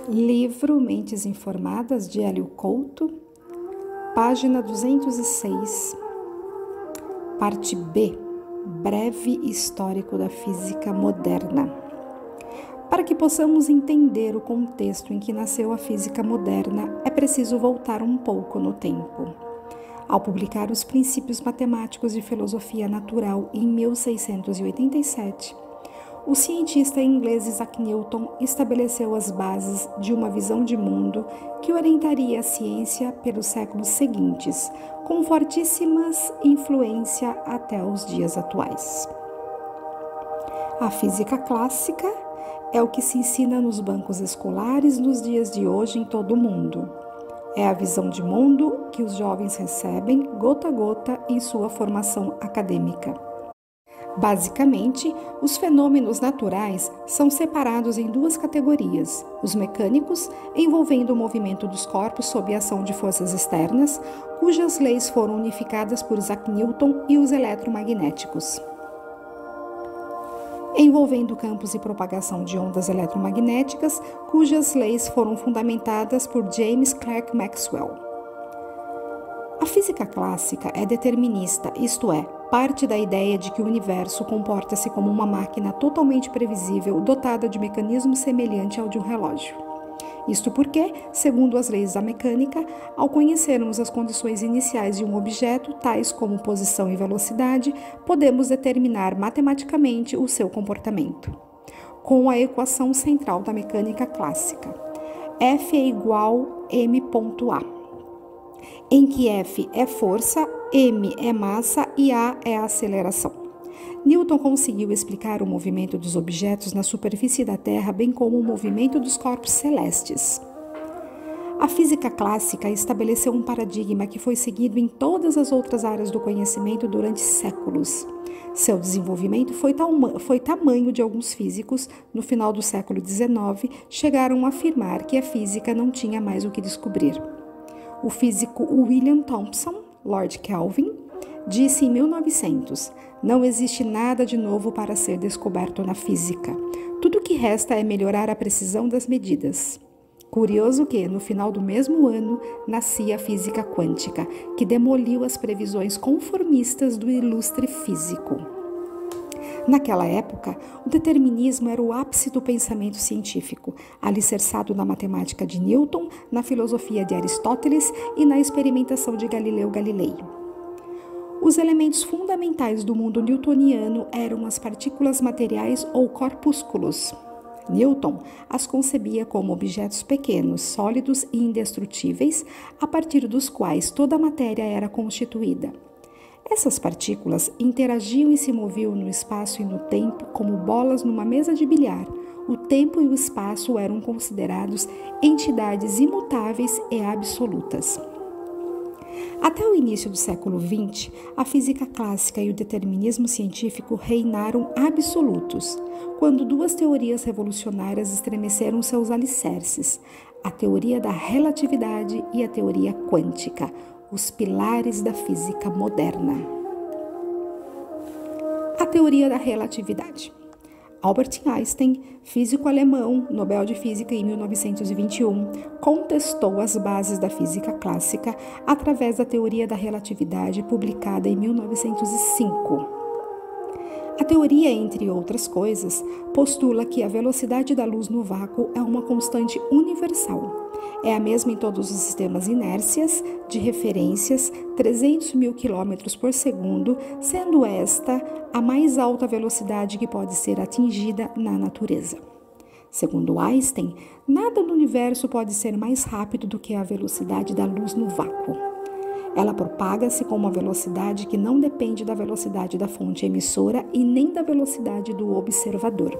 Livro Mentes Informadas, de Hélio Couto, página 206, parte B, breve histórico da física moderna. Para que possamos entender o contexto em que nasceu a física moderna, é preciso voltar um pouco no tempo. Ao publicar os Princípios Matemáticos de Filosofia Natural em 1687, o cientista inglês Isaac Newton estabeleceu as bases de uma visão de mundo que orientaria a ciência pelos séculos seguintes, com fortíssimas influência até os dias atuais. A física clássica é o que se ensina nos bancos escolares nos dias de hoje em todo o mundo. É a visão de mundo que os jovens recebem gota a gota em sua formação acadêmica. Basicamente, os fenômenos naturais são separados em duas categorias: os mecânicos, envolvendo o movimento dos corpos sob a ação de forças externas, cujas leis foram unificadas por Isaac Newton, e os eletromagnéticos, envolvendo campos e propagação de ondas eletromagnéticas, cujas leis foram fundamentadas por James Clerk Maxwell. A física clássica é determinista, isto é, parte da ideia de que o universo comporta-se como uma máquina totalmente previsível, dotada de mecanismo semelhante ao de um relógio. Isto porque, segundo as leis da mecânica, ao conhecermos as condições iniciais de um objeto, tais como posição e velocidade, podemos determinar matematicamente o seu comportamento. Com a equação central da mecânica clássica, F é igual a m.a, em que F é força, m é massa e a é a aceleração. Newton conseguiu explicar o movimento dos objetos na superfície da Terra, bem como o movimento dos corpos celestes. A física clássica estabeleceu um paradigma que foi seguido em todas as outras áreas do conhecimento durante séculos. Seu desenvolvimento foi tamanho de alguns físicos, no final do século XIX, chegaram a afirmar que a física não tinha mais o que descobrir. O físico William Thomson, Lord Kelvin, disse em 1900: não existe nada de novo para ser descoberto na física. Tudo o que resta é melhorar a precisão das medidas. Curioso que, no final do mesmo ano, nascia a física quântica, que demoliu as previsões conformistas do ilustre físico. Naquela época, o determinismo era o ápice do pensamento científico, alicerçado na matemática de Newton, na filosofia de Aristóteles e na experimentação de Galileu Galilei. Os elementos fundamentais do mundo newtoniano eram as partículas materiais ou corpúsculos. Newton as concebia como objetos pequenos, sólidos e indestrutíveis, a partir dos quais toda a matéria era constituída. Essas partículas interagiam e se moviam no espaço e no tempo como bolas numa mesa de bilhar. O tempo e o espaço eram considerados entidades imutáveis e absolutas. Até o início do século XX, a física clássica e o determinismo científico reinaram absolutos, quando duas teorias revolucionárias estremeceram seus alicerces: a teoria da relatividade e a teoria quântica, os pilares da física moderna. A teoria da relatividade. Albert Einstein, físico alemão, Nobel de Física em 1921, contestou as bases da física clássica através da teoria da relatividade, publicada em 1905. A teoria, entre outras coisas, postula que a velocidade da luz no vácuo é uma constante universal. É a mesma em todos os sistemas inércias de referências, 300 mil km por segundo, sendo esta a mais alta velocidade que pode ser atingida na natureza. Segundo Einstein, nada no universo pode ser mais rápido do que a velocidade da luz no vácuo. Ela propaga-se com uma velocidade que não depende da velocidade da fonte emissora e nem da velocidade do observador.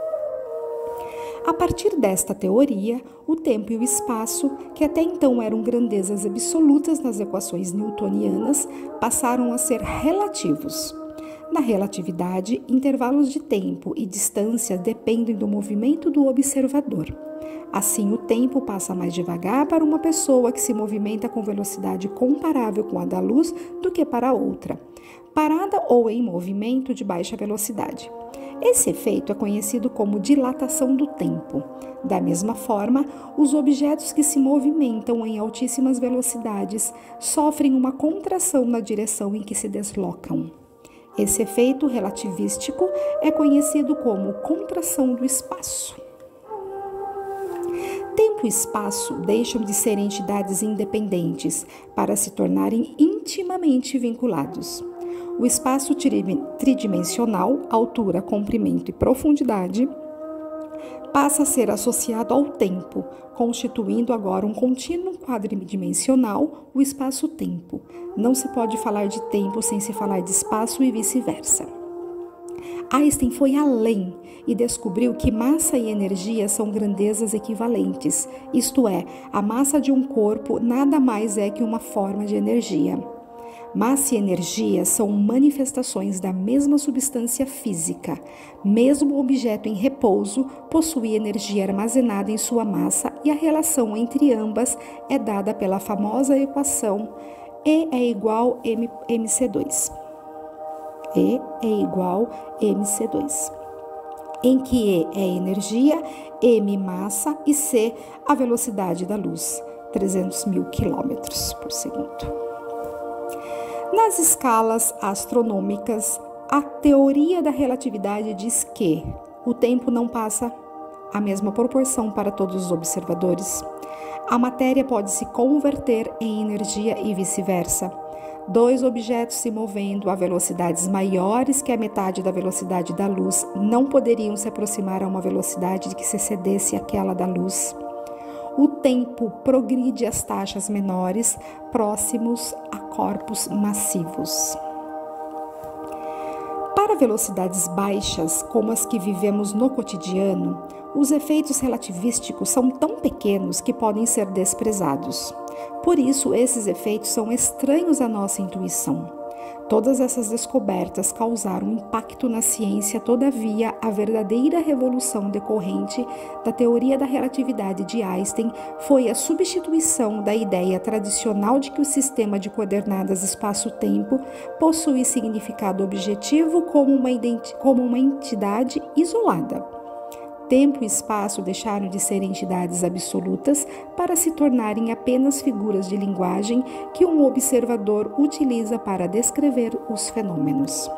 A partir desta teoria, o tempo e o espaço, que até então eram grandezas absolutas nas equações newtonianas, passaram a ser relativos. Na relatividade, intervalos de tempo e distância dependem do movimento do observador. Assim, o tempo passa mais devagar para uma pessoa que se movimenta com velocidade comparável com a da luz do que para outra, parada ou em movimento de baixa velocidade. Esse efeito é conhecido como dilatação do tempo. Da mesma forma, os objetos que se movimentam em altíssimas velocidades sofrem uma contração na direção em que se deslocam. Esse efeito relativístico é conhecido como contração do espaço. Tempo e espaço deixam de ser entidades independentes para se tornarem intimamente vinculados. O espaço tridimensional, altura, comprimento e profundidade, passa a ser associado ao tempo, constituindo agora um contínuo quadridimensional, o espaço-tempo. Não se pode falar de tempo sem se falar de espaço e vice-versa. Einstein foi além e descobriu que massa e energia são grandezas equivalentes, isto é, a massa de um corpo nada mais é que uma forma de energia. Massa e energia são manifestações da mesma substância física. Mesmo o objeto em repouso possui energia armazenada em sua massa e a relação entre ambas é dada pela famosa equação E é igual mc2. E é igual mc2, em que E é energia, m massa e c a velocidade da luz, 300.000 km por segundo. Nas escalas astronômicas, a teoria da relatividade diz que o tempo não passa a mesma proporção para todos os observadores. A matéria pode se converter em energia e vice-versa. Dois objetos se movendo a velocidades maiores que a metade da velocidade da luz não poderiam se aproximar a uma velocidade que se excedesse àquela da luz. O tempo progride às taxas menores, próximos a corpos massivos. Para velocidades baixas, como as que vivemos no cotidiano, os efeitos relativísticos são tão pequenos que podem ser desprezados. Por isso, esses efeitos são estranhos à nossa intuição. Todas essas descobertas causaram impacto na ciência, todavia, a verdadeira revolução decorrente da teoria da relatividade de Einstein foi a substituição da ideia tradicional de que o sistema de coordenadas espaço-tempo possui significado objetivo como uma entidade isolada. Tempo e espaço deixaram de ser entidades absolutas para se tornarem apenas figuras de linguagem que um observador utiliza para descrever os fenômenos.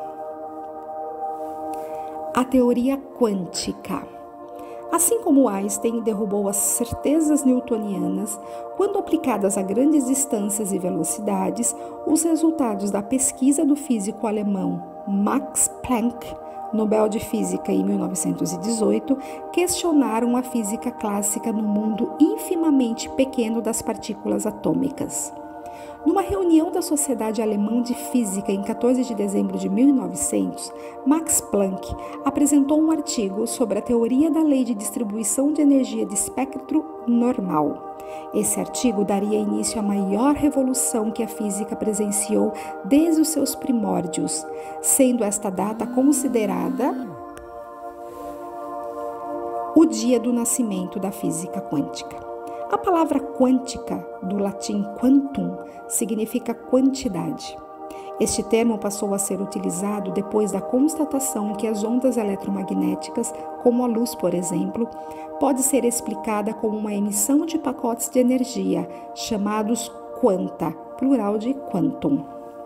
A teoria quântica. Assim como Einstein derrubou as certezas newtonianas, quando aplicadas a grandes distâncias e velocidades, os resultados da pesquisa do físico alemão Max Planck, Nobel de Física em 1918, questionaram a física clássica no mundo infimamente pequeno das partículas atômicas. Numa reunião da Sociedade Alemã de Física em 14 de dezembro de 1900, Max Planck apresentou um artigo sobre a teoria da lei de distribuição de energia de espectro normal. Esse artigo daria início à maior revolução que a física presenciou desde os seus primórdios, sendo esta data considerada o dia do nascimento da física quântica. A palavra quântica, do latim quantum, significa quantidade. Este termo passou a ser utilizado depois da constatação que as ondas eletromagnéticas, como a luz, por exemplo, pode ser explicada como uma emissão de pacotes de energia, chamados quanta, plural de quantum.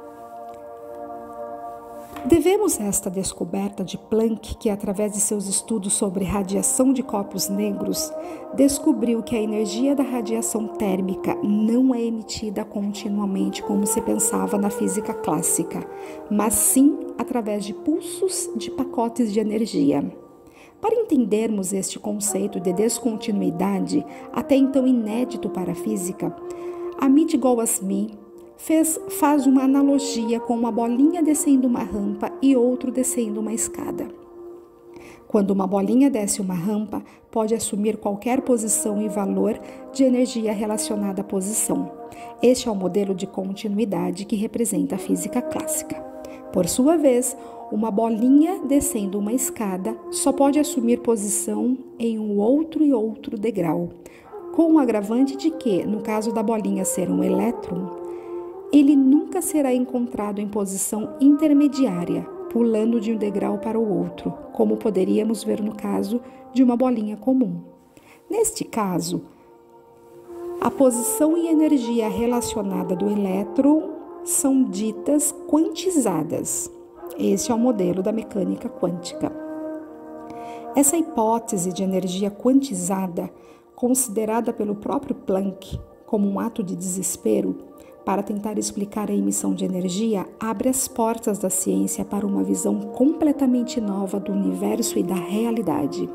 Devemos esta descoberta de Planck, que através de seus estudos sobre radiação de corpos negros, descobriu que a energia da radiação térmica não é emitida continuamente como se pensava na física clássica, mas sim através de pulsos de pacotes de energia. Para entendermos este conceito de descontinuidade, até então inédito para a física, Amit Goswami faz uma analogia com uma bolinha descendo uma rampa e outro descendo uma escada. Quando uma bolinha desce uma rampa, pode assumir qualquer posição e valor de energia relacionada à posição. Este é o modelo de continuidade que representa a física clássica. Por sua vez, uma bolinha descendo uma escada só pode assumir posição em um outro e outro degrau, com o agravante de que, no caso da bolinha ser um elétron, ele nunca será encontrado em posição intermediária, pulando de um degrau para o outro, como poderíamos ver no caso de uma bolinha comum. Neste caso, a posição e energia relacionada do elétron são ditas quantizadas. Este é o modelo da mecânica quântica. Essa hipótese de energia quantizada, considerada pelo próprio Planck como um ato de desespero para tentar explicar a emissão de energia, abre as portas da ciência para uma visão completamente nova do universo e da realidade.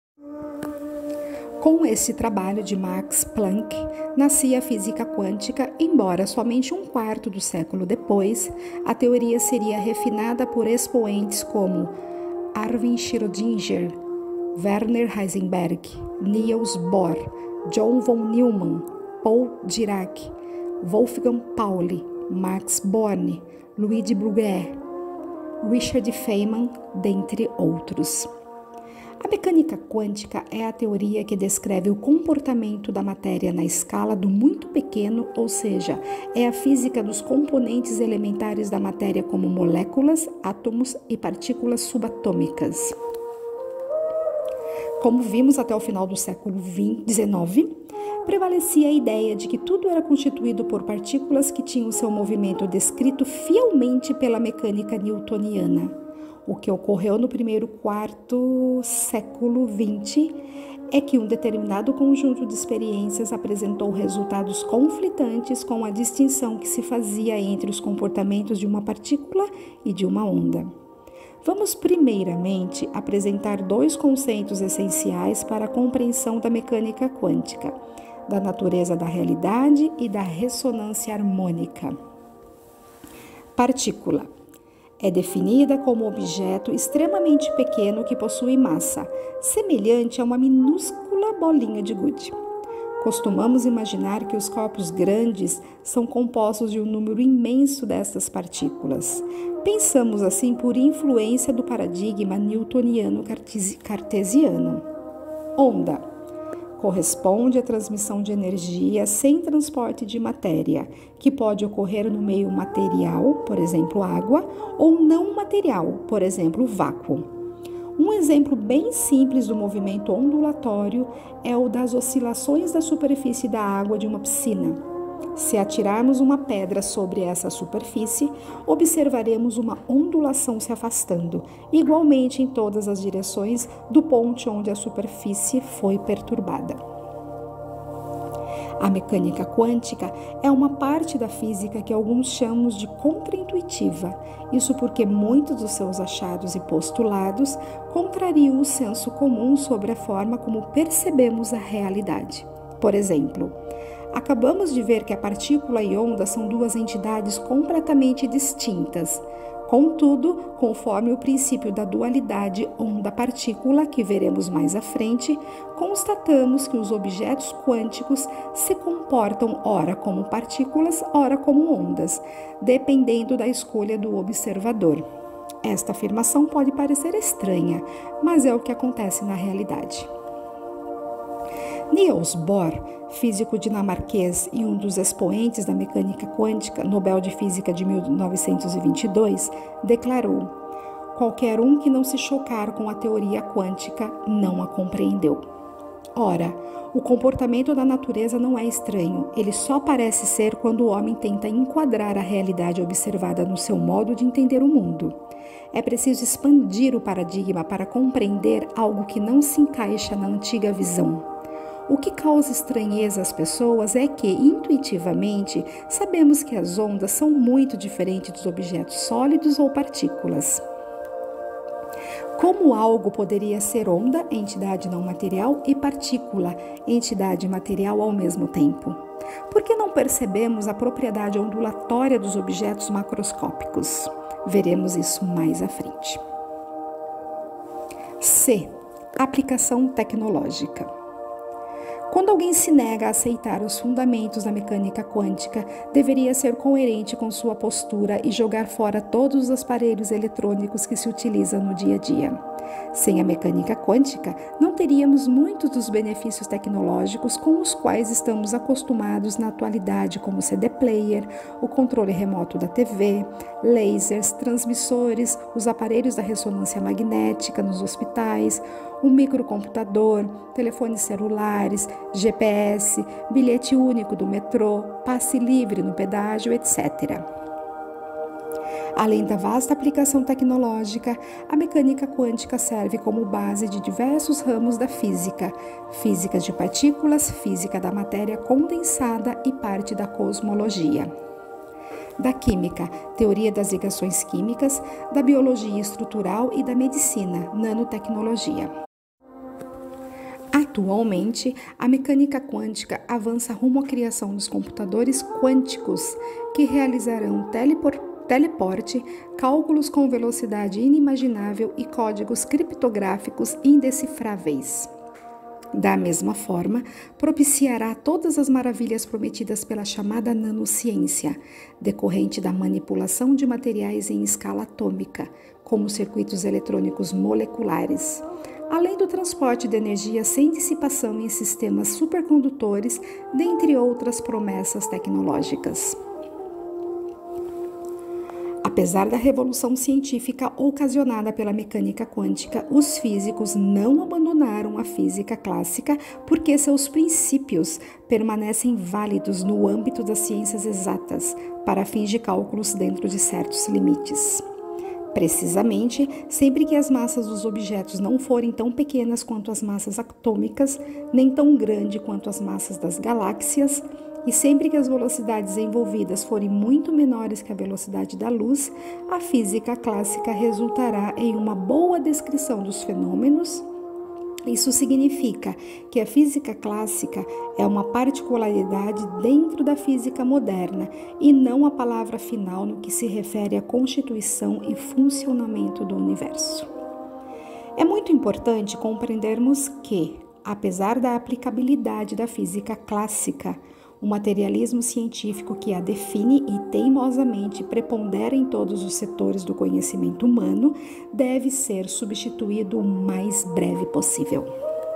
Com esse trabalho de Max Planck, nascia a física quântica, embora somente um quarto do século depois, a teoria seria refinada por expoentes como Erwin Schrödinger, Werner Heisenberg, Niels Bohr, John von Neumann, Paul Dirac, Wolfgang Pauli, Max Born, Luigi Bruguière, Richard Feynman, dentre outros. A mecânica quântica é a teoria que descreve o comportamento da matéria na escala do muito pequeno, ou seja, é a física dos componentes elementares da matéria como moléculas, átomos e partículas subatômicas. Como vimos até o final do século XIX, prevalecia a ideia de que tudo era constituído por partículas que tinham seu movimento descrito fielmente pela mecânica newtoniana. O que ocorreu no primeiro quarto século XX é que um determinado conjunto de experiências apresentou resultados conflitantes com a distinção que se fazia entre os comportamentos de uma partícula e de uma onda. Vamos primeiramente apresentar dois conceitos essenciais para a compreensão da mecânica quântica, da natureza da realidade e da ressonância harmônica. Partícula é definida como objeto extremamente pequeno que possui massa, semelhante a uma minúscula bolinha de gude. Costumamos imaginar que os corpos grandes são compostos de um número imenso destas partículas. Pensamos assim por influência do paradigma newtoniano cartesiano. Onda corresponde à transmissão de energia sem transporte de matéria, que pode ocorrer no meio material, por exemplo, água, ou não material, por exemplo, vácuo. Um exemplo bem simples do movimento ondulatório é o das oscilações da superfície da água de uma piscina. Se atirarmos uma pedra sobre essa superfície, observaremos uma ondulação se afastando, igualmente em todas as direções do ponto onde a superfície foi perturbada. A mecânica quântica é uma parte da física que alguns chamam de contraintuitiva, isso porque muitos dos seus achados e postulados contrariam o senso comum sobre a forma como percebemos a realidade. Por exemplo, acabamos de ver que a partícula e onda são duas entidades completamente distintas. Contudo, conforme o princípio da dualidade onda-partícula, que veremos mais à frente, constatamos que os objetos quânticos se comportam ora como partículas, ora como ondas, dependendo da escolha do observador. Esta afirmação pode parecer estranha, mas é o que acontece na realidade. Niels Bohr, físico dinamarquês e um dos expoentes da mecânica quântica, Nobel de Física de 1922, declarou: "Qualquer um que não se chocar com a teoria quântica não a compreendeu." Ora, o comportamento da natureza não é estranho, ele só parece ser quando o homem tenta enquadrar a realidade observada no seu modo de entender o mundo. É preciso expandir o paradigma para compreender algo que não se encaixa na antiga visão. O que causa estranheza às pessoas é que, intuitivamente, sabemos que as ondas são muito diferentes dos objetos sólidos ou partículas. Como algo poderia ser onda, entidade não material, e partícula, entidade material ao mesmo tempo? Por que não percebemos a propriedade ondulatória dos objetos macroscópicos? Veremos isso mais à frente. C. Aplicação tecnológica. Quando alguém se nega a aceitar os fundamentos da mecânica quântica, deveria ser coerente com sua postura e jogar fora todos os aparelhos eletrônicos que se utilizam no dia a dia. Sem a mecânica quântica, não teríamos muitos dos benefícios tecnológicos com os quais estamos acostumados na atualidade, como o CD player, o controle remoto da TV, lasers, transmissores, os aparelhos da ressonância magnética nos hospitais, o microcomputador, telefones celulares, GPS, bilhete único do metrô, passe livre no pedágio, etc. Além da vasta aplicação tecnológica, a mecânica quântica serve como base de diversos ramos da física: física de partículas, física da matéria condensada e parte da cosmologia. Da química, teoria das ligações químicas, da biologia estrutural e da medicina, nanotecnologia. Atualmente, a mecânica quântica avança rumo à criação dos computadores quânticos, que realizarão teleporte, cálculos com velocidade inimaginável e códigos criptográficos indecifráveis. Da mesma forma, propiciará todas as maravilhas prometidas pela chamada nanociência, decorrente da manipulação de materiais em escala atômica, como circuitos eletrônicos moleculares, além do transporte de energia sem dissipação em sistemas supercondutores, dentre outras promessas tecnológicas. Apesar da revolução científica ocasionada pela mecânica quântica, os físicos não abandonaram a física clássica porque seus princípios permanecem válidos no âmbito das ciências exatas para fins de cálculos dentro de certos limites. Precisamente, sempre que as massas dos objetos não forem tão pequenas quanto as massas atômicas, nem tão grandes quanto as massas das galáxias, e sempre que as velocidades envolvidas forem muito menores que a velocidade da luz, a física clássica resultará em uma boa descrição dos fenômenos. Isso significa que a física clássica é uma particularidade dentro da física moderna e não a palavra final no que se refere à constituição e funcionamento do universo. É muito importante compreendermos que, apesar da aplicabilidade da física clássica, o materialismo científico que a define e teimosamente prepondera em todos os setores do conhecimento humano deve ser substituído o mais breve possível.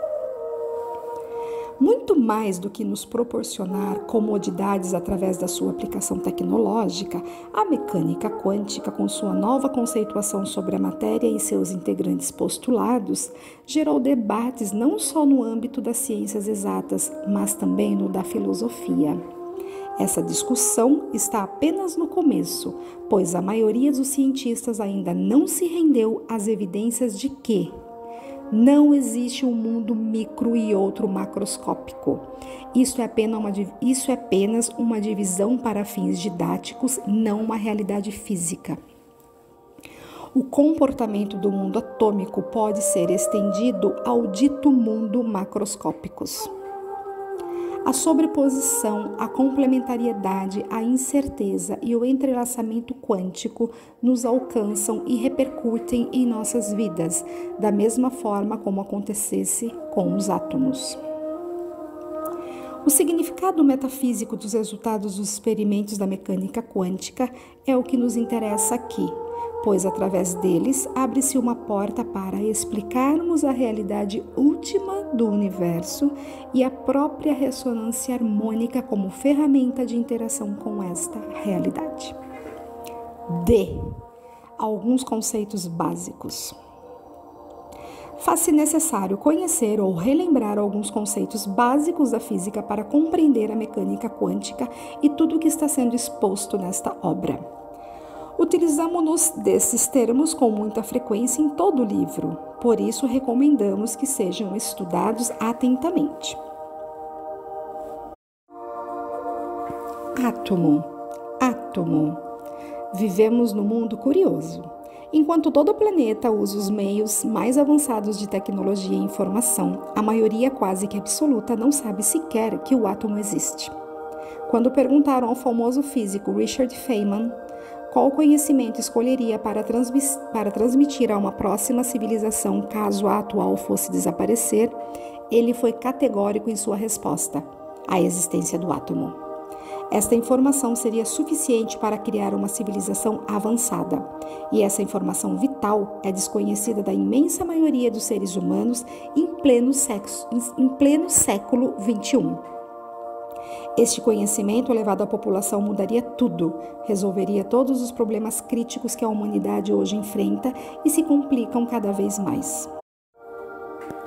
Muito mais do que nos proporcionar comodidades através da sua aplicação tecnológica, a mecânica quântica, com sua nova conceituação sobre a matéria e seus integrantes postulados, gerou debates não só no âmbito das ciências exatas, mas também no da filosofia. Essa discussão está apenas no começo, pois a maioria dos cientistas ainda não se rendeu às evidências de que não existe um mundo micro e outro macroscópico. Isso é apenas uma divisão para fins didáticos, não uma realidade física. O comportamento do mundo atômico pode ser estendido ao dito mundo macroscópicos. A sobreposição, a complementariedade, a incerteza e o entrelaçamento quântico nos alcançam e repercutem em nossas vidas, da mesma forma como acontecesse com os átomos. O significado metafísico dos resultados dos experimentos da mecânica quântica é o que nos interessa aqui, pois através deles abre-se uma porta para explicarmos a realidade última do universo e a própria ressonância harmônica como ferramenta de interação com esta realidade. Alguns conceitos básicos. Faz-se necessário conhecer ou relembrar alguns conceitos básicos da física para compreender a mecânica quântica e tudo o que está sendo exposto nesta obra. Utilizamos-nos desses termos com muita frequência em todo o livro, por isso recomendamos que sejam estudados atentamente. Átomo. Vivemos num mundo curioso. Enquanto todo o planeta usa os meios mais avançados de tecnologia e informação, a maioria quase que absoluta não sabe sequer que o átomo existe. Quando perguntaram ao famoso físico Richard Feynman qual conhecimento escolheria para transmitir a uma próxima civilização caso a atual fosse desaparecer, ele foi categórico em sua resposta: a existência do átomo. Esta informação seria suficiente para criar uma civilização avançada, e essa informação vital é desconhecida da imensa maioria dos seres humanos em pleno século XXI. Este conhecimento levado à população mudaria tudo, resolveria todos os problemas críticos que a humanidade hoje enfrenta e se complicam cada vez mais.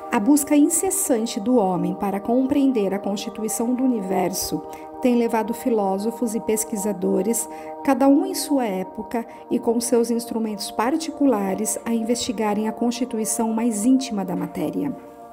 A busca incessante do homem para compreender a constituição do universo tem levado filósofos e pesquisadores, cada um em sua época e com seus instrumentos particulares, a investigarem a constituição mais íntima da matéria.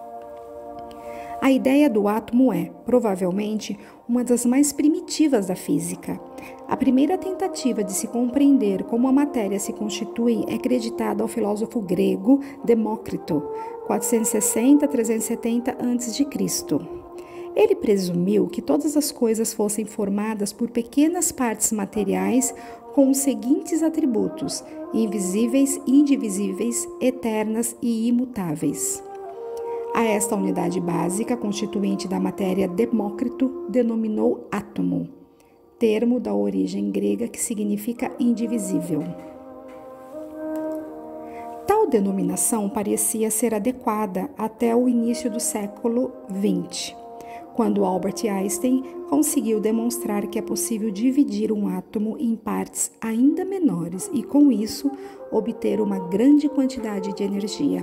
A ideia do átomo é, provavelmente, uma das mais primitivas da física. A primeira tentativa de se compreender como a matéria se constitui é creditada ao filósofo grego Demócrito, 460-370 a.C. Ele presumiu que todas as coisas fossem formadas por pequenas partes materiais com os seguintes atributos: invisíveis, indivisíveis, eternas e imutáveis. A esta unidade básica, constituinte da matéria, Demócrito denominou átomo, termo da origem grega que significa indivisível. Tal denominação parecia ser adequada até o início do século XX, quando Albert Einstein conseguiu demonstrar que é possível dividir um átomo em partes ainda menores e, com isso, obter uma grande quantidade de energia.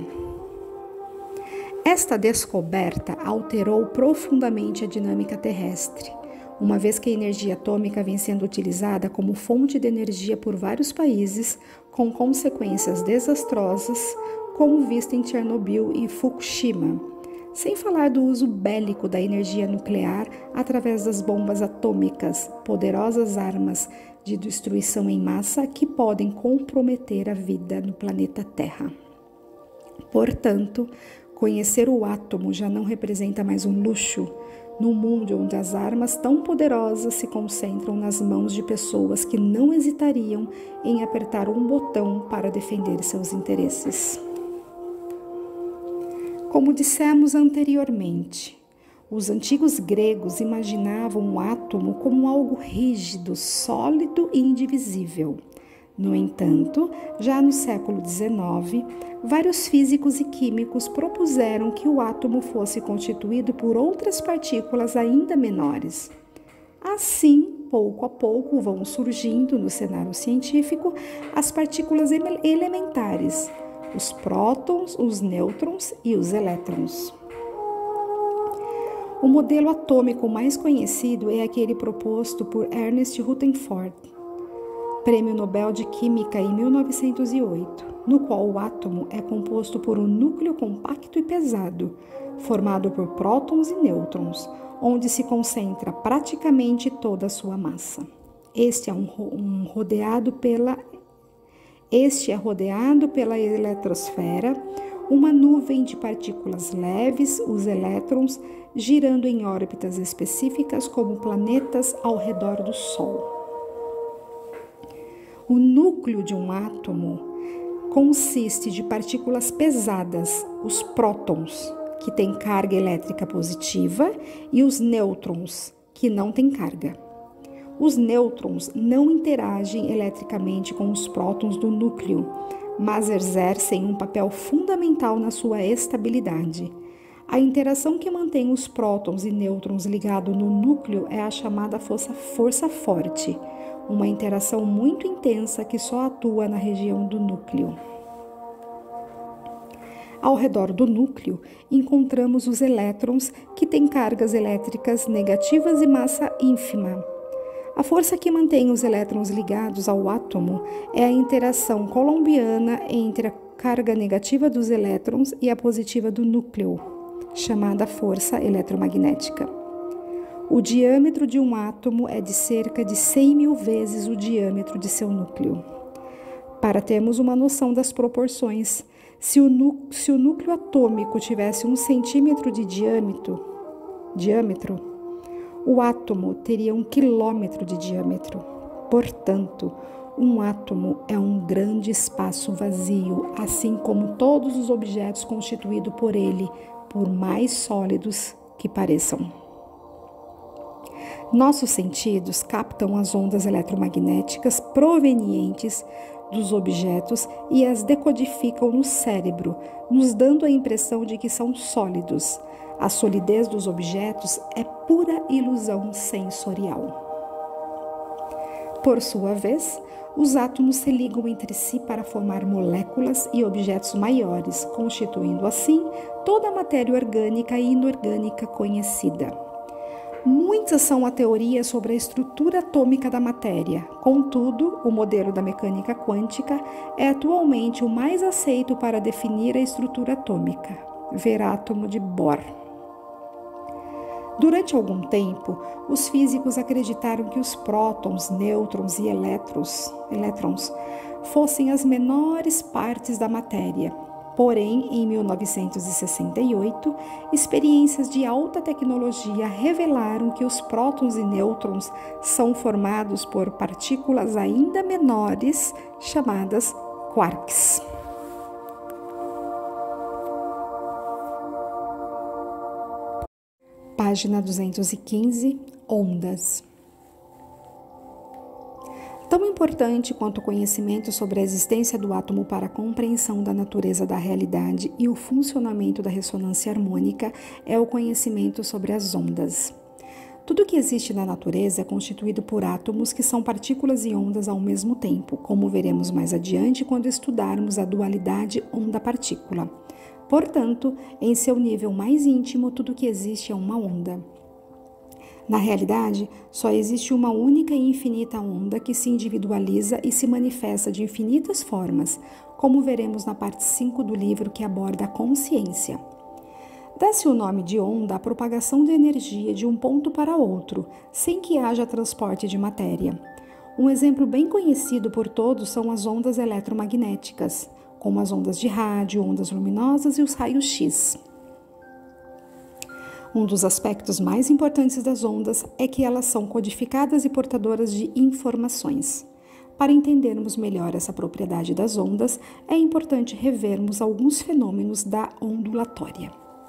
Esta descoberta alterou profundamente a dinâmica terrestre, uma vez que a energia atômica vem sendo utilizada como fonte de energia por vários países, com consequências desastrosas, como visto em Chernobyl e Fukushima, sem falar do uso bélico da energia nuclear através das bombas atômicas, poderosas armas de destruição em massa que podem comprometer a vida no planeta Terra. Portanto, conhecer o átomo já não representa mais um luxo, num mundo onde as armas tão poderosas se concentram nas mãos de pessoas que não hesitariam em apertar um botão para defender seus interesses. Como dissemos anteriormente, os antigos gregos imaginavam o átomo como algo rígido, sólido e indivisível. No entanto, já no século XIX, vários físicos e químicos propuseram que o átomo fosse constituído por outras partículas ainda menores. Assim, pouco a pouco, vão surgindo no cenário científico as partículas elementares, os prótons, os nêutrons e os elétrons. O modelo atômico mais conhecido é aquele proposto por Ernest Rutherford, Prêmio Nobel de Química em 1908, no qual o átomo é composto por um núcleo compacto e pesado, formado por prótons e nêutrons, onde se concentra praticamente toda a sua massa. Este é rodeado pela eletrosfera, uma nuvem de partículas leves, os elétrons, girando em órbitas específicas como planetas ao redor do Sol. O núcleo de um átomo consiste de partículas pesadas, os prótons, que têm carga elétrica positiva, e os nêutrons, que não têm carga. Os nêutrons não interagem eletricamente com os prótons do núcleo, mas exercem um papel fundamental na sua estabilidade. A interação que mantém os prótons e nêutrons ligados no núcleo é a chamada força forte, uma interação muito intensa que só atua na região do núcleo. Ao redor do núcleo, encontramos os elétrons, que têm cargas elétricas negativas e massa ínfima. A força que mantém os elétrons ligados ao átomo é a interação coulombiana entre a carga negativa dos elétrons e a positiva do núcleo, chamada força eletromagnética. O diâmetro de um átomo é de cerca de 100.000 vezes o diâmetro de seu núcleo. Para termos uma noção das proporções, se o núcleo atômico tivesse 1 centímetro de diâmetro, o átomo teria 1 quilômetro de diâmetro. Portanto, um átomo é um grande espaço vazio, assim como todos os objetos constituídos por ele, por mais sólidos que pareçam. Nossos sentidos captam as ondas eletromagnéticas provenientes dos objetos e as decodificam no cérebro, nos dando a impressão de que são sólidos. A solidez dos objetos é pura ilusão sensorial. Por sua vez, os átomos se ligam entre si para formar moléculas e objetos maiores, constituindo assim toda a matéria orgânica e inorgânica conhecida. Muitas são as teorias sobre a estrutura atômica da matéria. Contudo, o modelo da mecânica quântica é atualmente o mais aceito para definir a estrutura atômica. Ver átomo de Bohr. Durante algum tempo, os físicos acreditaram que os prótons, nêutrons e elétrons fossem as menores partes da matéria. Porém, em 1968, experiências de alta tecnologia revelaram que os prótons e nêutrons são formados por partículas ainda menores, chamadas quarks. Página 215, ondas. Tão importante quanto o conhecimento sobre a existência do átomo para a compreensão da natureza da realidade e o funcionamento da ressonância harmônica é o conhecimento sobre as ondas. Tudo que existe na natureza é constituído por átomos que são partículas e ondas ao mesmo tempo, como veremos mais adiante quando estudarmos a dualidade onda-partícula. Portanto, em seu nível mais íntimo, tudo que existe é uma onda. Na realidade, só existe uma única e infinita onda que se individualiza e se manifesta de infinitas formas, como veremos na parte 5 do livro que aborda a consciência. Dá-se o nome de onda à propagação de energia de um ponto para outro, sem que haja transporte de matéria. Um exemplo bem conhecido por todos são as ondas eletromagnéticas, como as ondas de rádio, ondas luminosas e os raios X. Um dos aspectos mais importantes das ondas é que elas são codificadas e portadoras de informações. Para entendermos melhor essa propriedade das ondas, é importante revermos alguns fenômenos da ondulatória.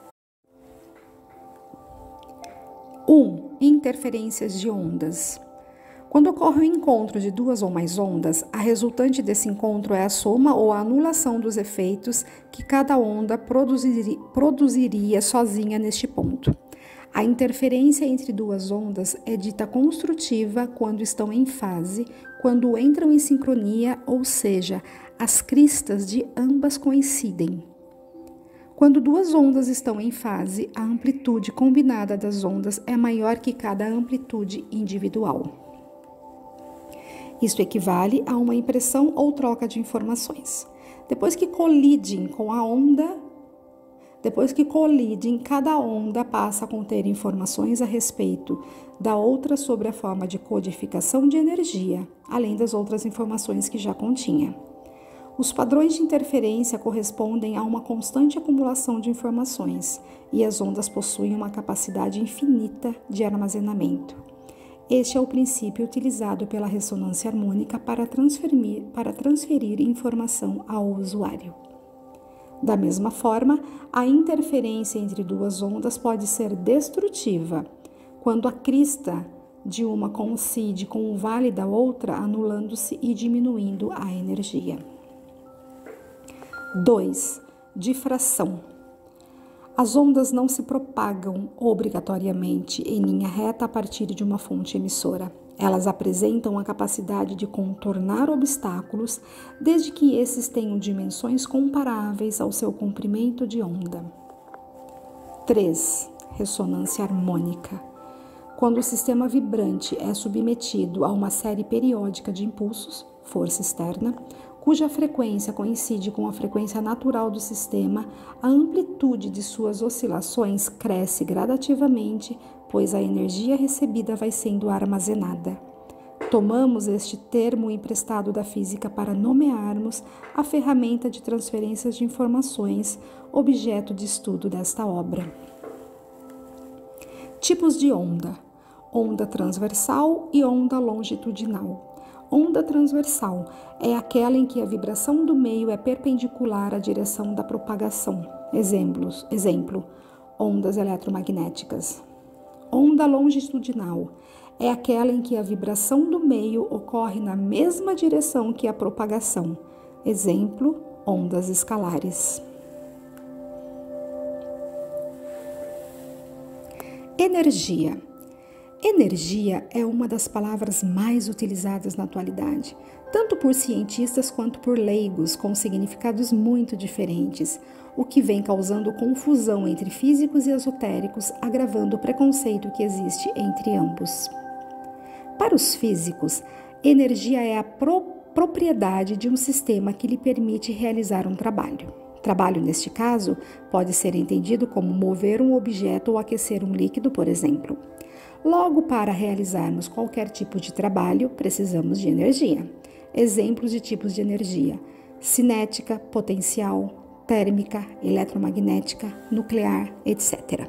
1. Interferências de ondas. Quando ocorre o encontro de duas ou mais ondas, a resultante desse encontro é a soma ou a anulação dos efeitos que cada onda produziria sozinha neste ponto. A interferência entre duas ondas é dita construtiva quando estão em fase, quando entram em sincronia, ou seja, as cristas de ambas coincidem. Quando duas ondas estão em fase, a amplitude combinada das ondas é maior que cada amplitude individual. Isso equivale a uma impressão ou troca de informações. Depois que colidem, cada onda passa a conter informações a respeito da outra sob a forma de codificação de energia, além das outras informações que já continha. Os padrões de interferência correspondem a uma constante acumulação de informações, e as ondas possuem uma capacidade infinita de armazenamento. Este é o princípio utilizado pela ressonância harmônica para transferir informação ao usuário. Da mesma forma, a interferência entre duas ondas pode ser destrutiva, quando a crista de uma coincide com o vale da outra, anulando-se e diminuindo a energia. 2. Difração. As ondas não se propagam obrigatoriamente em linha reta a partir de uma fonte emissora. Elas apresentam a capacidade de contornar obstáculos, desde que esses tenham dimensões comparáveis ao seu comprimento de onda. 3. Ressonância harmônica. Quando o sistema vibrante é submetido a uma série periódica de impulsos, força externa, cuja frequência coincide com a frequência natural do sistema, a amplitude de suas oscilações cresce gradativamente, pois a energia recebida vai sendo armazenada. Tomamos este termo emprestado da física para nomearmos a ferramenta de transferências de informações, objeto de estudo desta obra. Tipos de onda: onda transversal e onda longitudinal. Onda transversal é aquela em que a vibração do meio é perpendicular à direção da propagação. Exemplo, ondas eletromagnéticas. Onda longitudinal é aquela em que a vibração do meio ocorre na mesma direção que a propagação. Exemplo, ondas escalares. Energia. Energia é uma das palavras mais utilizadas na atualidade, tanto por cientistas quanto por leigos, com significados muito diferentes, o que vem causando confusão entre físicos e esotéricos, agravando o preconceito que existe entre ambos. Para os físicos, energia é a propriedade de um sistema que lhe permite realizar um trabalho. Trabalho, neste caso, pode ser entendido como mover um objeto ou aquecer um líquido, por exemplo. Logo, para realizarmos qualquer tipo de trabalho, precisamos de energia. Exemplos de tipos de energia: cinética, potencial, térmica, eletromagnética, nuclear, etc.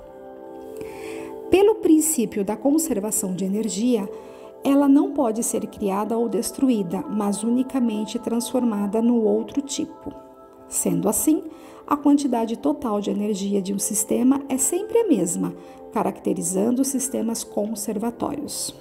Pelo princípio da conservação de energia, ela não pode ser criada ou destruída, mas unicamente transformada no outro tipo. Sendo assim, a quantidade total de energia de um sistema é sempre a mesma, caracterizando sistemas conservatórios.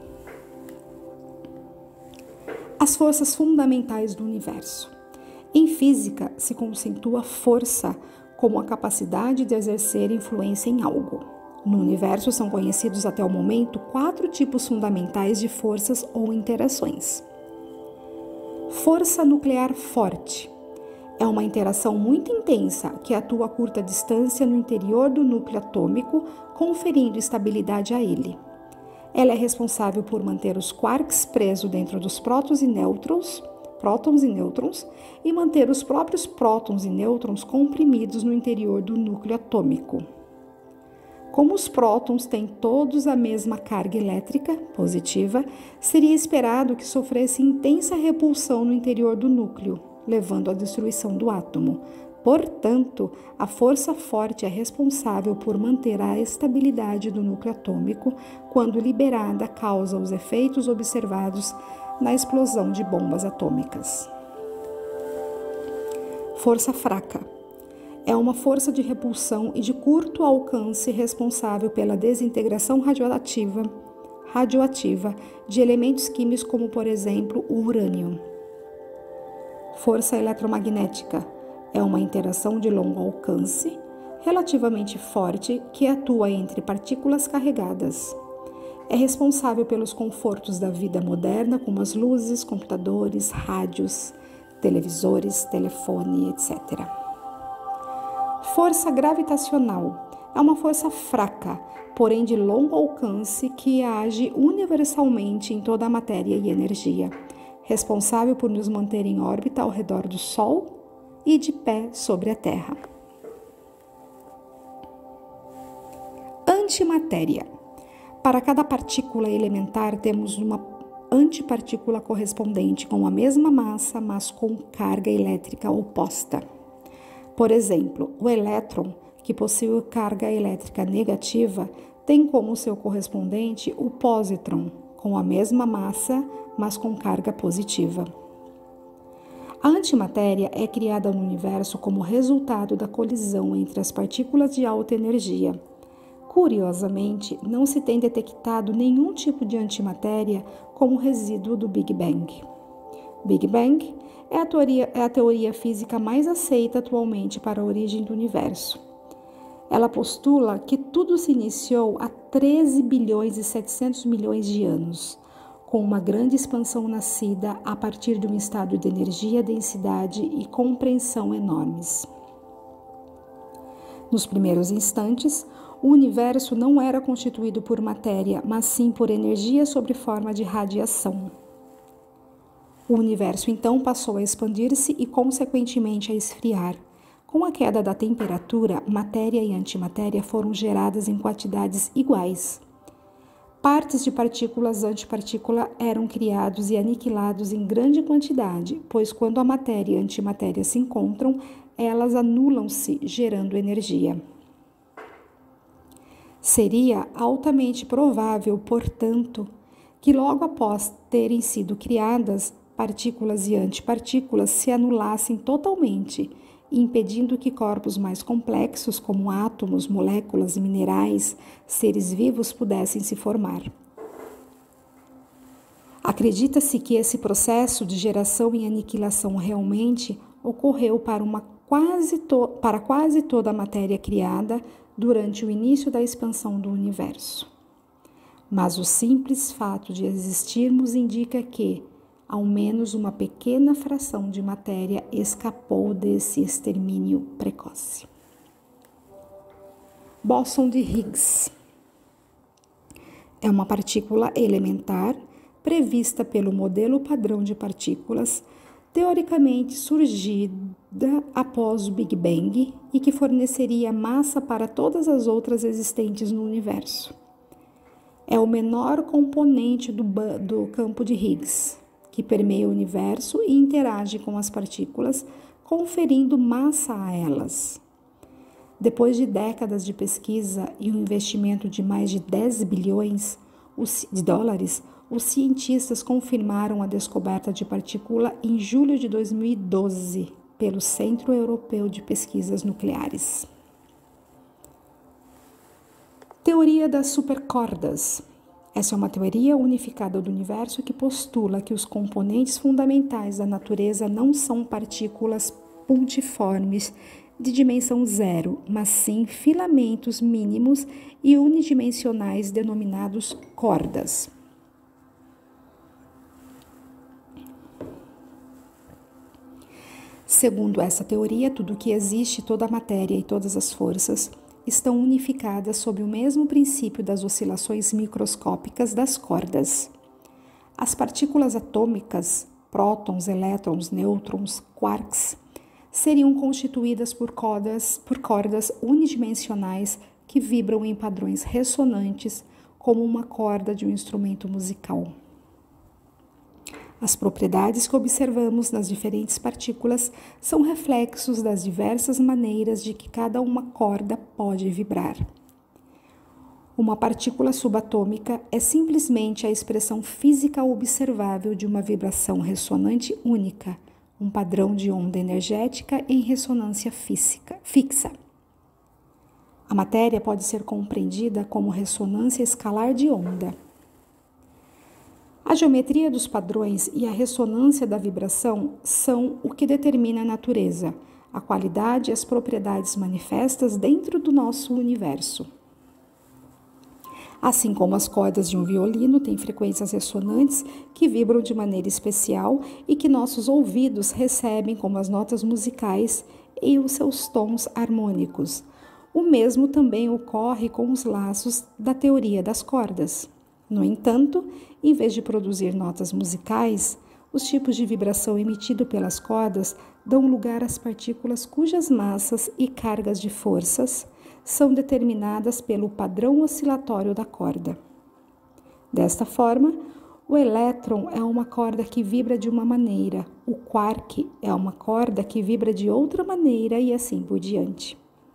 As forças fundamentais do universo. Em física, se conceitua força como a capacidade de exercer influência em algo. No universo são conhecidos até o momento 4 tipos fundamentais de forças ou interações. Força nuclear forte. É uma interação muito intensa que atua a curta distância no interior do núcleo atômico, conferindo estabilidade a ele. Ela é responsável por manter os quarks presos dentro dos prótons e nêutrons, e manter os próprios prótons e nêutrons comprimidos no interior do núcleo atômico. Como os prótons têm todos a mesma carga elétrica positiva, seria esperado que sofresse intensa repulsão no interior do núcleo, levando à destruição do átomo. Portanto, a força forte é responsável por manter a estabilidade do núcleo atômico, quando liberada, causa os efeitos observados na explosão de bombas atômicas. Força fraca. É uma força de repulsão e de curto alcance responsável pela desintegração radioativa de elementos químicos como, por exemplo, o urânio. Força eletromagnética é uma interação de longo alcance, relativamente forte, que atua entre partículas carregadas. É responsável pelos confortos da vida moderna, como as luzes, computadores, rádios, televisores, telefone, etc. Força gravitacional é uma força fraca, porém de longo alcance, que age universalmente em toda a matéria e energia, responsável por nos manter em órbita ao redor do Sol e de pé sobre a Terra. Antimatéria. Para cada partícula elementar, temos uma antipartícula correspondente com a mesma massa, mas com carga elétrica oposta. Por exemplo, o elétron, que possui carga elétrica negativa, tem como seu correspondente o pósitron, com a mesma massa, mas com carga positiva. A antimatéria é criada no universo como resultado da colisão entre as partículas de alta energia. Curiosamente, não se tem detectado nenhum tipo de antimatéria como resíduo do Big Bang. Big Bang é a teoria física mais aceita atualmente para a origem do universo. Ela postula que tudo se iniciou há 13 bilhões e 700 milhões de anos, com uma grande expansão nascida a partir de um estado de energia, densidade e compreensão enormes. Nos primeiros instantes, o universo não era constituído por matéria, mas sim por energia sob forma de radiação. O universo então passou a expandir-se e, consequentemente, a esfriar. Com a queda da temperatura, matéria e antimatéria foram geradas em quantidades iguais. Partes de partículas antipartícula eram criados e aniquilados em grande quantidade, pois quando a matéria e a antimatéria se encontram, elas anulam-se, gerando energia. Seria altamente provável, portanto, que logo após terem sido criadas, partículas e antipartículas se anulassem totalmente, impedindo que corpos mais complexos, como átomos, moléculas, minerais, seres vivos, pudessem se formar. Acredita-se que esse processo de geração e aniquilação realmente ocorreu para quase toda a matéria criada durante o início da expansão do universo. mas o simples fato de existirmos indica que, ao menos uma pequena fração de matéria escapou desse extermínio precoce. Bóson de Higgs é uma partícula elementar prevista pelo modelo padrão de partículas, teoricamente surgida após o Big Bang e que forneceria massa para todas as outras existentes no universo. É o menor componente do campo de Higgs, que permeia o universo e interage com as partículas, conferindo massa a elas. Depois de décadas de pesquisa e um investimento de mais de 10 bilhões de dólares, os cientistas confirmaram a descoberta de partícula em julho de 2012 pelo Centro Europeu de Pesquisas Nucleares. Teoria das supercordas. Essa é uma teoria unificada do universo que postula que os componentes fundamentais da natureza não são partículas pontiformes de dimensão zero, mas sim filamentos mínimos e unidimensionais denominados cordas. Segundo essa teoria, tudo que existe, toda a matéria e todas as forças estão unificadas sob o mesmo princípio das oscilações microscópicas das cordas. As partículas atômicas, prótons, elétrons, nêutrons, quarks, seriam constituídas por cordas unidimensionais que vibram em padrões ressonantes, como uma corda de um instrumento musical. As propriedades que observamos nas diferentes partículas são reflexos das diversas maneiras de que cada uma corda pode vibrar. Uma partícula subatômica é simplesmente a expressão física observável de uma vibração ressonante única, um padrão de onda energética em ressonância fixa. A matéria pode ser compreendida como ressonância escalar de onda. A geometria dos padrões e a ressonância da vibração são o que determina a natureza, a qualidade e as propriedades manifestas dentro do nosso universo. Assim como as cordas de um violino têm frequências ressonantes que vibram de maneira especial e que nossos ouvidos recebem como as notas musicais e os seus tons harmônicos. O mesmo também ocorre com os laços da teoria das cordas. No entanto, em vez de produzir notas musicais, os tipos de vibração emitido pelas cordas dão lugar às partículas cujas massas e cargas de forças são determinadas pelo padrão oscilatório da corda. Desta forma, o elétron é uma corda que vibra de uma maneira, o quark é uma corda que vibra de outra maneira e assim por diante.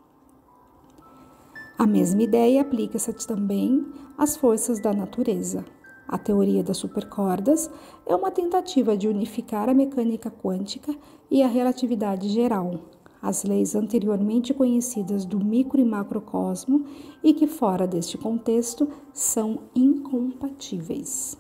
A mesma ideia aplica-se também às forças da natureza. A teoria das supercordas é uma tentativa de unificar a mecânica quântica e a relatividade geral, as leis anteriormente conhecidas do micro e macrocosmo e que, fora deste contexto, são incompatíveis.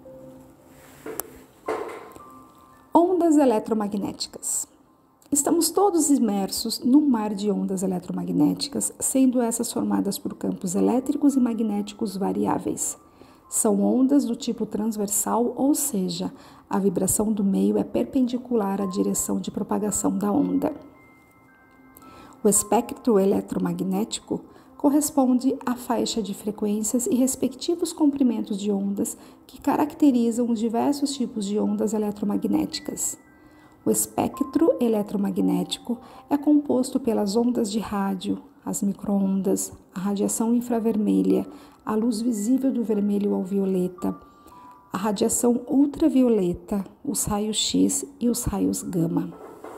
Ondas eletromagnéticas. Estamos todos imersos num mar de ondas eletromagnéticas, sendo essas formadas por campos elétricos e magnéticos variáveis. São ondas do tipo transversal, ou seja, a vibração do meio é perpendicular à direção de propagação da onda. O espectro eletromagnético corresponde à faixa de frequências e respectivos comprimentos de ondas que caracterizam os diversos tipos de ondas eletromagnéticas. O espectro eletromagnético é composto pelas ondas de rádio, as microondas, a radiação infravermelha, a luz visível do vermelho ao violeta, a radiação ultravioleta, os raios X e os raios gama.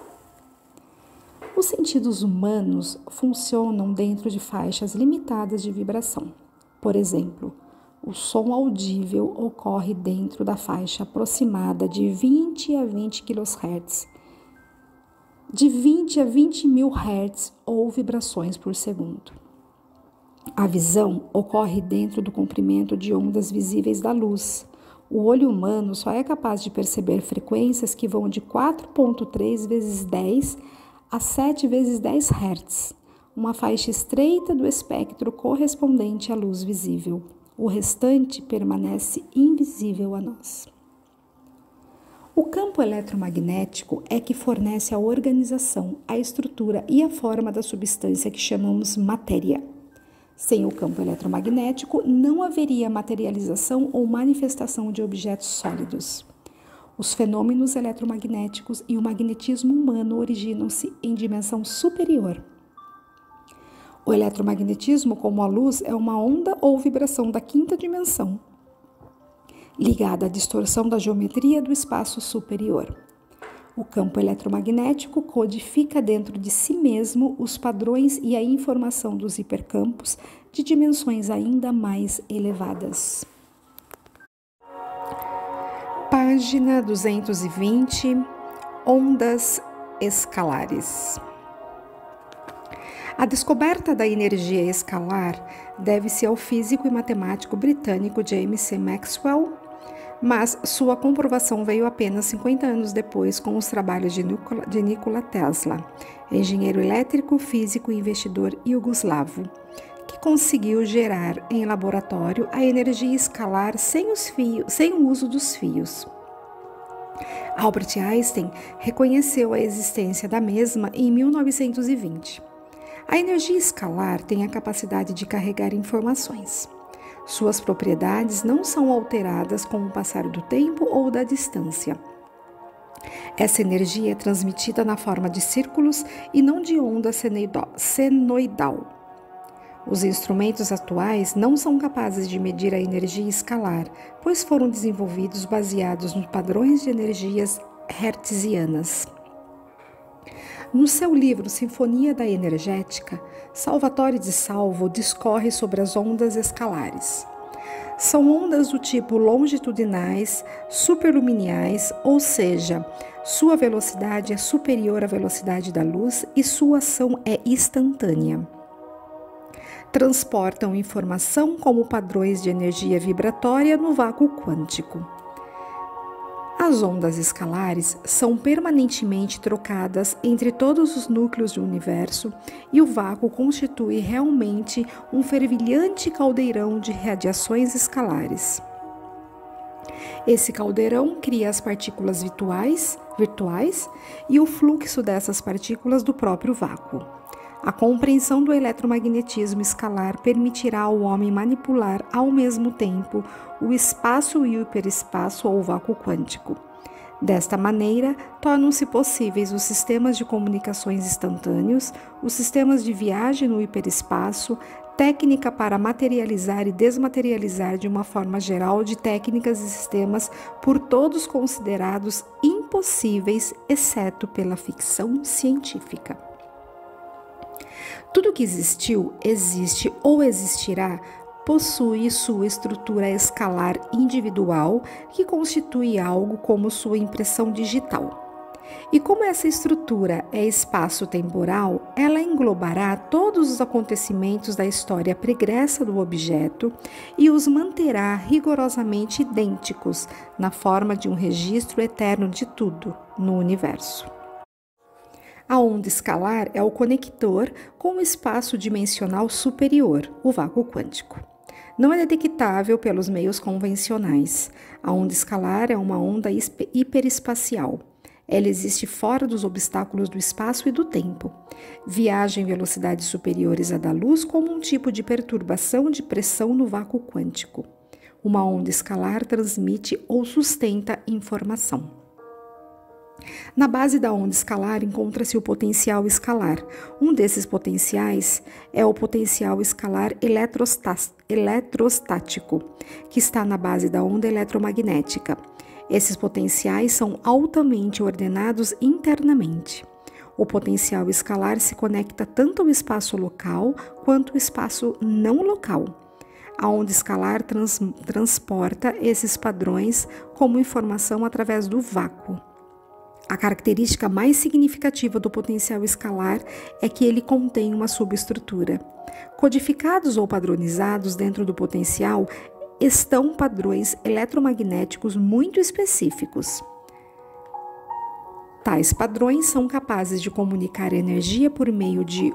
Os sentidos humanos funcionam dentro de faixas limitadas de vibração. Por exemplo, o som audível ocorre dentro da faixa aproximada de 20 a 20 kHz. De 20 a 20 mil Hz ou vibrações por segundo. A visão ocorre dentro do comprimento de ondas visíveis da luz. O olho humano só é capaz de perceber frequências que vão de 4,3 vezes 10 a 7 vezes 10 Hz, uma faixa estreita do espectro correspondente à luz visível. o restante permanece invisível a nós. O campo eletromagnético é que fornece a organização, a estrutura e a forma da substância que chamamos matéria. Sem o campo eletromagnético, não haveria materialização ou manifestação de objetos sólidos. Os fenômenos eletromagnéticos e o magnetismo humano originam-se em dimensão superior. O eletromagnetismo, como a luz, é uma onda ou vibração da quinta dimensão, ligada à distorção da geometria do espaço superior. O campo eletromagnético codifica dentro de si mesmo os padrões e a informação dos hipercampos de dimensões ainda mais elevadas. Página 220. Ondas escalares. A descoberta da energia escalar deve-se ao físico e matemático britânico James C. Maxwell, mas sua comprovação veio apenas 50 anos depois com os trabalhos de Nikola Tesla, engenheiro elétrico, físico e investidor iugoslavo, que conseguiu gerar em laboratório a energia escalar sem o uso dos fios. Albert Einstein reconheceu a existência da mesma em 1920. A energia escalar tem a capacidade de carregar informações. Suas propriedades não são alteradas com o passar do tempo ou da distância. Essa energia é transmitida na forma de círculos e não de onda senoidal. Os instrumentos atuais não são capazes de medir a energia escalar, pois foram desenvolvidos baseados nos padrões de energias hertzianas. No seu livro Sinfonia da Energética, Salvatore de Salvo discorre sobre as ondas escalares. São ondas do tipo longitudinais, superluminais, ou seja, sua velocidade é superior à velocidade da luz e sua ação é instantânea. Transportam informação como padrões de energia vibratória no vácuo quântico. As ondas escalares são permanentemente trocadas entre todos os núcleos do universo e o vácuo constitui realmente um fervilhante caldeirão de radiações escalares. Esse caldeirão cria as partículas virtuais e o fluxo dessas partículas do próprio vácuo. A compreensão do eletromagnetismo escalar permitirá ao homem manipular ao mesmo tempo o espaço e o hiperespaço ou vácuo quântico. Desta maneira, tornam-se possíveis os sistemas de comunicações instantâneos, os sistemas de viagem no hiperespaço, técnica para materializar e desmaterializar de uma forma geral de técnicas e sistemas por todos considerados impossíveis, exceto pela ficção científica. Tudo que existiu, existe ou existirá possui sua estrutura escalar individual, que constitui algo como sua impressão digital. E como essa estrutura é espaço-temporal, ela englobará todos os acontecimentos da história pregressa do objeto e os manterá rigorosamente idênticos na forma de um registro eterno de tudo no universo. A onda escalar é o conector com o espaço dimensional superior, o vácuo quântico. Não é detectável pelos meios convencionais. A onda escalar é uma onda hiperespacial. Ela existe fora dos obstáculos do espaço e do tempo. Viaja em velocidades superiores à da luz como um tipo de perturbação de pressão no vácuo quântico. Uma onda escalar transmite ou sustenta informação. Na base da onda escalar encontra-se o potencial escalar. Um desses potenciais é o potencial escalar eletrostático, que está na base da onda eletromagnética. Esses potenciais são altamente ordenados internamente. O potencial escalar se conecta tanto ao espaço local quanto ao espaço não local. A onda escalar transporta esses padrões como informação através do vácuo. A característica mais significativa do potencial escalar é que ele contém uma subestrutura. Codificados ou padronizados dentro do potencial estão padrões eletromagnéticos muito específicos. Tais padrões são capazes de comunicar energia por meio de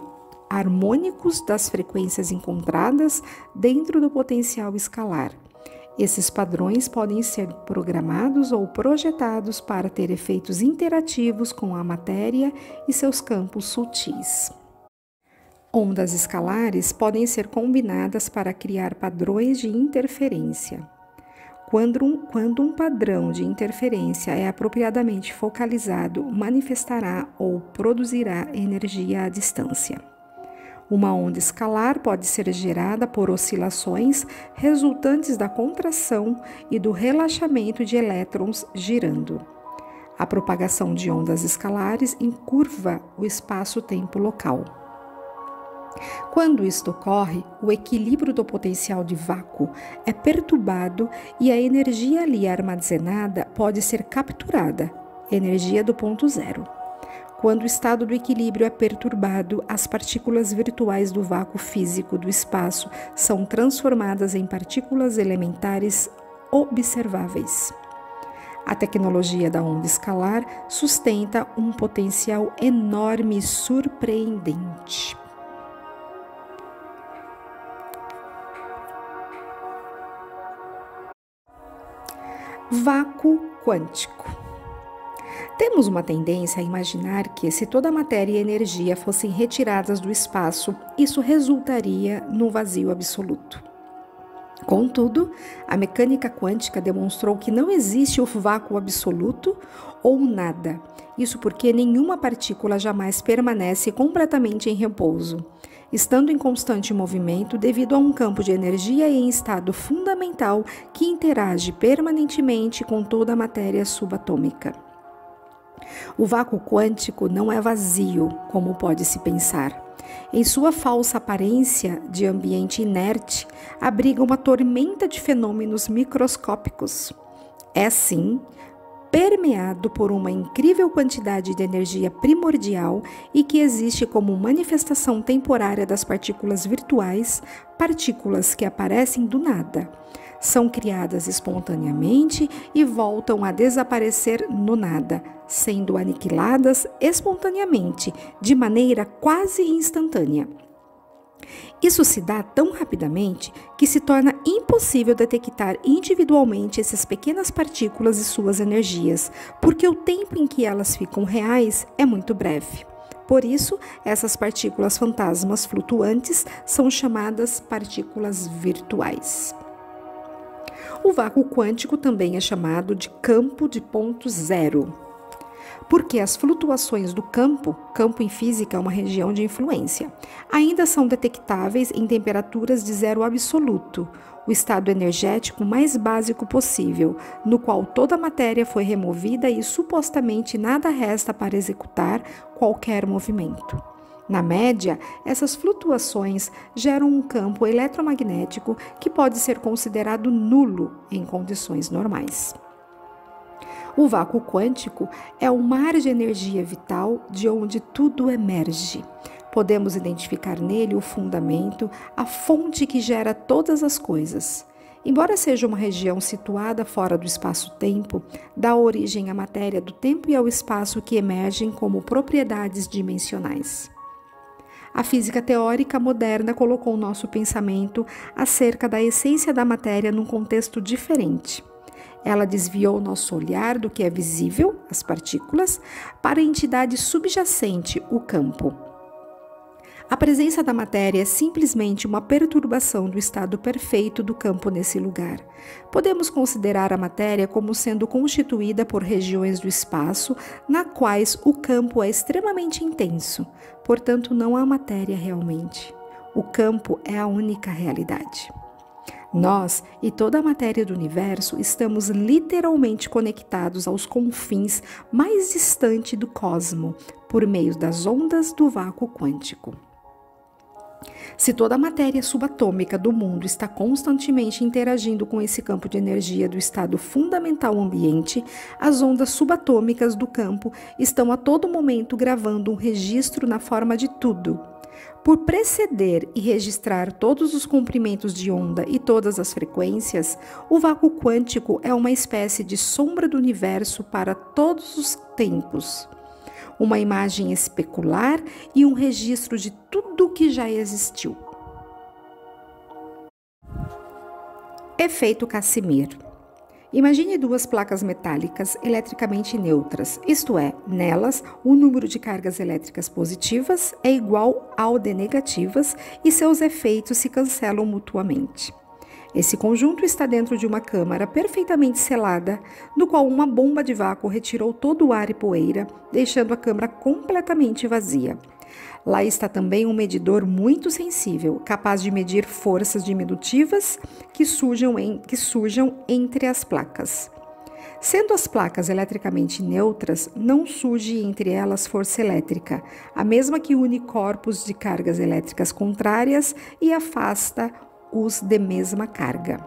harmônicos das frequências encontradas dentro do potencial escalar. Esses padrões podem ser programados ou projetados para ter efeitos interativos com a matéria e seus campos sutis. Ondas escalares podem ser combinadas para criar padrões de interferência. Quando um padrão de interferência é apropriadamente focalizado, manifestará ou produzirá energia à distância. Uma onda escalar pode ser gerada por oscilações resultantes da contração e do relaxamento de elétrons girando. A propagação de ondas escalares encurva o espaço-tempo local. Quando isto ocorre, o equilíbrio do potencial de vácuo é perturbado e a energia ali armazenada pode ser capturada, energia do ponto zero. Quando o estado do equilíbrio é perturbado, as partículas virtuais do vácuo físico do espaço são transformadas em partículas elementares observáveis. A tecnologia da onda escalar sustenta um potencial enorme e surpreendente. Vácuo quântico. Temos uma tendência a imaginar que, se toda a matéria e energia fossem retiradas do espaço, isso resultaria num vazio absoluto. Contudo, a mecânica quântica demonstrou que não existe o vácuo absoluto ou nada. Isso porque nenhuma partícula jamais permanece completamente em repouso, estando em constante movimento devido a um campo de energia em estado fundamental que interage permanentemente com toda a matéria subatômica. O vácuo quântico não é vazio, como pode-se pensar. Em sua falsa aparência de ambiente inerte, abriga uma tormenta de fenômenos microscópicos. É, sim, permeado por uma incrível quantidade de energia primordial e que existe como manifestação temporária das partículas virtuais, partículas que aparecem do nada. São criadas espontaneamente e voltam a desaparecer no nada, sendo aniquiladas espontaneamente, de maneira quase instantânea. Isso se dá tão rapidamente que se torna impossível detectar individualmente essas pequenas partículas e suas energias, porque o tempo em que elas ficam reais é muito breve. Por isso, essas partículas fantasmas flutuantes são chamadas partículas virtuais. O vácuo quântico também é chamado de campo de ponto zero, porque as flutuações do campo em física é uma região de influência, ainda são detectáveis em temperaturas de zero absoluto, o estado energético mais básico possível, no qual toda a matéria foi removida e supostamente nada resta para executar qualquer movimento. Na média, essas flutuações geram um campo eletromagnético que pode ser considerado nulo em condições normais. O vácuo quântico é o mar de energia vital de onde tudo emerge. Podemos identificar nele o fundamento, a fonte que gera todas as coisas. Embora seja uma região situada fora do espaço-tempo, dá origem à matéria do tempo e ao espaço que emergem como propriedades dimensionais. A física teórica moderna colocou o nosso pensamento acerca da essência da matéria num contexto diferente. Ela desviou nosso olhar do que é visível, as partículas, para a entidade subjacente, o campo. A presença da matéria é simplesmente uma perturbação do estado perfeito do campo nesse lugar. Podemos considerar a matéria como sendo constituída por regiões do espaço, na quais o campo é extremamente intenso, portanto não há matéria realmente. O campo é a única realidade. Nós e toda a matéria do universo estamos literalmente conectados aos confins mais distantes do cosmo, por meio das ondas do vácuo quântico. Se toda a matéria subatômica do mundo está constantemente interagindo com esse campo de energia do estado fundamental ambiente, as ondas subatômicas do campo estão a todo momento gravando um registro na forma de tudo. Por preceder e registrar todos os comprimentos de onda e todas as frequências, o vácuo quântico é uma espécie de sombra do universo para todos os tempos. uma imagem especular e um registro de tudo o que já existiu. Efeito Casimir. Imagine duas placas metálicas eletricamente neutras, isto é, nelas o número de cargas elétricas positivas é igual ao de negativas e seus efeitos se cancelam mutuamente. Esse conjunto está dentro de uma câmara perfeitamente selada, no qual uma bomba de vácuo retirou todo o ar e poeira, deixando a câmara completamente vazia. Lá está também um medidor muito sensível, capaz de medir forças diminutivas que surjam entre as placas. Sendo as placas eletricamente neutras, não surge entre elas força elétrica, a mesma que une corpos de cargas elétricas contrárias e afasta os de mesma carga.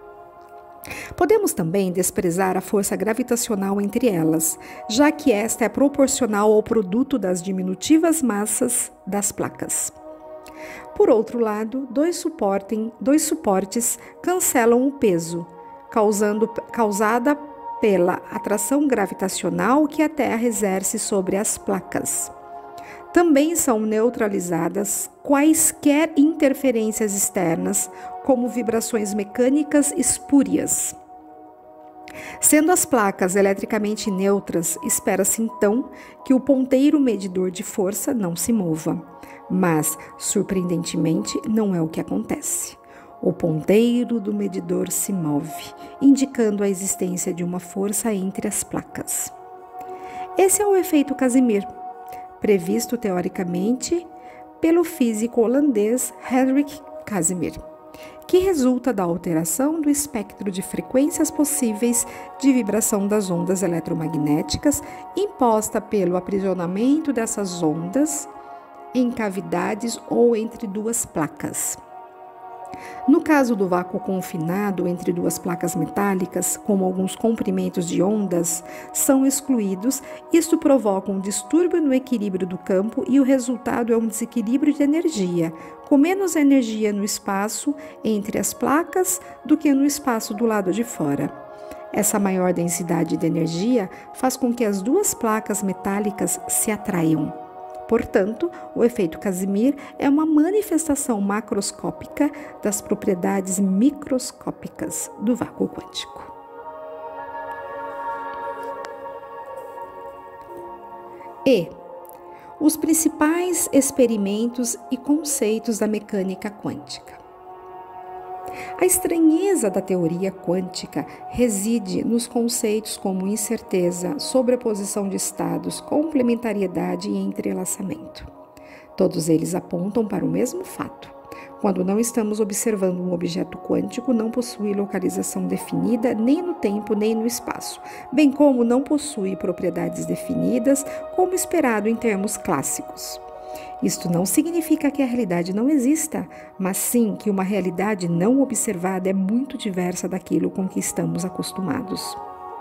Podemos também desprezar a força gravitacional entre elas, já que esta é proporcional ao produto das diminutivas massas das placas. Por outro lado, dois suportes cancelam o peso, causada pela atração gravitacional que a Terra exerce sobre as placas. Também são neutralizadas quaisquer interferências externas, como vibrações mecânicas espúrias. Sendo as placas eletricamente neutras, espera-se então que o ponteiro medidor de força não se mova. Mas, surpreendentemente, não é o que acontece. O ponteiro do medidor se move, indicando a existência de uma força entre as placas. Esse é o efeito Casimir, previsto teoricamente pelo físico holandês Hendrik Casimir, que resulta da alteração do espectro de frequências possíveis de vibração das ondas eletromagnéticas imposta pelo aprisionamento dessas ondas em cavidades ou entre duas placas. No caso do vácuo confinado entre duas placas metálicas, como alguns comprimentos de ondas são excluídos, isto provoca um distúrbio no equilíbrio do campo e o resultado é um desequilíbrio de energia, com menos energia no espaço entre as placas do que no espaço do lado de fora. Essa maior densidade de energia faz com que as duas placas metálicas se atraiam. Portanto, o efeito Casimir é uma manifestação macroscópica das propriedades microscópicas do vácuo quântico. E os principais experimentos e conceitos da mecânica quântica. A estranheza da teoria quântica reside nos conceitos como incerteza, sobreposição de estados, complementariedade e entrelaçamento. Todos eles apontam para o mesmo fato. Quando não estamos observando um objeto quântico, não possui localização definida nem no tempo nem no espaço, bem como não possui propriedades definidas, como esperado em termos clássicos. Isto não significa que a realidade não exista, mas sim que uma realidade não observada é muito diversa daquilo com que estamos acostumados.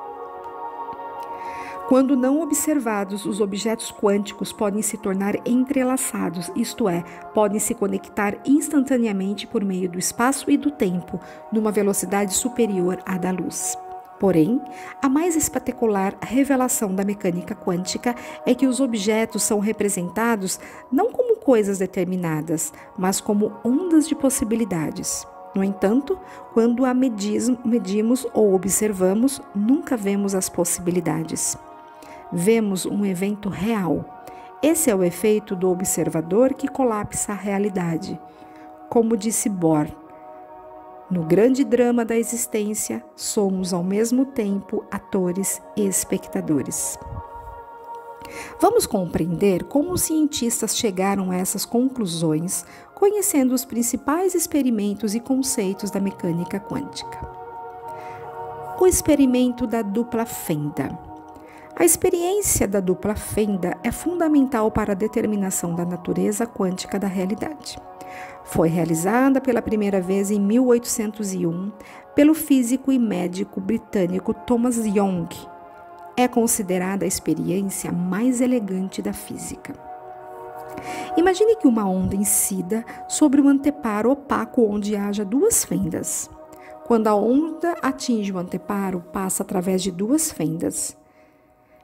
Quando não observados, os objetos quânticos podem se tornar entrelaçados, isto é, podem se conectar instantaneamente por meio do espaço e do tempo, numa velocidade superior à da luz. Porém, a mais espetacular revelação da mecânica quântica é que os objetos são representados não como coisas determinadas, mas como ondas de possibilidades. No entanto, quando a medimos ou observamos, nunca vemos as possibilidades. Vemos um evento real. Esse é o efeito do observador que colapsa a realidade. Como disse Bohr, no grande drama da existência, somos ao mesmo tempo atores e espectadores. Vamos compreender como os cientistas chegaram a essas conclusões, conhecendo os principais experimentos e conceitos da mecânica quântica. O experimento da dupla fenda. A experiência da dupla fenda é fundamental para a determinação da natureza quântica da realidade. Foi realizada pela primeira vez em 1801 pelo físico e médico britânico Thomas Young. É considerada a experiência mais elegante da física. Imagine que uma onda incida sobre um anteparo opaco onde haja duas fendas. Quando a onda atinge o anteparo, passa através de duas fendas.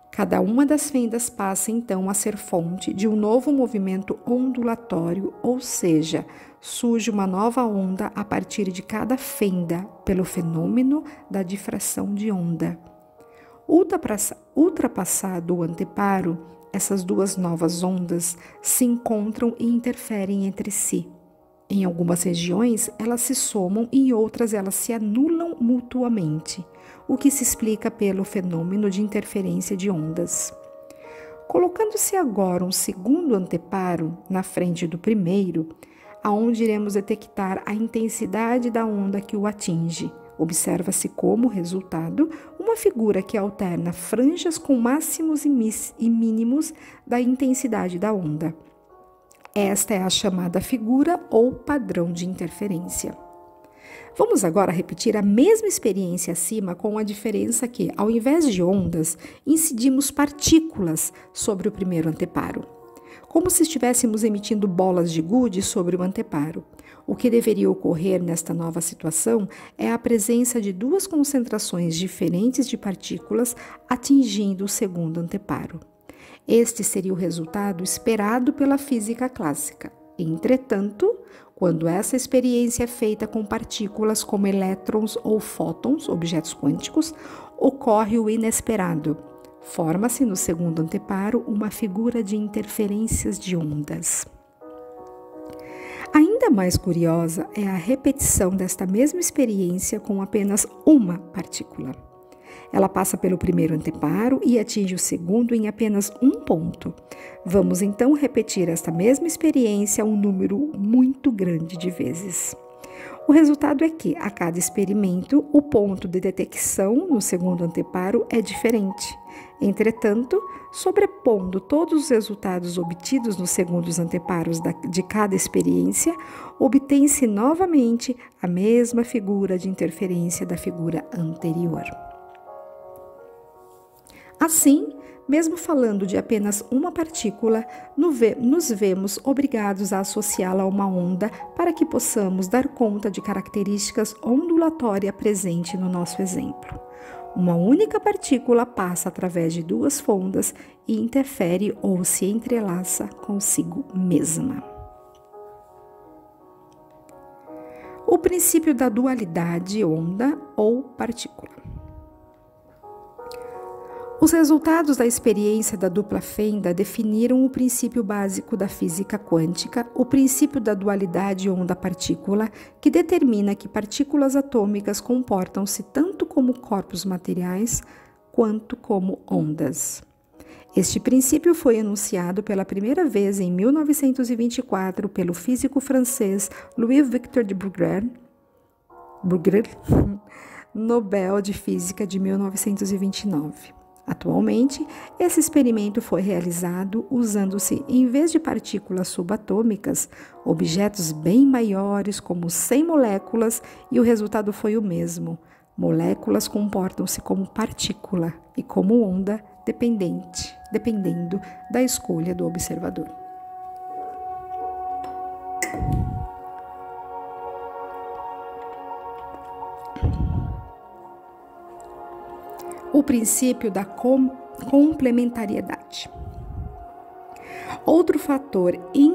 Cada uma das fendas passa então a ser fonte de um novo movimento ondulatório, ou seja, surge uma nova onda a partir de cada fenda pelo fenômeno da difração de onda. Ultrapassado o anteparo, essas duas novas ondas se encontram e interferem entre si. Em algumas regiões, elas se somam e em outras elas se anulam mutuamente, o que se explica pelo fenômeno de interferência de ondas. Colocando-se agora um segundo anteparo na frente do primeiro, aonde iremos detectar a intensidade da onda que o atinge. Observa-se como resultado uma figura que alterna franjas com máximos e mínimos da intensidade da onda. Esta é a chamada figura ou padrão de interferência. Vamos agora repetir a mesma experiência acima, com a diferença que, ao invés de ondas, incidimos partículas sobre o primeiro anteparo, como se estivéssemos emitindo bolas de gude sobre o anteparo. O que deveria ocorrer nesta nova situação é a presença de duas concentrações diferentes de partículas atingindo o segundo anteparo. Este seria o resultado esperado pela física clássica. Entretanto, quando essa experiência é feita com partículas como elétrons ou fótons, objetos quânticos, ocorre o inesperado. Forma-se no segundo anteparo uma figura de interferências de ondas. Ainda mais curiosa é a repetição desta mesma experiência com apenas uma partícula. Ela passa pelo primeiro anteparo e atinge o segundo em apenas um ponto. Vamos então repetir esta mesma experiência um número muito grande de vezes. O resultado é que, a cada experimento, o ponto de detecção no segundo anteparo é diferente. Entretanto, sobrepondo todos os resultados obtidos nos segundos anteparos de cada experiência, obtém-se novamente a mesma figura de interferência da figura anterior. Assim, mesmo falando de apenas uma partícula, nos vemos obrigados a associá-la a uma onda para que possamos dar conta de características ondulatórias presentes no nosso exemplo. Uma única partícula passa através de duas fondas e interfere ou se entrelaça consigo mesma. O princípio da dualidade onda ou partícula. Os resultados da experiência da dupla fenda definiram o princípio básico da física quântica, o princípio da dualidade onda-partícula, que determina que partículas atômicas comportam-se tanto como corpos materiais quanto como ondas. Este princípio foi enunciado pela primeira vez em 1924 pelo físico francês Louis-Victor de Broglie, Nobel de Física de 1929. Atualmente, esse experimento foi realizado usando-se, em vez de partículas subatômicas, objetos bem maiores, como 100 moléculas, e o resultado foi o mesmo. Moléculas comportam-se como partícula e como onda, dependendo da escolha do observador. O princípio da complementariedade. Outro fato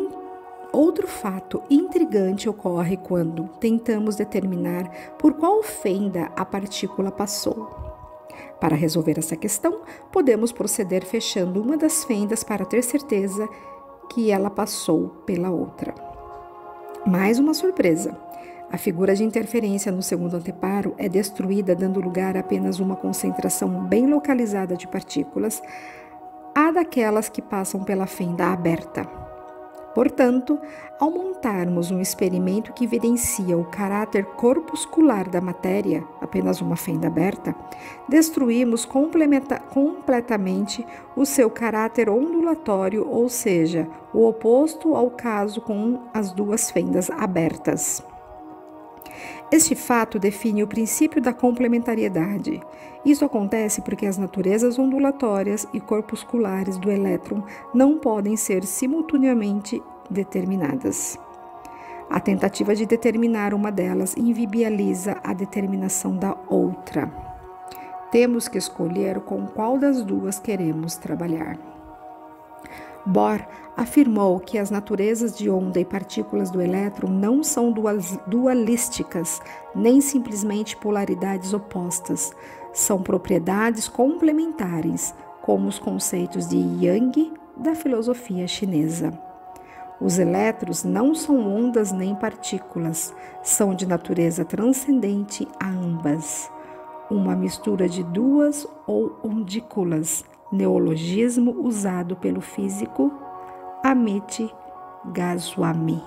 intrigante ocorre quando tentamos determinar por qual fenda a partícula passou. Para resolver essa questão, podemos proceder fechando uma das fendas para ter certeza que ela passou pela outra. Mais uma surpresa. A figura de interferência no segundo anteparo é destruída, dando lugar a apenas uma concentração bem localizada de partículas, a daquelas que passam pela fenda aberta. Portanto, ao montarmos um experimento que evidencia o caráter corpuscular da matéria, apenas uma fenda aberta, destruímos completamente o seu caráter ondulatório, ou seja, o oposto ao caso com as duas fendas abertas. Este fato define o princípio da complementariedade. Isso acontece porque as naturezas ondulatórias e corpusculares do elétron não podem ser simultaneamente determinadas. A tentativa de determinar uma delas inviabiliza a determinação da outra. Temos que escolher com qual das duas queremos trabalhar. Bohr afirmou que as naturezas de onda e partículas do elétron não são dualísticas, nem simplesmente polaridades opostas. São propriedades complementares, como os conceitos de Yang da filosofia chinesa. Os elétrons não são ondas nem partículas, são de natureza transcendente a ambas. Uma mistura de duas ou ondículas, neologismo usado pelo físico Amit Goswami.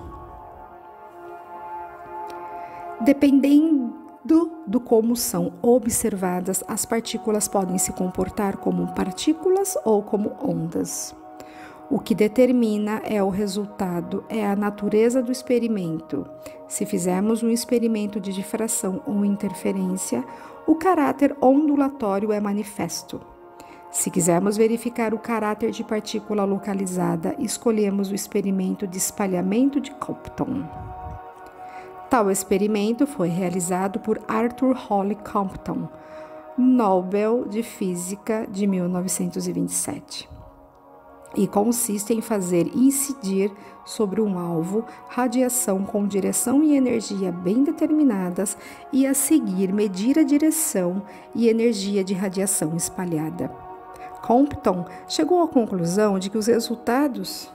Dependendo do como são observadas, as partículas podem se comportar como partículas ou como ondas. O que determina o resultado é a natureza do experimento. Se fizermos um experimento de difração ou interferência, o caráter ondulatório é manifesto. Se quisermos verificar o caráter de partícula localizada, escolhemos o experimento de espalhamento de Compton. Tal experimento foi realizado por Arthur Holly Compton, Nobel de Física de 1927. E consiste em fazer incidir sobre um alvo radiação com direção e energia bem determinadas e, a seguir, medir a direção e energia de radiação espalhada. Compton chegou à conclusão de que os resultados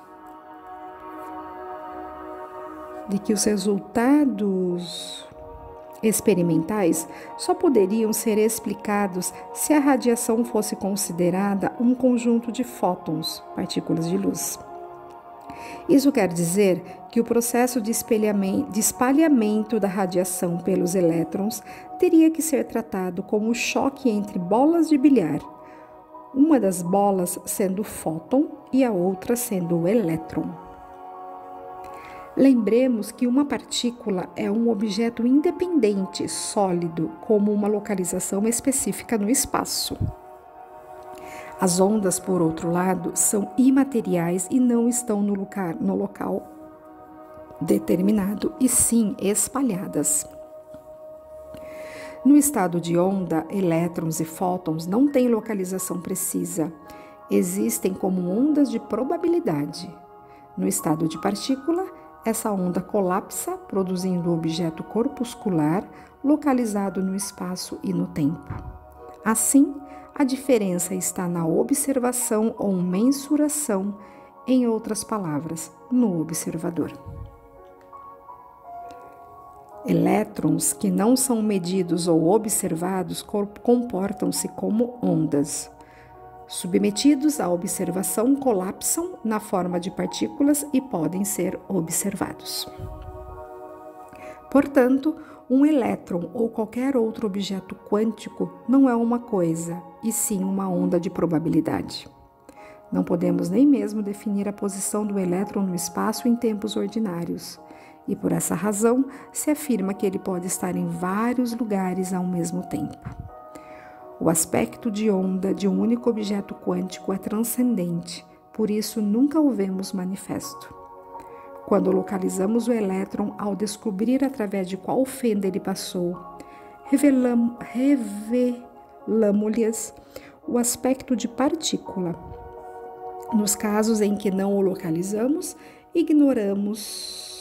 experimentais só poderiam ser explicados se a radiação fosse considerada um conjunto de fótons, partículas de luz. Isso quer dizer que o processo de espalhamento da radiação pelos elétrons teria que ser tratado como o choque entre bolas de bilhar, uma das bolas sendo o fóton e a outra sendo o elétron. Lembremos que uma partícula é um objeto independente, sólido, como uma localização específica no espaço. As ondas, por outro lado, são imateriais e não estão no local determinado, e sim espalhadas. No estado de onda, elétrons e fótons não têm localização precisa. Existem como ondas de probabilidade. No estado de partícula, essa onda colapsa, produzindo um objeto corpuscular localizado no espaço e no tempo. Assim, a diferença está na observação ou mensuração, em outras palavras, no observador. Elétrons que não são medidos ou observados comportam-se como ondas. Submetidos à observação, colapsam na forma de partículas e podem ser observados. Portanto, um elétron ou qualquer outro objeto quântico não é uma coisa, e sim uma onda de probabilidade. Não podemos nem mesmo definir a posição do elétron no espaço em tempos ordinários, e por essa razão se afirma que ele pode estar em vários lugares ao mesmo tempo. O aspecto de onda de um único objeto quântico é transcendente, por isso nunca o vemos manifesto. Quando localizamos o elétron, ao descobrir através de qual fenda ele passou, revelamos-lhes o aspecto de partícula. Nos casos em que não o localizamos, ignoramos.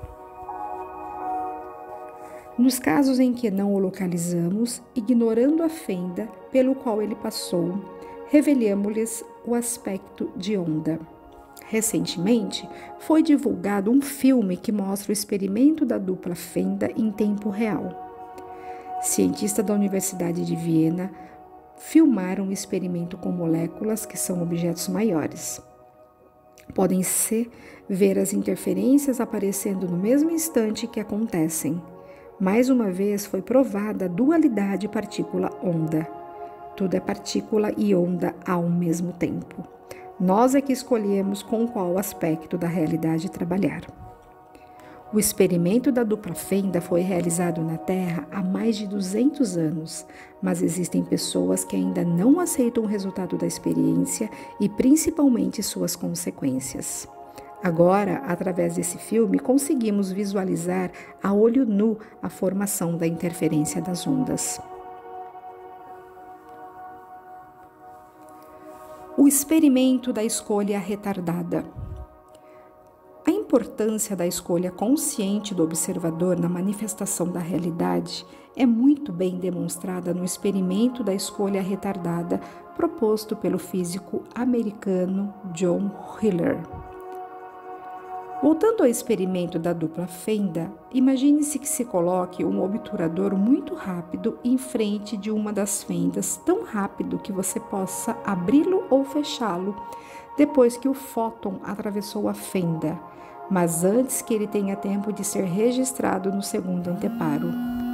Nos casos em que não o localizamos, ignorando a fenda pelo qual ele passou, revelamos-lhes o aspecto de onda. Recentemente, foi divulgado um filme que mostra o experimento da dupla fenda em tempo real. Cientistas da Universidade de Viena filmaram o experimento com moléculas que são objetos maiores. Podem-se ver as interferências aparecendo no mesmo instante que acontecem. Mais uma vez foi provada a dualidade partícula-onda. Tudo é partícula e onda ao mesmo tempo. Nós é que escolhemos com qual aspecto da realidade trabalhar. O experimento da dupla fenda foi realizado na Terra há mais de 200 anos, mas existem pessoas que ainda não aceitam o resultado da experiência e principalmente suas consequências. Agora, através desse filme, conseguimos visualizar a olho nu a formação da interferência das ondas. O experimento da escolha retardada. A importância da escolha consciente do observador na manifestação da realidade é muito bem demonstrada no experimento da escolha retardada proposto pelo físico americano John Wheeler. Voltando ao experimento da dupla fenda, imagine-se que se coloque um obturador muito rápido em frente de uma das fendas, tão rápido que você possa abri-lo ou fechá-lo depois que o fóton atravessou a fenda, mas antes que ele tenha tempo de ser registrado no segundo anteparo.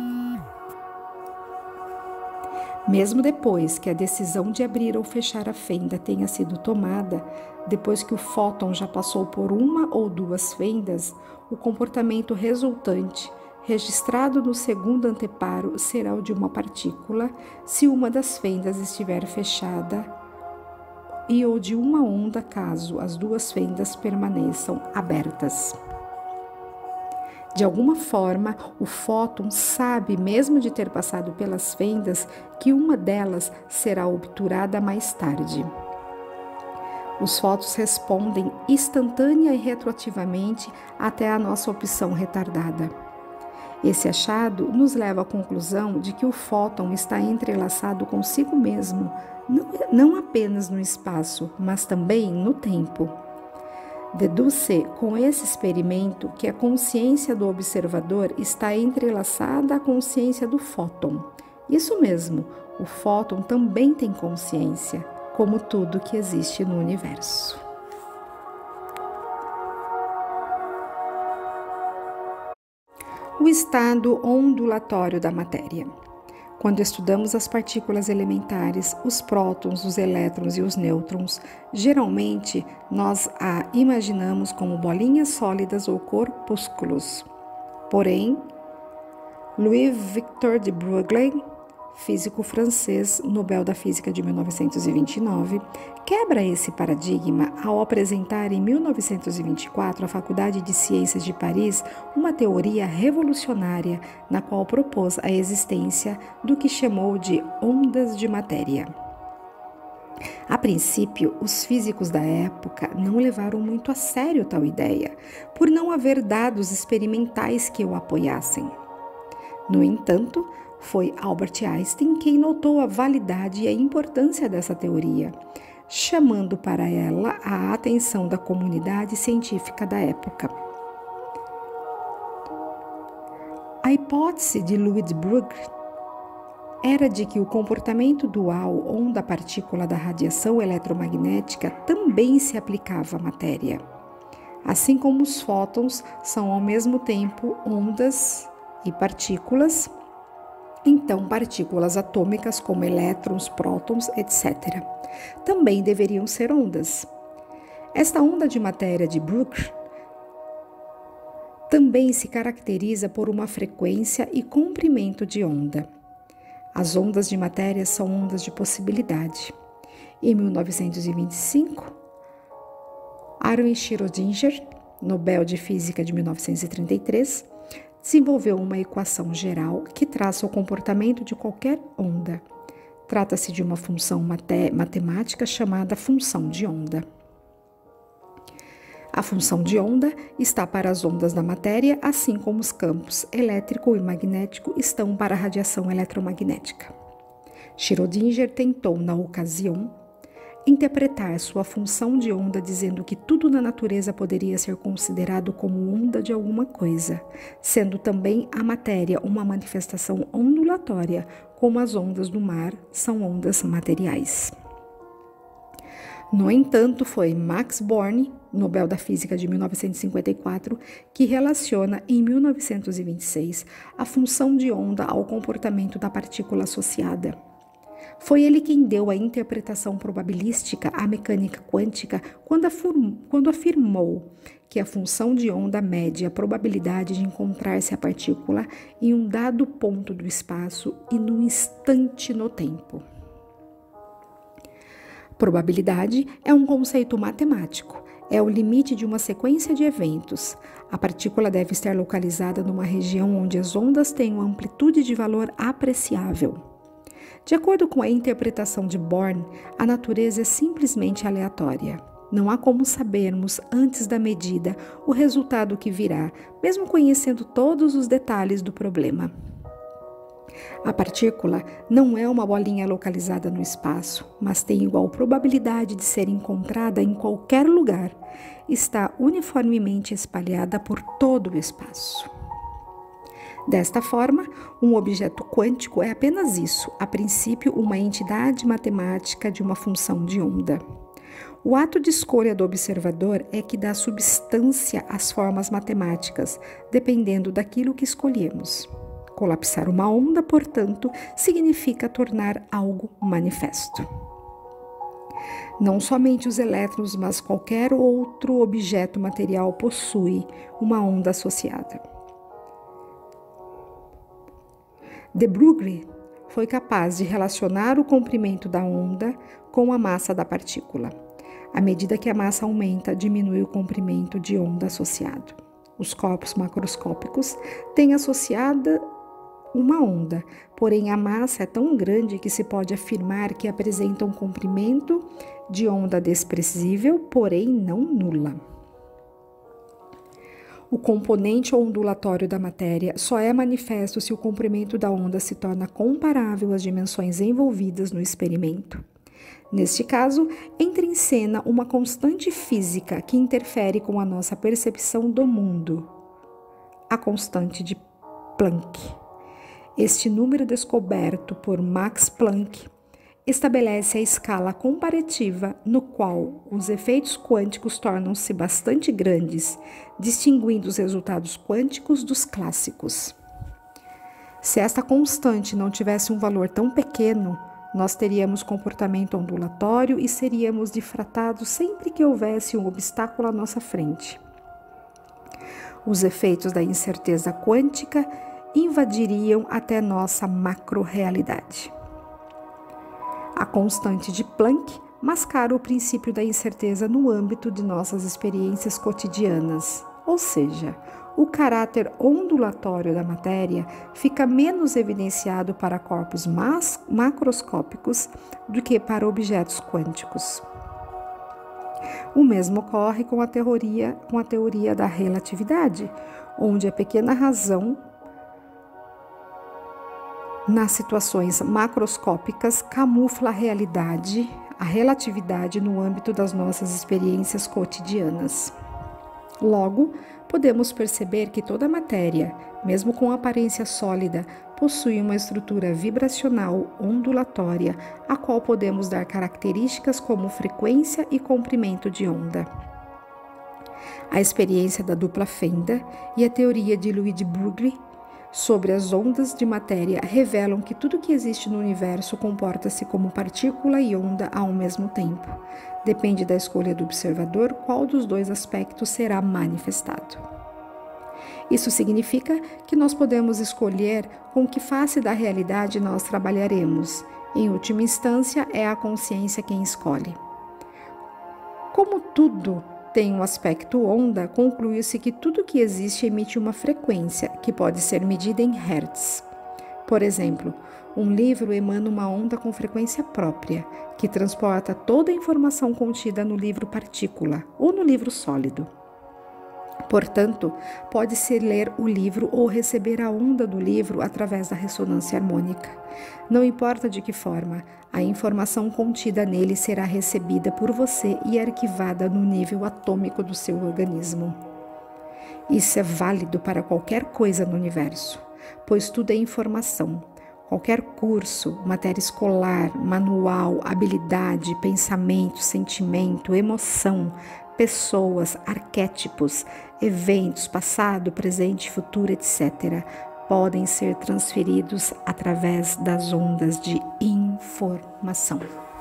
Mesmo depois que a decisão de abrir ou fechar a fenda tenha sido tomada, depois que o fóton já passou por uma ou duas fendas, o comportamento resultante, registrado no segundo anteparo, será o de uma partícula, se uma das fendas estiver fechada, e ou de uma onda, caso as duas fendas permaneçam abertas. De alguma forma, o fóton sabe, mesmo de ter passado pelas fendas, que uma delas será obturada mais tarde. Os fótons respondem instantânea e retroativamente até a nossa opção retardada. Esse achado nos leva à conclusão de que o fóton está entrelaçado consigo mesmo, não apenas no espaço, mas também no tempo. Deduz-se com esse experimento que a consciência do observador está entrelaçada à consciência do fóton. Isso mesmo, o fóton também tem consciência, como tudo que existe no universo. O estado ondulatório da matéria. Quando estudamos as partículas elementares, os prótons, os elétrons e os nêutrons, geralmente nós a imaginamos como bolinhas sólidas ou corpúsculos. Porém, Louis-Victor de Broglie, físico francês, Nobel da Física de 1929, quebra esse paradigma ao apresentar em 1924 à Faculdade de Ciências de Paris uma teoria revolucionária na qual propôs a existência do que chamou de ondas de matéria. A princípio, os físicos da época não levaram muito a sério tal ideia, por não haver dados experimentais que o apoiassem. No entanto, foi Albert Einstein quem notou a validade e a importância dessa teoria, chamando para ela a atenção da comunidade científica da época. A hipótese de Louis de Broglie era de que o comportamento dual onda-partícula da radiação eletromagnética também se aplicava à matéria. Assim como os fótons são ao mesmo tempo ondas e partículas, então partículas atômicas como elétrons, prótons, etc., também deveriam ser ondas. Esta onda de matéria de Broglie também se caracteriza por uma frequência e comprimento de onda. As ondas de matéria são ondas de possibilidade. Em 1925, Aaron Schrödinger, Nobel de Física de 1933, desenvolveu uma equação geral que traça o comportamento de qualquer onda. Trata-se de uma função matemática chamada função de onda. A função de onda está para as ondas da matéria, assim como os campos elétrico e magnético estão para a radiação eletromagnética. Schrödinger tentou, na ocasião, interpretar sua função de onda dizendo que tudo na natureza poderia ser considerado como onda de alguma coisa, sendo também a matéria uma manifestação ondulatória, como as ondas do mar são ondas materiais. No entanto, foi Max Born, Nobel da Física de 1954, que relaciona em 1926 a função de onda ao comportamento da partícula associada. Foi ele quem deu a interpretação probabilística à mecânica quântica quando afirmou que a função de onda mede a probabilidade de encontrar-se a partícula em um dado ponto do espaço e num instante no tempo. Probabilidade é um conceito matemático. É o limite de uma sequência de eventos. A partícula deve estar localizada numa região onde as ondas têm uma amplitude de valor apreciável. De acordo com a interpretação de Born, a natureza é simplesmente aleatória. Não há como sabermos, antes da medida, o resultado que virá, mesmo conhecendo todos os detalhes do problema. A partícula não é uma bolinha localizada no espaço, mas tem igual probabilidade de ser encontrada em qualquer lugar. Está uniformemente espalhada por todo o espaço. Desta forma, um objeto quântico é apenas isso, a princípio uma entidade matemática de uma função de onda. O ato de escolha do observador é que dá substância às formas matemáticas, dependendo daquilo que escolhemos. Colapsar uma onda, portanto, significa tornar algo manifesto. Não somente os elétrons, mas qualquer outro objeto material possui uma onda associada. De Broglie foi capaz de relacionar o comprimento da onda com a massa da partícula. À medida que a massa aumenta, diminui o comprimento de onda associado. Os corpos macroscópicos têm associada uma onda, porém a massa é tão grande que se pode afirmar que apresenta um comprimento de onda desprezível, porém não nula. O componente ondulatório da matéria só é manifesto se o comprimento da onda se torna comparável às dimensões envolvidas no experimento. Neste caso, entra em cena uma constante física que interfere com a nossa percepção do mundo, a constante de Planck. Este número descoberto por Max Planck estabelece a escala comparativa no qual os efeitos quânticos tornam-se bastante grandes, distinguindo os resultados quânticos dos clássicos. Se esta constante não tivesse um valor tão pequeno, nós teríamos comportamento ondulatório e seríamos difratados sempre que houvesse um obstáculo à nossa frente. Os efeitos da incerteza quântica invadiriam até nossa macro-realidade. A constante de Planck mascara o princípio da incerteza no âmbito de nossas experiências cotidianas, ou seja, o caráter ondulatório da matéria fica menos evidenciado para corpos macroscópicos do que para objetos quânticos. O mesmo ocorre com a teoria da relatividade, onde a pequena razão nas situações macroscópicas camufla a relatividade no âmbito das nossas experiências cotidianas. Logo, podemos perceber que toda matéria, mesmo com aparência sólida, possui uma estrutura vibracional ondulatória, a qual podemos dar características como frequência e comprimento de onda. A experiência da dupla fenda e a teoria de Louis de Broglie sobre as ondas de matéria revelam que tudo que existe no universo comporta-se como partícula e onda ao mesmo tempo. Depende da escolha do observador qual dos dois aspectos será manifestado. Isso significa que nós podemos escolher com que face da realidade nós trabalharemos. Em última instância, é a consciência quem escolhe. Como tudo tem um aspecto onda, conclui-se que tudo que existe emite uma frequência, que pode ser medida em hertz. Por exemplo, um livro emana uma onda com frequência própria, que transporta toda a informação contida no livro partícula ou no livro sólido. Portanto, pode-se ler o livro ou receber a onda do livro através da ressonância harmônica. Não importa de que forma, a informação contida nele será recebida por você e arquivada no nível atômico do seu organismo. Isso é válido para qualquer coisa no universo, pois tudo é informação. Qualquer curso, matéria escolar, manual, habilidade, pensamento, sentimento, emoção, pessoas, arquétipos, eventos, passado, presente, futuro, etc., podem ser transferidos através das ondas de informação.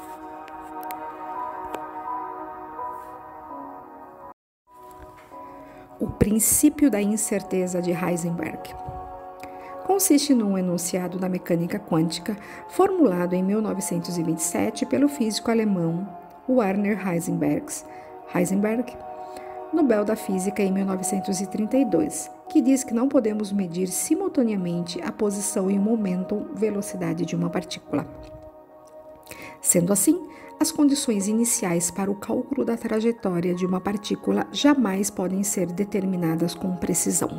O princípio da incerteza de Heisenberg consiste num enunciado da mecânica quântica formulado em 1927 pelo físico alemão Werner Heisenberg, Nobel da Física em 1932, que diz que não podemos medir simultaneamente a posição e o momento, velocidade de uma partícula. Sendo assim, as condições iniciais para o cálculo da trajetória de uma partícula jamais podem ser determinadas com precisão.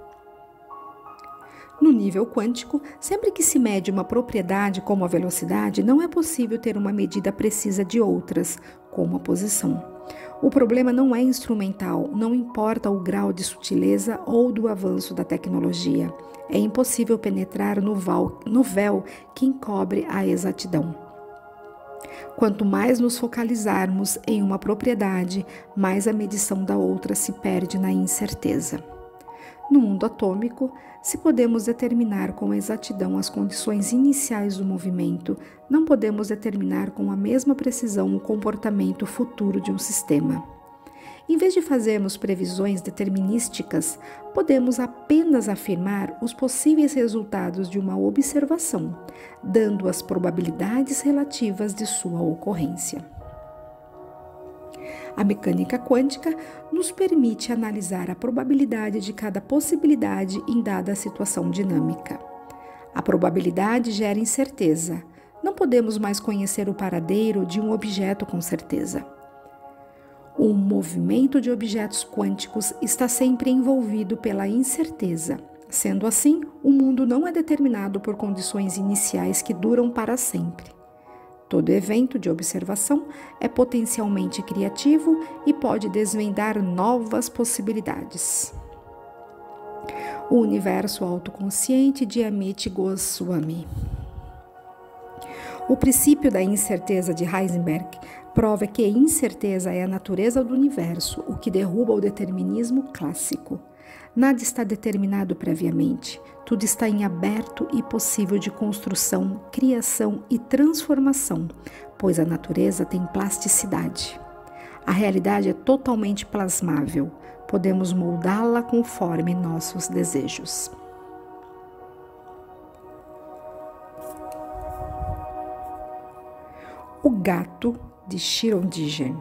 No nível quântico, sempre que se mede uma propriedade como a velocidade, não é possível ter uma medida precisa de outras, como a posição. O problema não é instrumental, não importa o grau de sutileza ou do avanço da tecnologia. É impossível penetrar no véu que encobre a exatidão. Quanto mais nos focalizarmos em uma propriedade, mais a medição da outra se perde na incerteza. No mundo atômico, se podemos determinar com exatidão as condições iniciais do movimento, não podemos determinar com a mesma precisão o comportamento futuro de um sistema. Em vez de fazermos previsões determinísticas, podemos apenas afirmar os possíveis resultados de uma observação, dando as probabilidades relativas de sua ocorrência. A mecânica quântica nos permite analisar a probabilidade de cada possibilidade em dada situação dinâmica. A probabilidade gera incerteza. Não podemos mais conhecer o paradeiro de um objeto com certeza. O movimento de objetos quânticos está sempre envolvido pela incerteza. Sendo assim, o mundo não é determinado por condições iniciais que duram para sempre. Todo evento de observação é potencialmente criativo e pode desvendar novas possibilidades. O universo autoconsciente de Amit Goswami. O princípio da incerteza de Heisenberg prova que a incerteza é a natureza do universo, o que derruba o determinismo clássico. Nada está determinado previamente, tudo está em aberto e possível de construção, criação e transformação, pois a natureza tem plasticidade. A realidade é totalmente plasmável, podemos moldá-la conforme nossos desejos. O gato de Schrödinger.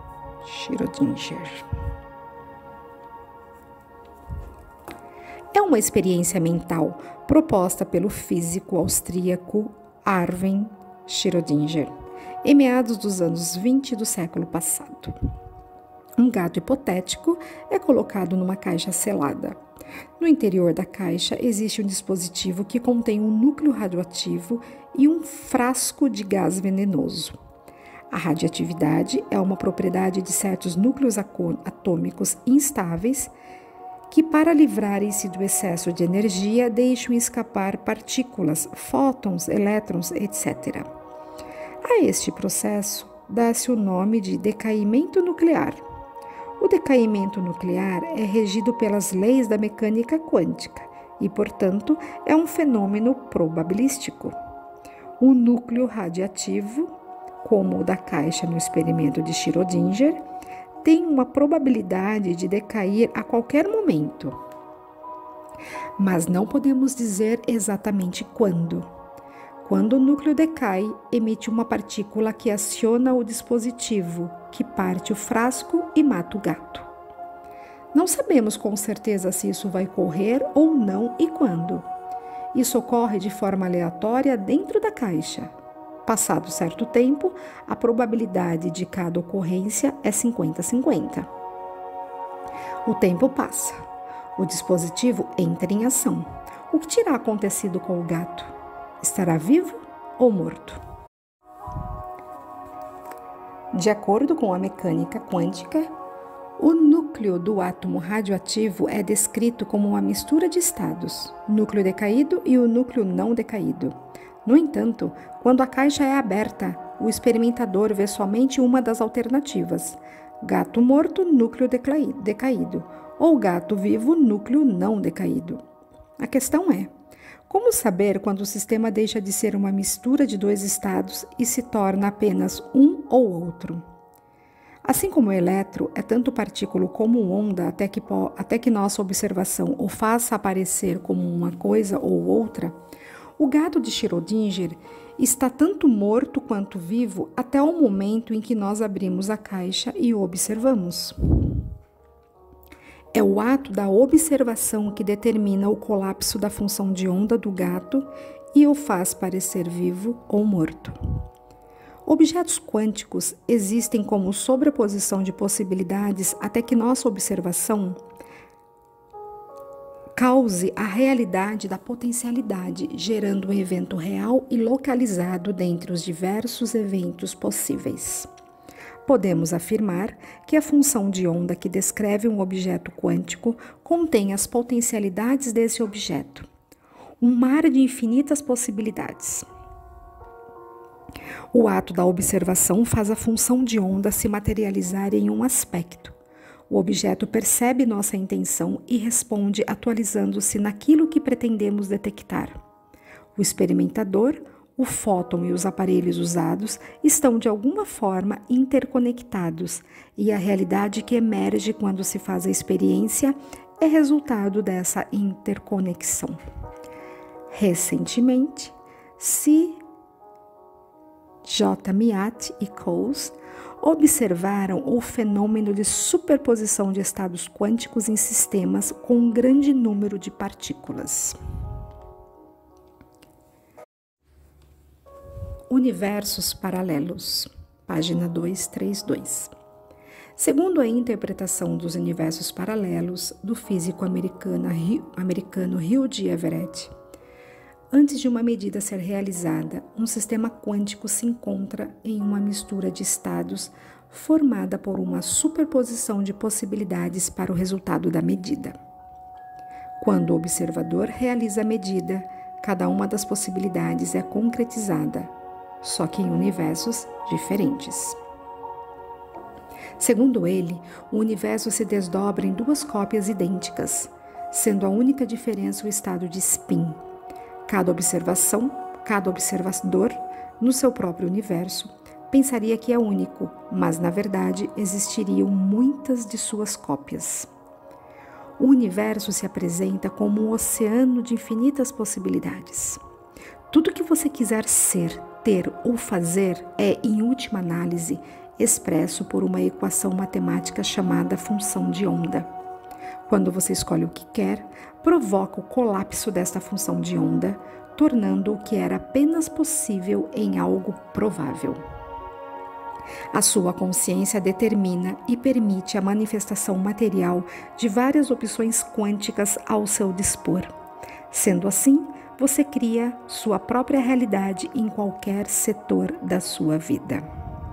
É uma experiência mental proposta pelo físico austríaco Erwin Schrödinger, em meados dos anos 20 do século passado. Um gato hipotético é colocado numa caixa selada. No interior da caixa existe um dispositivo que contém um núcleo radioativo e um frasco de gás venenoso. A radioatividade é uma propriedade de certos núcleos atômicos instáveis que, para livrarem-se do excesso de energia, deixam escapar partículas, fótons, elétrons, etc. A este processo dá-se o nome de decaimento nuclear. O decaimento nuclear é regido pelas leis da mecânica quântica e, portanto, é um fenômeno probabilístico. Um núcleo radiativo, como o da caixa no experimento de Schrödinger, tem uma probabilidade de decair a qualquer momento. Mas não podemos dizer exatamente quando. Quando o núcleo decai, emite uma partícula que aciona o dispositivo, que parte o frasco e mata o gato. Não sabemos com certeza se isso vai ocorrer ou não e quando. Isso ocorre de forma aleatória dentro da caixa. Passado certo tempo, a probabilidade de cada ocorrência é 50-50. O tempo passa. O dispositivo entra em ação. O que terá acontecido com o gato? Estará vivo ou morto? De acordo com a mecânica quântica, o núcleo do átomo radioativo é descrito como uma mistura de estados, núcleo decaído e o núcleo não decaído. No entanto, quando a caixa é aberta, o experimentador vê somente uma das alternativas: gato morto, núcleo decaído, ou gato vivo, núcleo não decaído. A questão é: como saber quando o sistema deixa de ser uma mistura de dois estados e se torna apenas um ou outro? Assim como o elétron é tanto partícula como onda até que nossa observação o faça aparecer como uma coisa ou outra, o gato de Schrödinger está tanto morto quanto vivo até o momento em que nós abrimos a caixa e o observamos. É o ato da observação que determina o colapso da função de onda do gato e o faz parecer vivo ou morto. Objetos quânticos existem como sobreposição de possibilidades até que nossa observação cause a realidade da potencialidade, gerando um evento real e localizado dentre os diversos eventos possíveis. Podemos afirmar que a função de onda que descreve um objeto quântico contém as potencialidades desse objeto, um mar de infinitas possibilidades. O ato da observação faz a função de onda se materializar em um aspecto. O objeto percebe nossa intenção e responde atualizando-se naquilo que pretendemos detectar. O experimentador, o fóton e os aparelhos usados estão de alguma forma interconectados e a realidade que emerge quando se faz a experiência é resultado dessa interconexão. Recentemente, C. J. Miat e Coase observaram o fenômeno de superposição de estados quânticos em sistemas com um grande número de partículas. Universos paralelos, página 232. Segundo a interpretação dos universos paralelos do físico americano Hugh G. Everett, antes de uma medida ser realizada, um sistema quântico se encontra em uma mistura de estados formada por uma superposição de possibilidades para o resultado da medida. Quando o observador realiza a medida, cada uma das possibilidades é concretizada, só que em universos diferentes. Segundo ele, o universo se desdobra em duas cópias idênticas, sendo a única diferença o estado de spin. Cada observador, no seu próprio universo, pensaria que é único, mas na verdade existiriam muitas de suas cópias. O universo se apresenta como um oceano de infinitas possibilidades. Tudo que você quiser ser, ter ou fazer é, em última análise, expresso por uma equação matemática chamada função de onda. Quando você escolhe o que quer, provoca o colapso desta função de onda, tornando o que era apenas possível em algo provável. A sua consciência determina e permite a manifestação material de várias opções quânticas ao seu dispor. Sendo assim, você cria sua própria realidade em qualquer setor da sua vida.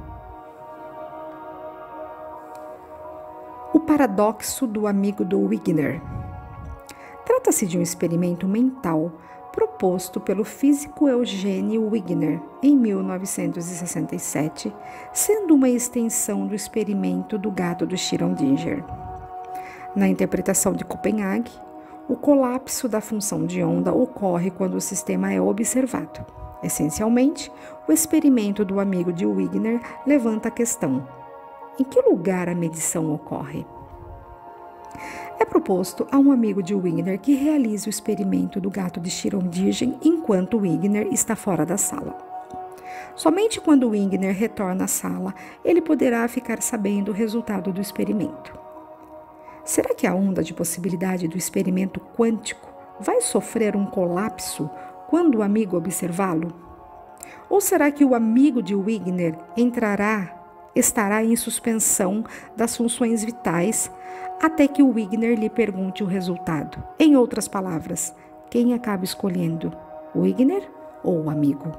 O paradoxo do amigo do Wigner. Trata-se de um experimento mental proposto pelo físico Eugene Wigner em 1967, sendo uma extensão do experimento do gato do Schrödinger. Na interpretação de Copenhague, o colapso da função de onda ocorre quando o sistema é observado. Essencialmente, o experimento do amigo de Wigner levanta a questão: em que lugar a medição ocorre? É proposto a um amigo de Wigner que realize o experimento do gato de Schrödinger enquanto Wigner está fora da sala. Somente quando Wigner retorna à sala, ele poderá ficar sabendo o resultado do experimento. Será que a onda de possibilidade do experimento quântico vai sofrer um colapso quando o amigo observá-lo? Ou será que o amigo de Wigner estará em suspensão das funções vitais até que o Wigner lhe pergunte o resultado? Em outras palavras, quem acaba escolhendo, o Wigner ou o amigo?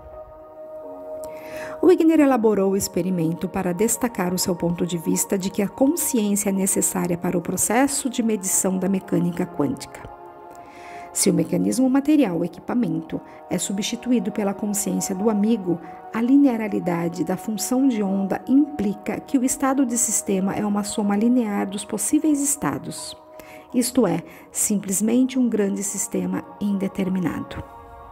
Wigner elaborou o experimento para destacar o seu ponto de vista de que a consciência é necessária para o processo de medição da mecânica quântica. Se o mecanismo material, o equipamento, é substituído pela consciência do amigo, a linearidade da função de onda implica que o estado de sistema é uma soma linear dos possíveis estados, isto é, simplesmente um grande sistema indeterminado.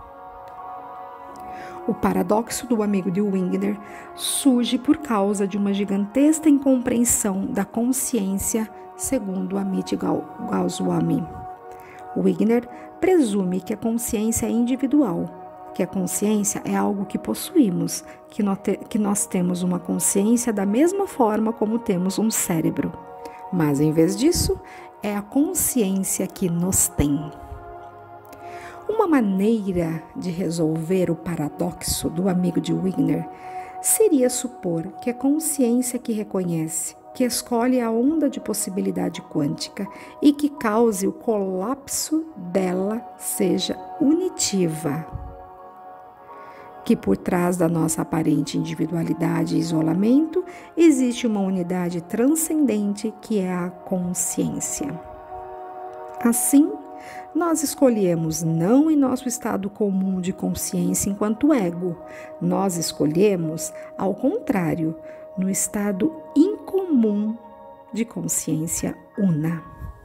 O paradoxo do amigo de Wigner surge por causa de uma gigantesca incompreensão da consciência, segundo Amit Goswami. Wigner presume que a consciência é individual, que a consciência é algo que possuímos, que nós temos uma consciência da mesma forma como temos um cérebro. Mas, em vez disso, é a consciência que nos tem. Uma maneira de resolver o paradoxo do amigo de Wigner seria supor que a consciência que reconhece, que escolhe a onda de possibilidade quântica e que cause o colapso dela seja unitiva. Que por trás da nossa aparente individualidade e isolamento existe uma unidade transcendente que é a consciência. Assim, nós escolhemos não em nosso estado comum de consciência enquanto ego, nós escolhemos, ao contrário, no estado incomum de consciência una.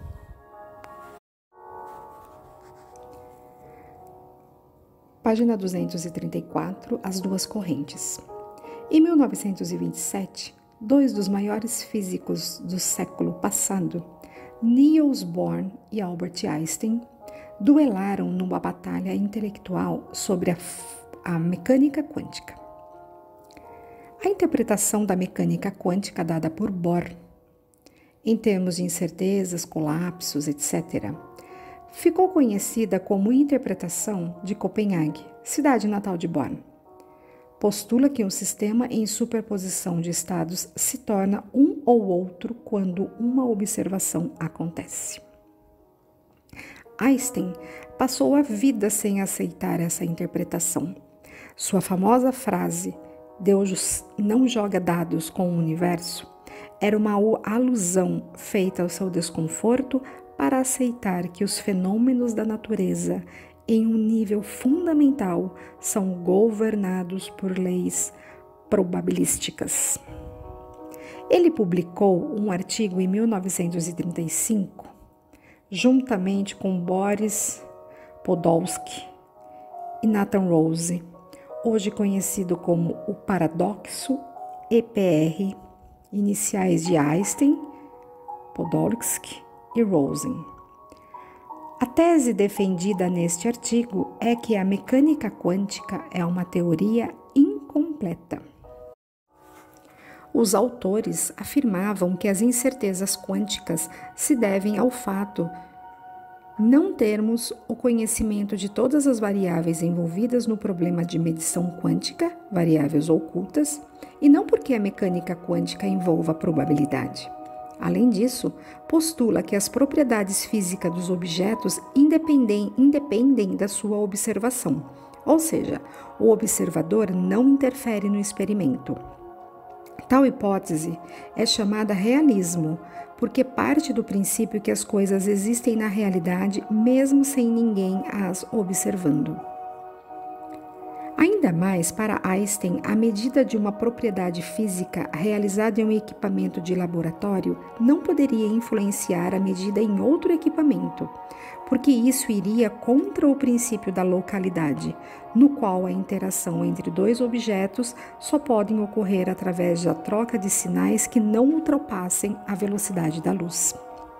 Página 234, As Duas Correntes. Em 1927, dois dos maiores físicos do século passado, Niels Bohr e Albert Einstein, duelaram numa batalha intelectual sobre a mecânica quântica. A interpretação da mecânica quântica dada por Bohr, em termos de incertezas, colapsos, etc., ficou conhecida como interpretação de Copenhague, cidade natal de Bohr. Postula que um sistema em superposição de estados se torna um ou outro quando uma observação acontece. Einstein passou a vida sem aceitar essa interpretação. Sua famosa frase, Deus não joga dados com o universo, era uma alusão feita ao seu desconforto para aceitar que os fenômenos da natureza, em um nível fundamental, são governados por leis probabilísticas. Ele publicou um artigo em 1935, juntamente com Boris Podolsky e Nathan Rose, hoje conhecido como o paradoxo EPR, iniciais de Einstein, Podolsky e Rosen. A tese defendida neste artigo é que a mecânica quântica é uma teoria incompleta. Os autores afirmavam que as incertezas quânticas se devem ao fato não termos o conhecimento de todas as variáveis envolvidas no problema de medição quântica, variáveis ocultas, e não porque a mecânica quântica envolva probabilidade. Além disso, postula que as propriedades físicas dos objetos independem da sua observação, ou seja, o observador não interfere no experimento. Tal hipótese é chamada realismo, porque parte do princípio que as coisas existem na realidade mesmo sem ninguém as observando. Ainda mais, para Einstein, a medida de uma propriedade física realizada em um equipamento de laboratório não poderia influenciar a medida em outro equipamento, porque isso iria contra o princípio da localidade, no qual a interação entre dois objetos só pode ocorrer através da troca de sinais que não ultrapassem a velocidade da luz.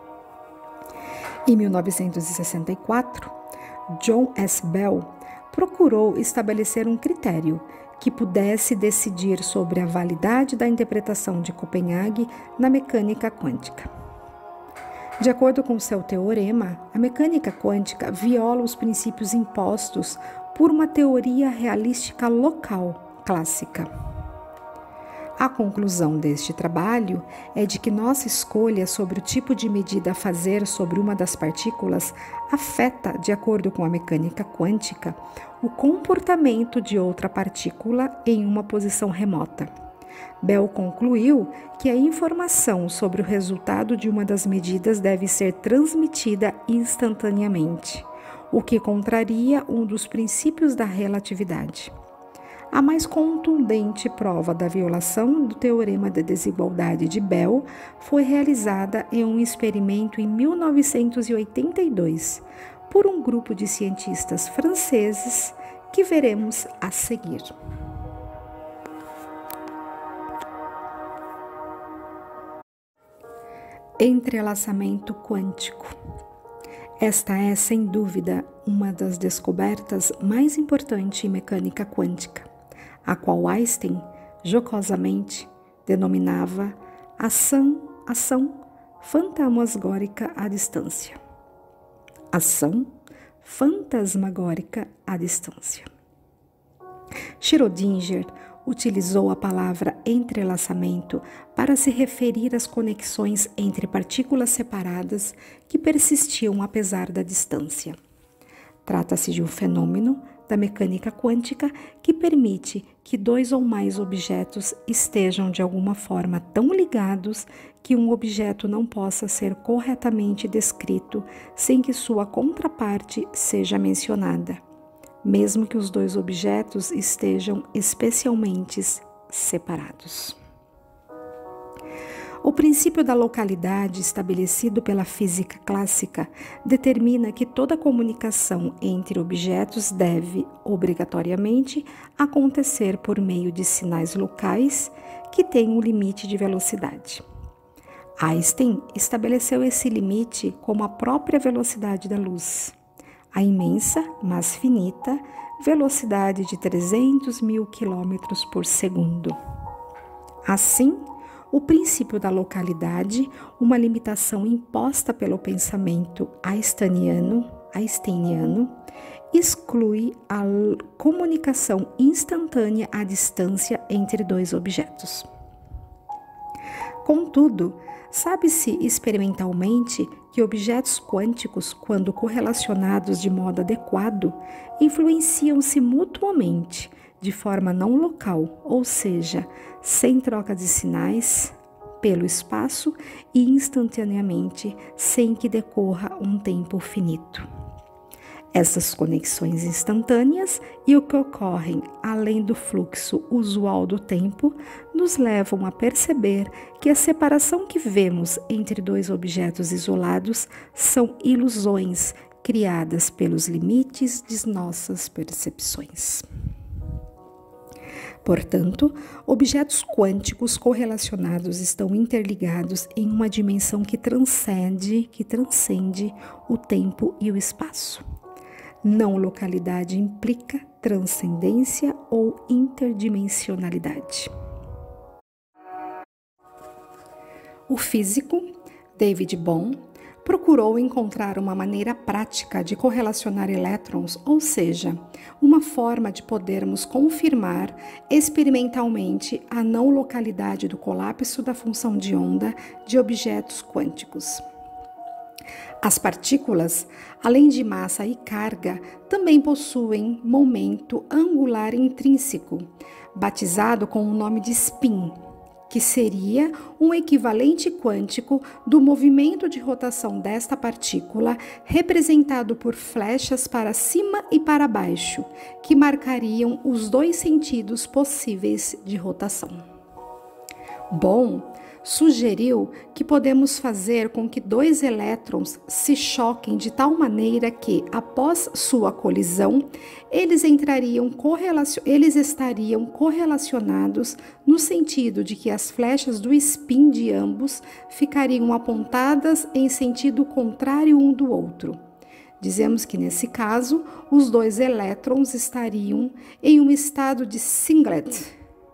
Em 1964, John S. Bell procurou estabelecer um critério que pudesse decidir sobre a validade da interpretação de Copenhague na mecânica quântica. De acordo com seu teorema, a mecânica quântica viola os princípios impostos por uma teoria realística local clássica. A conclusão deste trabalho é de que nossa escolha sobre o tipo de medida a fazer sobre uma das partículas afeta, de acordo com a mecânica quântica, o comportamento de outra partícula em uma posição remota. Bell concluiu que a informação sobre o resultado de uma das medidas deve ser transmitida instantaneamente, o que contraria um dos princípios da relatividade. A mais contundente prova da violação do teorema da desigualdade de Bell foi realizada em um experimento em 1982 por um grupo de cientistas franceses que veremos a seguir. Entrelaçamento quântico. Esta é, sem dúvida, uma das descobertas mais importantes em mecânica quântica, a qual Einstein, jocosamente, denominava ação fantasmagórica à distância. Ação fantasmagórica à distância. Schrödinger utilizou a palavra entrelaçamento para se referir às conexões entre partículas separadas que persistiam apesar da distância. Trata-se de um fenômeno da mecânica quântica que permite que dois ou mais objetos estejam de alguma forma tão ligados que um objeto não possa ser corretamente descrito sem que sua contraparte seja mencionada, mesmo que os dois objetos estejam especialmente separados. O princípio da localidade, estabelecido pela física clássica, determina que toda comunicação entre objetos deve, obrigatoriamente, acontecer por meio de sinais locais que têm um limite de velocidade. Einstein estabeleceu esse limite como a própria velocidade da luz, a imensa, mas finita, velocidade de 300 mil quilômetros por segundo. Assim, o princípio da localidade, uma limitação imposta pelo pensamento einsteiniano, exclui a comunicação instantânea à distância entre dois objetos. Contudo, sabe-se experimentalmente que objetos quânticos, quando correlacionados de modo adequado, influenciam-se mutuamente, de forma não local, ou seja, sem troca de sinais, pelo espaço e instantaneamente, sem que decorra um tempo finito. Essas conexões instantâneas e o que ocorrem além do fluxo usual do tempo nos levam a perceber que a separação que vemos entre dois objetos isolados são ilusões criadas pelos limites de nossas percepções. Portanto, objetos quânticos correlacionados estão interligados em uma dimensão que transcende o tempo e o espaço. Não localidade implica transcendência ou interdimensionalidade. O físico David Bohm procurou encontrar uma maneira prática de correlacionar elétrons, ou seja, uma forma de podermos confirmar experimentalmente a não localidade do colapso da função de onda de objetos quânticos. As partículas, além de massa e carga, também possuem momento angular intrínseco, batizado com o nome de spin, que seria um equivalente quântico do movimento de rotação desta partícula, representado por flechas para cima e para baixo, que marcariam os dois sentidos possíveis de rotação. Bohm sugeriu que podemos fazer com que dois elétrons se choquem de tal maneira que, após sua colisão, eles estariam correlacionados no sentido de que as flechas do spin de ambos ficariam apontadas em sentido contrário um do outro. Dizemos que, nesse caso, os dois elétrons estariam em um estado de singlet,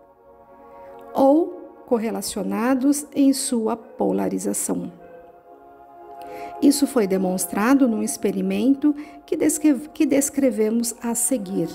ou correlacionados em sua polarização. Isso foi demonstrado num experimento que descrevemos a seguir.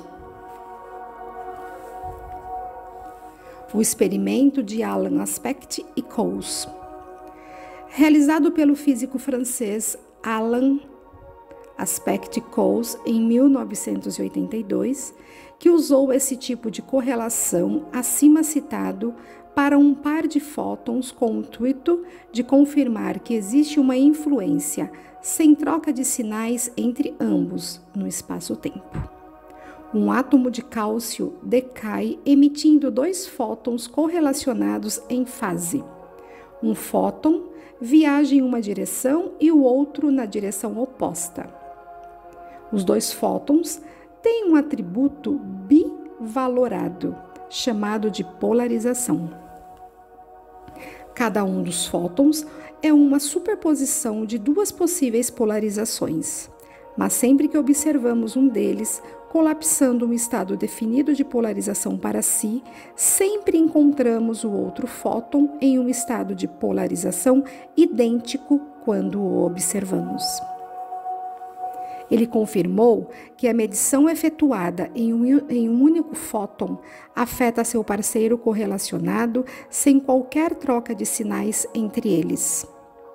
O experimento de Alan Aspect e Coase, realizado pelo físico francês Alan Aspect e Coase em 1982, que usou esse tipo de correlação acima citado para um par de fótons com o intuito de confirmar que existe uma influência sem troca de sinais entre ambos no espaço-tempo. Um átomo de cálcio decai emitindo dois fótons correlacionados em fase. Um fóton viaja em uma direção e o outro na direção oposta. Os dois fótons têm um atributo bivalorado, chamado de polarização. Cada um dos fótons é uma superposição de duas possíveis polarizações, mas sempre que observamos um deles colapsando um estado definido de polarização para si, sempre encontramos o outro fóton em um estado de polarização idêntico quando o observamos. Ele confirmou que a medição efetuada em um único fóton afeta seu parceiro correlacionado sem qualquer troca de sinais entre eles.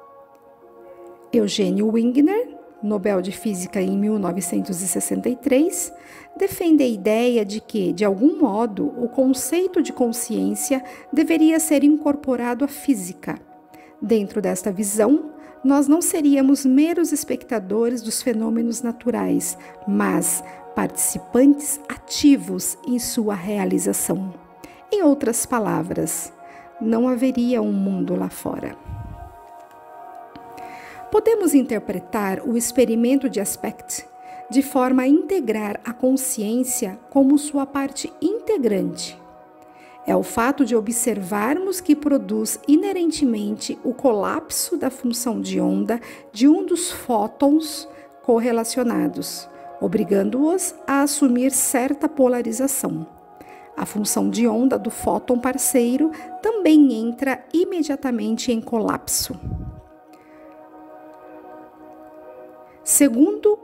Eugênio Wigner, Nobel de Física em 1963, defende a ideia de que, de algum modo, o conceito de consciência deveria ser incorporado à física. Dentro desta visão, nós não seríamos meros espectadores dos fenômenos naturais, mas participantes ativos em sua realização. Em outras palavras, não haveria um mundo lá fora. Podemos interpretar o experimento de Aspect de forma a integrar a consciência como sua parte integrante. É o fato de observarmos que produz inerentemente o colapso da função de onda de um dos fótons correlacionados, obrigando-os a assumir certa polarização. A função de onda do fóton parceiro também entra imediatamente em colapso. Segundo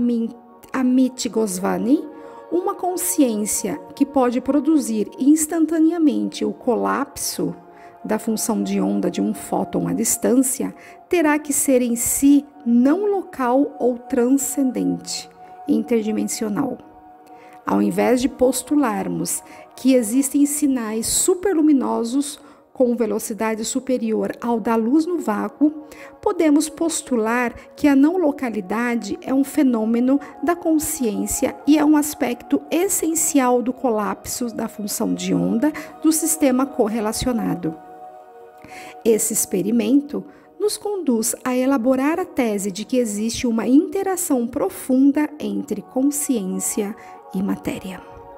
Amit Goswami, uma consciência que pode produzir instantaneamente o colapso da função de onda de um fóton à distância terá que ser em si não local ou transcendente, interdimensional. Ao invés de postularmos que existem sinais superluminosos com velocidade superior ao da luz no vácuo, podemos postular que a não localidade é um fenômeno da consciência e é um aspecto essencial do colapso da função de onda do sistema correlacionado. Esse experimento nos conduz a elaborar a tese de que existe uma interação profunda entre consciência e matéria.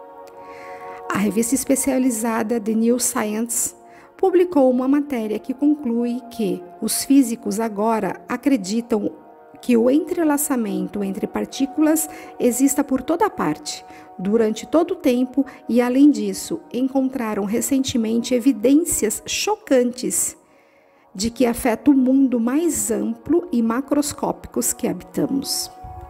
A revista especializada The New Science publicou uma matéria que conclui que os físicos agora acreditam que o entrelaçamento entre partículas exista por toda parte, durante todo o tempo e, além disso, encontraram recentemente evidências chocantes de que afeta o mundo mais amplo e macroscópicos que habitamos.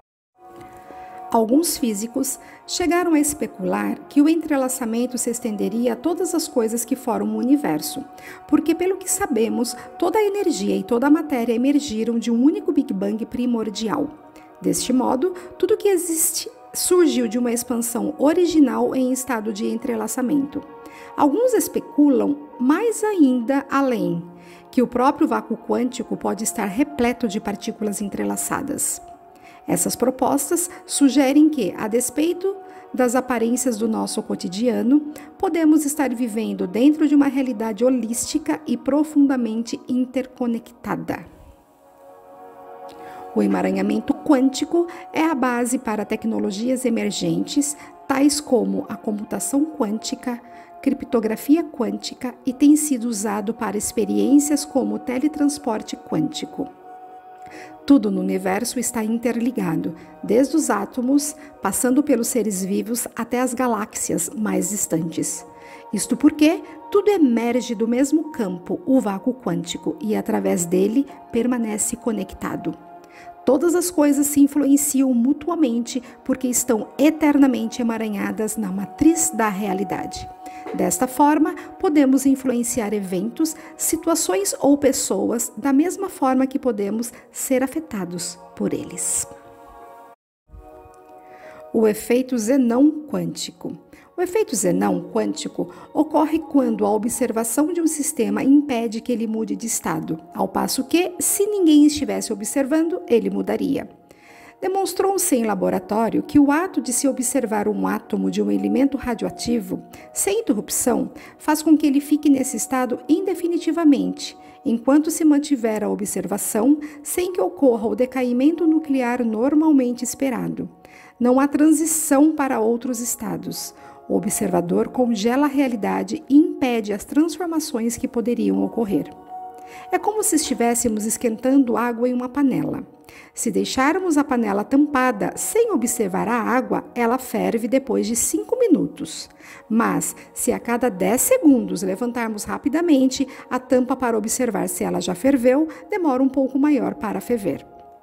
Alguns físicos chegaram a especular que o entrelaçamento se estenderia a todas as coisas que formam o universo, porque, pelo que sabemos, toda a energia e toda a matéria emergiram de um único Big Bang primordial. Deste modo, tudo que existe surgiu de uma expansão original em estado de entrelaçamento. Alguns especulam mais ainda além, que o próprio vácuo quântico pode estar repleto de partículas entrelaçadas. Essas propostas sugerem que, a despeito das aparências do nosso cotidiano, podemos estar vivendo dentro de uma realidade holística e profundamente interconectada. O emaranhamento quântico é a base para tecnologias emergentes, tais como a computação quântica, criptografia quântica, e tem sido usado para experiências como o teletransporte quântico. Tudo no universo está interligado, desde os átomos, passando pelos seres vivos até as galáxias mais distantes. Isto porque tudo emerge do mesmo campo, o vácuo quântico, e através dele permanece conectado. Todas as coisas se influenciam mutuamente porque estão eternamente emaranhadas na matriz da realidade. Desta forma, podemos influenciar eventos, situações ou pessoas da mesma forma que podemos ser afetados por eles. O efeito Zenão quântico. O efeito Zenão quântico ocorre quando a observação de um sistema impede que ele mude de estado, ao passo que, se ninguém estivesse observando, ele mudaria. Demonstrou-se em laboratório que o ato de se observar um átomo de um elemento radioativo, sem interrupção, faz com que ele fique nesse estado indefinitivamente, enquanto se mantiver a observação, sem que ocorra o decaimento nuclear normalmente esperado. Não há transição para outros estados. O observador congela a realidade e impede as transformações que poderiam ocorrer. É como se estivéssemos esquentando água em uma panela. Se deixarmos a panela tampada sem observar a água, ela ferve depois de 5 minutos. Mas, se a cada 10 segundos levantarmos rapidamente a tampa para observar se ela já ferveu, demora um pouco maior para ferver.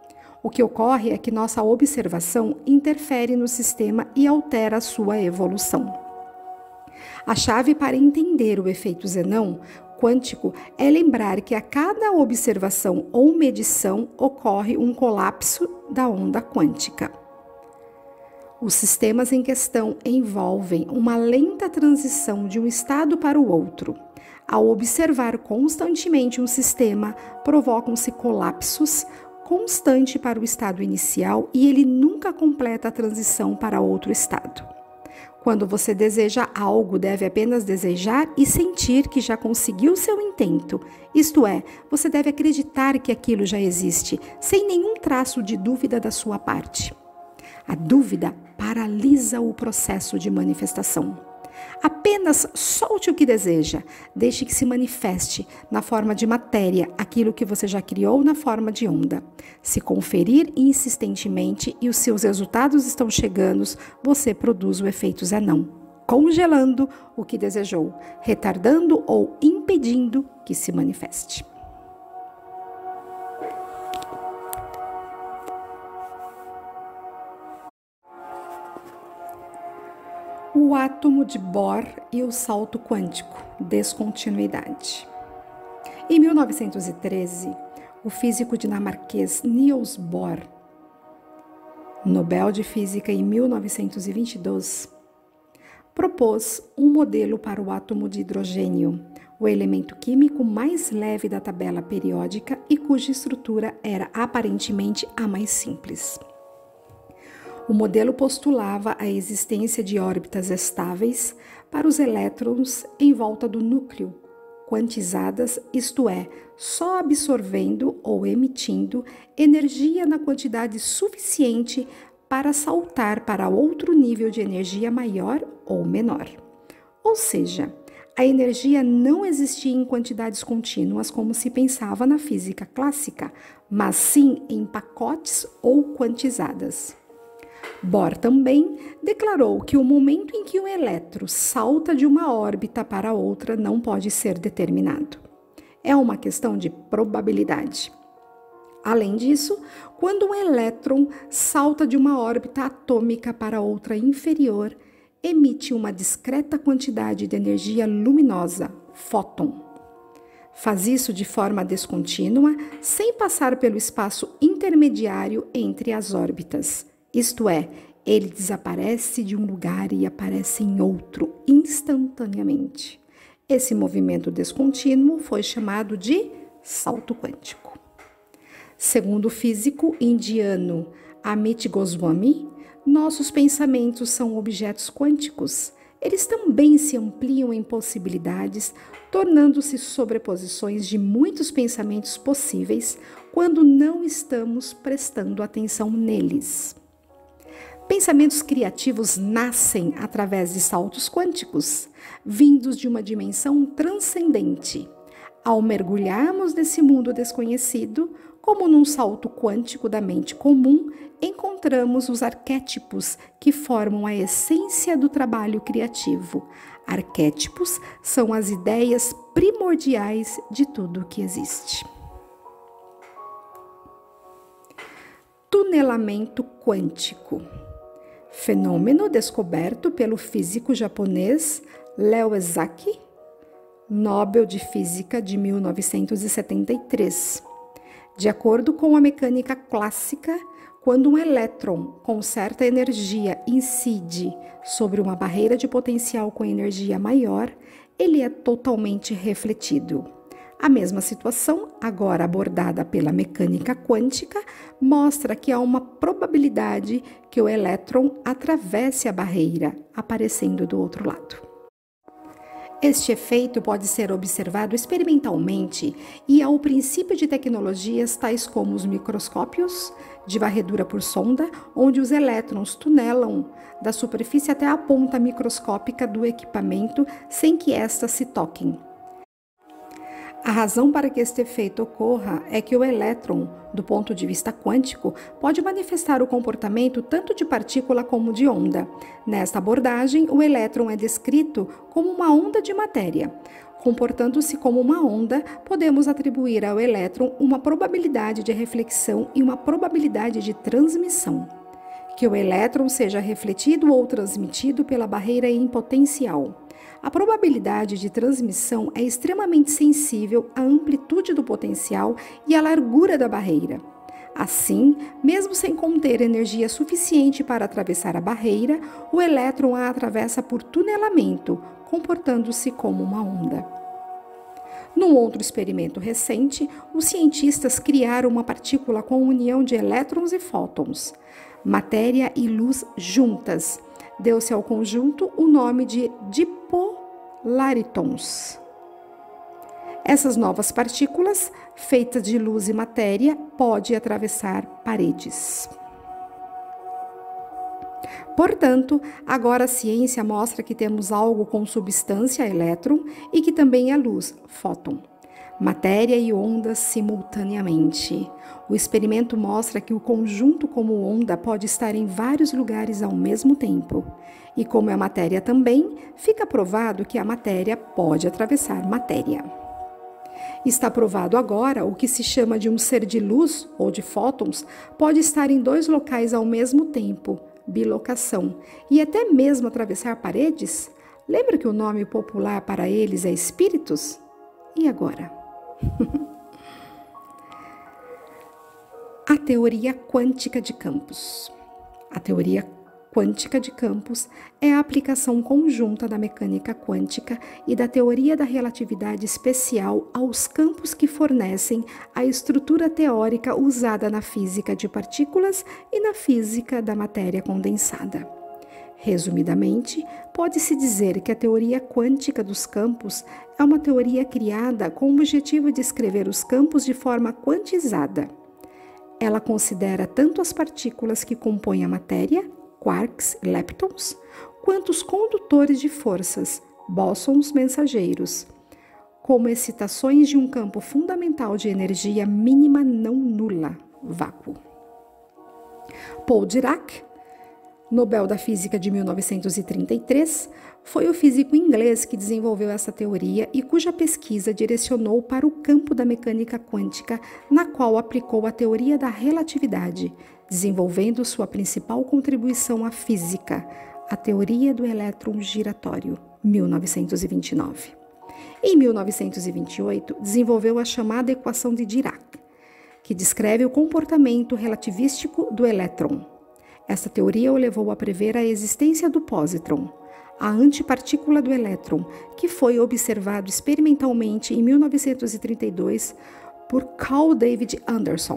O que ocorre é que nossa observação interfere no sistema e altera a sua evolução. A chave para entender o efeito Zenão quântico é lembrar que a cada observação ou medição ocorre um colapso da onda quântica. Os sistemas em questão envolvem uma lenta transição de um estado para o outro. Ao observar constantemente um sistema, provocam-se colapsos constantes para o estado inicial e ele nunca completa a transição para outro estado. Quando você deseja algo, deve apenas desejar e sentir que já conseguiu seu intento. Isto é, você deve acreditar que aquilo já existe, sem nenhum traço de dúvida da sua parte. A dúvida paralisa o processo de manifestação. Apenas solte o que deseja, deixe que se manifeste na forma de matéria aquilo que você já criou na forma de onda. Se conferir insistentemente e os seus resultados estão chegando, você produz o efeito Zenão, congelando o que desejou, retardando ou impedindo que se manifeste. O átomo de Bohr e o salto quântico, descontinuidade. Em 1913, o físico dinamarquês Niels Bohr, Nobel de Física em 1922, propôs um modelo para o átomo de hidrogênio, o elemento químico mais leve da tabela periódica e cuja estrutura era aparentemente a mais simples. O modelo postulava a existência de órbitas estáveis para os elétrons em volta do núcleo, quantizadas, isto é, só absorvendo ou emitindo energia na quantidade suficiente para saltar para outro nível de energia maior ou menor. Ou seja, a energia não existia em quantidades contínuas como se pensava na física clássica, mas sim em pacotes ou quantizadas. Bohr também declarou que o momento em que um elétron salta de uma órbita para outra não pode ser determinado. É uma questão de probabilidade. Além disso, quando um elétron salta de uma órbita atômica para outra inferior, emite uma discreta quantidade de energia luminosa, fóton. Faz isso de forma descontínua, sem passar pelo espaço intermediário entre as órbitas. Isto é, ele desaparece de um lugar e aparece em outro instantaneamente. Esse movimento descontínuo foi chamado de salto quântico. Segundo o físico indiano Amit Goswami, nossos pensamentos são objetos quânticos. Eles também se ampliam em possibilidades, tornando-se sobreposições de muitos pensamentos possíveis quando não estamos prestando atenção neles. Pensamentos criativos nascem através de saltos quânticos, vindos de uma dimensão transcendente. Ao mergulharmos nesse mundo desconhecido, como num salto quântico da mente comum, encontramos os arquétipos que formam a essência do trabalho criativo. Arquétipos são as ideias primordiais de tudo o que existe. Tunelamento quântico. Fenômeno descoberto pelo físico japonês Leo Ezaki, Nobel de Física de 1973. De acordo com a mecânica clássica, quando um elétron com certa energia incide sobre uma barreira de potencial com energia maior, ele é totalmente refletido. A mesma situação, agora abordada pela mecânica quântica, mostra que há uma probabilidade que o elétron atravesse a barreira, aparecendo do outro lado. Este efeito pode ser observado experimentalmente e ao princípio de tecnologias tais como os microscópios de varredura por sonda, onde os elétrons tunelam da superfície até a ponta microscópica do equipamento sem que estas se toquem. A razão para que este efeito ocorra é que o elétron, do ponto de vista quântico, pode manifestar o comportamento tanto de partícula como de onda. Nesta abordagem, o elétron é descrito como uma onda de matéria. Comportando-se como uma onda, podemos atribuir ao elétron uma probabilidade de reflexão e uma probabilidade de transmissão. Que o elétron seja refletido ou transmitido pela barreira em potencial. A probabilidade de transmissão é extremamente sensível à amplitude do potencial e à largura da barreira. Assim, mesmo sem conter energia suficiente para atravessar a barreira, o elétron a atravessa por tunelamento, comportando-se como uma onda. Num outro experimento recente, os cientistas criaram uma partícula com união de elétrons e fótons, matéria e luz juntas. Deu-se ao conjunto o nome de dipolaritons. Essas novas partículas, feitas de luz e matéria, podem atravessar paredes. Portanto, agora a ciência mostra que temos algo com substância, elétron, e que também é luz, fóton. Matéria e ondas simultaneamente. O experimento mostra que o conjunto como onda pode estar em vários lugares ao mesmo tempo. E como é matéria também, fica provado que a matéria pode atravessar matéria. Está provado agora o que se chama de um ser de luz ou de fótons pode estar em dois locais ao mesmo tempo, bilocação, e até mesmo atravessar paredes. Lembra que o nome popular para eles é espíritos? E agora? A teoria quântica de campos. A teoria quântica de campos é a aplicação conjunta da mecânica quântica e da teoria da relatividade especial aos campos que fornecem a estrutura teórica usada na física de partículas e na física da matéria condensada. Resumidamente, pode-se dizer que a teoria quântica dos campos é uma teoria criada com o objetivo de descrever os campos de forma quantizada. Ela considera tanto as partículas que compõem a matéria, quarks e leptons, quanto os condutores de forças, bósons mensageiros, como excitações de um campo fundamental de energia mínima não nula, vácuo. Paul Dirac, Nobel da Física de 1933, foi o físico inglês que desenvolveu essa teoria e cuja pesquisa direcionou para o campo da mecânica quântica, na qual aplicou a teoria da relatividade, desenvolvendo sua principal contribuição à física, a teoria do elétron giratório, 1929. Em 1928, desenvolveu a chamada equação de Dirac, que descreve o comportamento relativístico do elétron. Essa teoria o levou a prever a existência do pósitron, a antipartícula do elétron, que foi observado experimentalmente em 1932 por Carl David Anderson.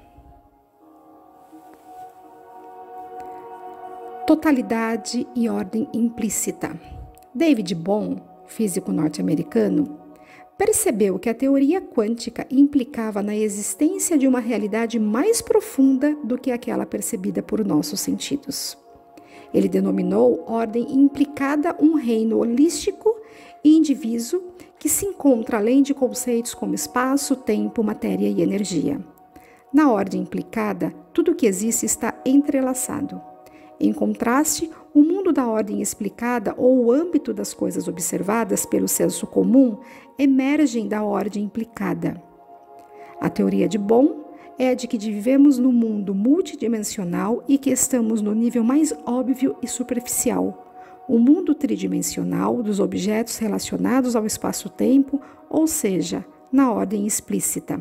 Totalidade e ordem implícita. David Bohm, físico norte-americano, percebeu que a teoria quântica implicava na existência de uma realidade mais profunda do que aquela percebida por nossos sentidos. Ele denominou ordem implicada um reino holístico e indiviso que se encontra além de conceitos como espaço, tempo, matéria e energia. Na ordem implicada, tudo o que existe está entrelaçado. Em contraste, o mundo da ordem explicada ou o âmbito das coisas observadas pelo senso comum emergem da ordem implicada. A teoria de Bohm é a de que vivemos num mundo multidimensional e que estamos no nível mais óbvio e superficial, o mundo tridimensional dos objetos relacionados ao espaço-tempo, ou seja, na ordem explícita.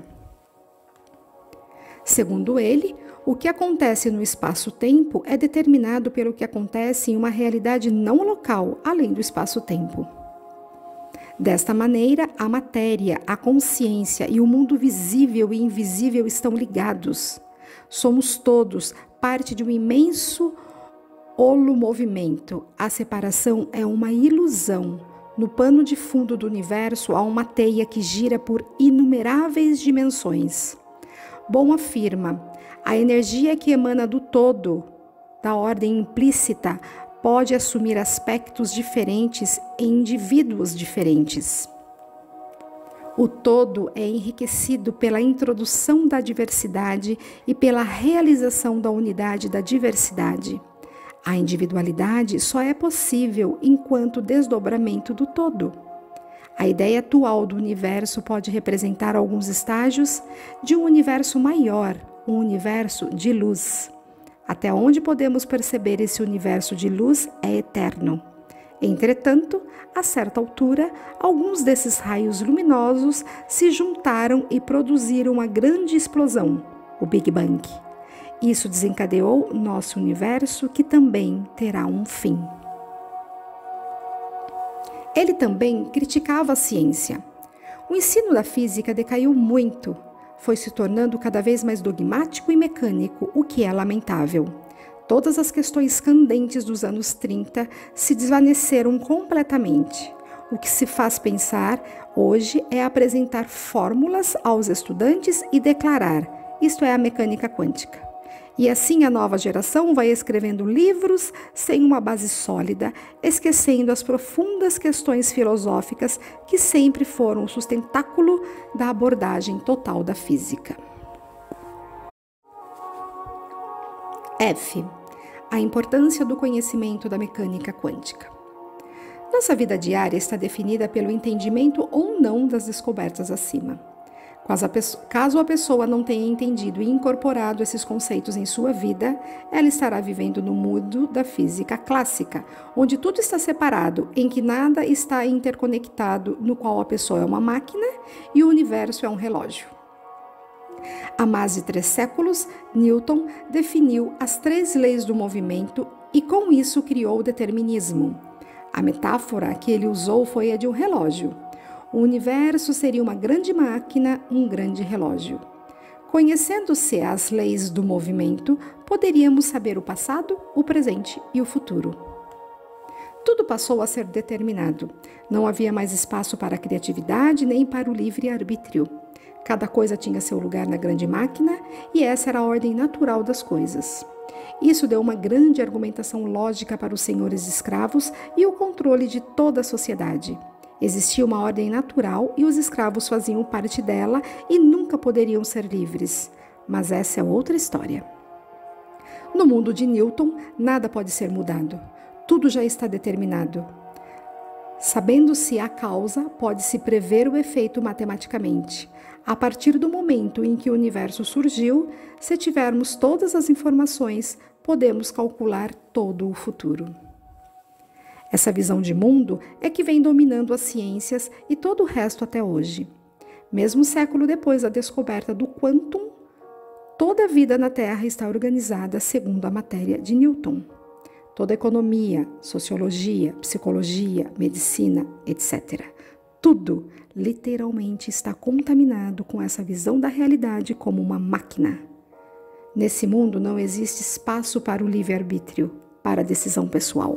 Segundo ele, o que acontece no espaço-tempo é determinado pelo que acontece em uma realidade não local, além do espaço-tempo. Desta maneira, a matéria, a consciência e o mundo visível e invisível estão ligados. Somos todos parte de um imenso holomovimento. A separação é uma ilusão. No pano de fundo do universo há uma teia que gira por inumeráveis dimensões. Bohm afirma: a energia que emana do todo, da ordem implícita, pode assumir aspectos diferentes em indivíduos diferentes. O todo é enriquecido pela introdução da diversidade e pela realização da unidade da diversidade. A individualidade só é possível enquanto desdobramento do todo. A ideia atual do universo pode representar alguns estágios de um universo maior, um universo de luz. Até onde podemos perceber esse universo de luz é eterno. Entretanto, a certa altura, alguns desses raios luminosos se juntaram e produziram uma grande explosão, o Big Bang. Isso desencadeou nosso universo, que também terá um fim. Ele também criticava a ciência. O ensino da física decaiu muito, foi se tornando cada vez mais dogmático e mecânico, o que é lamentável. Todas as questões candentes dos anos 30 se desvaneceram completamente. O que se faz pensar hoje é apresentar fórmulas aos estudantes e declarar: isto é a mecânica quântica. E assim a nova geração vai escrevendo livros sem uma base sólida, esquecendo as profundas questões filosóficas que sempre foram o sustentáculo da abordagem total da física. F. A importância do conhecimento da mecânica quântica. Nossa vida diária está definida pelo entendimento ou não das descobertas acima. Caso a pessoa não tenha entendido e incorporado esses conceitos em sua vida, ela estará vivendo no mundo da física clássica, onde tudo está separado, em que nada está interconectado, no qual a pessoa é uma máquina e o universo é um relógio. Há mais de 3 séculos, Newton definiu as 3 leis do movimento e com isso criou o determinismo. A metáfora que ele usou foi a de um relógio. O universo seria uma grande máquina, um grande relógio. Conhecendo-se as leis do movimento, poderíamos saber o passado, o presente e o futuro. Tudo passou a ser determinado. Não havia mais espaço para a criatividade nem para o livre-arbítrio. Cada coisa tinha seu lugar na grande máquina e essa era a ordem natural das coisas. Isso deu uma grande argumentação lógica para os senhores escravos e o controle de toda a sociedade. Existia uma ordem natural e os escravos faziam parte dela e nunca poderiam ser livres. Mas essa é outra história. No mundo de Newton, nada pode ser mudado. Tudo já está determinado. Sabendo-se a causa, pode-se prever o efeito matematicamente. A partir do momento em que o universo surgiu, se tivermos todas as informações, podemos calcular todo o futuro. Essa visão de mundo é que vem dominando as ciências e todo o resto até hoje. Mesmo um século depois da descoberta do quantum, toda a vida na Terra está organizada segundo a matéria de Newton. Toda a economia, sociologia, psicologia, medicina, etc. Tudo, literalmente, está contaminado com essa visão da realidade como uma máquina. Nesse mundo não existe espaço para o livre-arbítrio, para a decisão pessoal.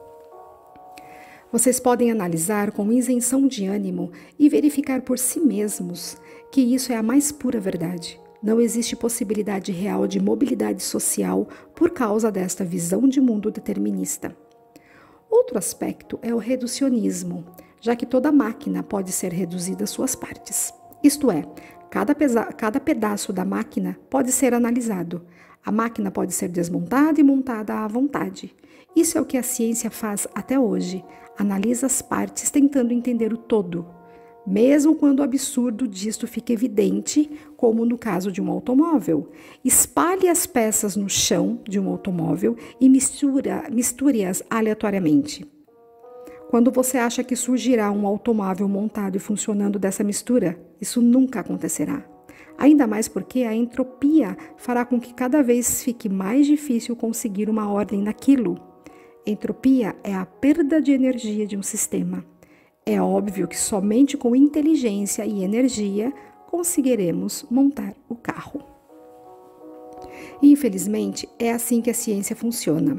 Vocês podem analisar com isenção de ânimo e verificar por si mesmos que isso é a mais pura verdade. Não existe possibilidade real de mobilidade social por causa desta visão de mundo determinista. Outro aspecto é o reducionismo, já que toda máquina pode ser reduzida às suas partes. Isto é, cada pedaço da máquina pode ser analisado. A máquina pode ser desmontada e montada à vontade. Isso é o que a ciência faz até hoje. Analisa as partes tentando entender o todo, mesmo quando o absurdo disto fica evidente, como no caso de um automóvel. Espalhe as peças no chão de um automóvel e misture-as aleatoriamente. Quando você acha que surgirá um automóvel montado e funcionando dessa mistura, isso nunca acontecerá. Ainda mais porque a entropia fará com que cada vez fique mais difícil conseguir uma ordem naquilo. Entropia é a perda de energia de um sistema. É óbvio que somente com inteligência e energia conseguiremos montar o carro. Infelizmente, é assim que a ciência funciona.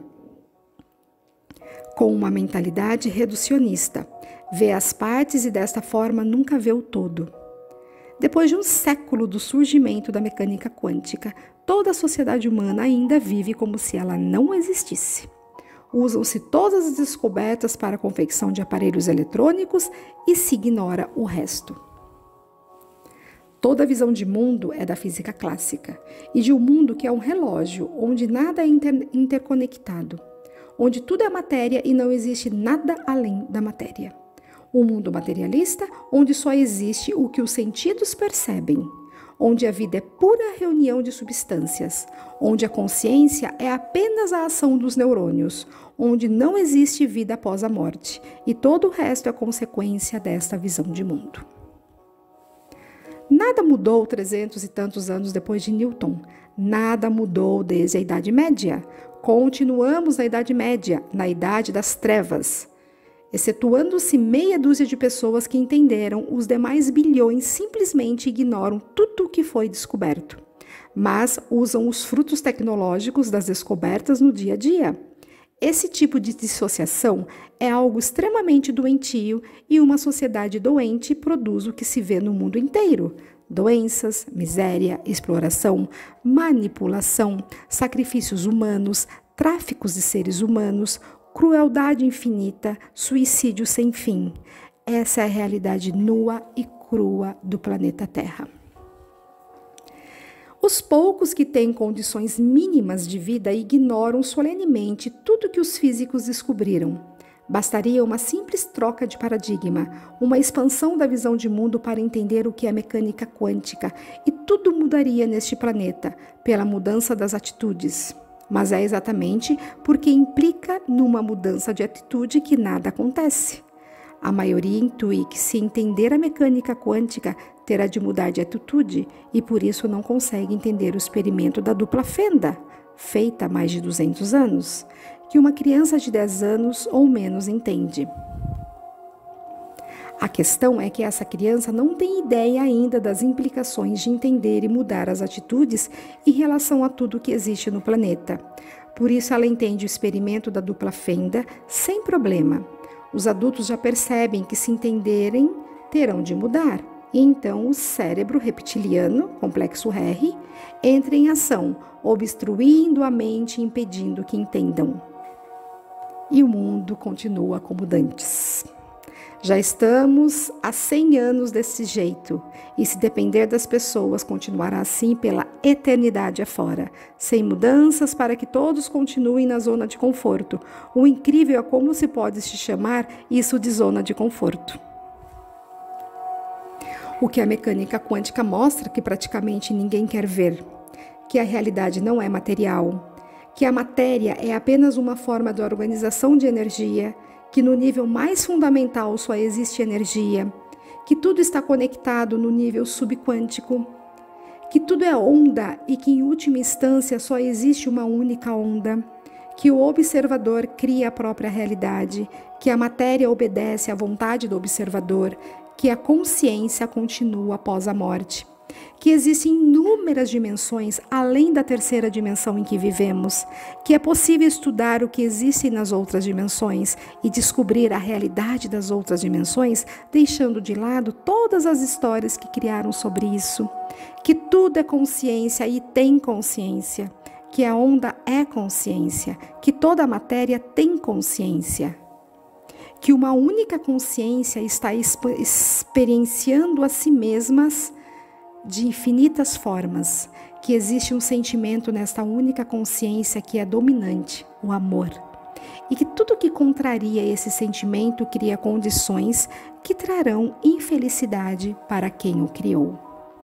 Com uma mentalidade reducionista, vê as partes e desta forma nunca vê o todo. Depois de um século do surgimento da mecânica quântica, toda a sociedade humana ainda vive como se ela não existisse. Usam-se todas as descobertas para a confecção de aparelhos eletrônicos e se ignora o resto. Toda a visão de mundo é da física clássica e de um mundo que é um relógio, onde nada é interconectado, onde tudo é matéria e não existe nada além da matéria. Um mundo materialista, onde só existe o que os sentidos percebem, onde a vida é pura reunião de substâncias, onde a consciência é apenas a ação dos neurônios, onde não existe vida após a morte, e todo o resto é consequência desta visão de mundo. Nada mudou 300 e tantos anos depois de Newton. Nada mudou desde a Idade Média. Continuamos na Idade Média, na Idade das Trevas. Excetuando-se meia dúzia de pessoas que entenderam, os demais bilhões simplesmente ignoram tudo o que foi descoberto, mas usam os frutos tecnológicos das descobertas no dia a dia. Esse tipo de dissociação é algo extremamente doentio e uma sociedade doente produz o que se vê no mundo inteiro: doenças, miséria, exploração, manipulação, sacrifícios humanos, tráficos de seres humanos, crueldade infinita, suicídio sem fim. Essa é a realidade nua e crua do planeta Terra. Os poucos que têm condições mínimas de vida ignoram solenemente tudo que os físicos descobriram. Bastaria uma simples troca de paradigma, uma expansão da visão de mundo para entender o que é mecânica quântica, e tudo mudaria neste planeta, pela mudança das atitudes. Mas é exatamente porque implica numa mudança de atitude que nada acontece. A maioria intui que, se entender a mecânica quântica, terá de mudar de atitude e por isso não consegue entender o experimento da dupla fenda, feita há mais de 200 anos, que uma criança de 10 anos ou menos entende. A questão é que essa criança não tem ideia ainda das implicações de entender e mudar as atitudes em relação a tudo que existe no planeta. Por isso ela entende o experimento da dupla fenda sem problema. Os adultos já percebem que, se entenderem, terão de mudar. E então o cérebro reptiliano, complexo R, entra em ação, obstruindo a mente e impedindo que entendam. E o mundo continua como dantes. Já estamos há 100 anos desse jeito, e se depender das pessoas, continuará assim pela eternidade afora, sem mudanças para que todos continuem na zona de conforto. O incrível é como se pode se chamar isso de zona de conforto. O que a mecânica quântica mostra que praticamente ninguém quer ver, que a realidade não é material, que a matéria é apenas uma forma de organização de energia, que no nível mais fundamental só existe energia, que tudo está conectado no nível subquântico, que tudo é onda e que em última instância só existe uma única onda, que o observador cria a própria realidade, que a matéria obedece à vontade do observador, que a consciência continua após a morte, que existem inúmeras dimensões além da terceira dimensão em que vivemos, que é possível estudar o que existe nas outras dimensões e descobrir a realidade das outras dimensões, deixando de lado todas as histórias que criaram sobre isso, que tudo é consciência e tem consciência, que a onda é consciência, que toda a matéria tem consciência, que uma única consciência está experienciando a si mesmas de infinitas formas, que existe um sentimento nesta única consciência que é dominante, o amor, e que tudo que contraria esse sentimento cria condições que trarão infelicidade para quem o criou.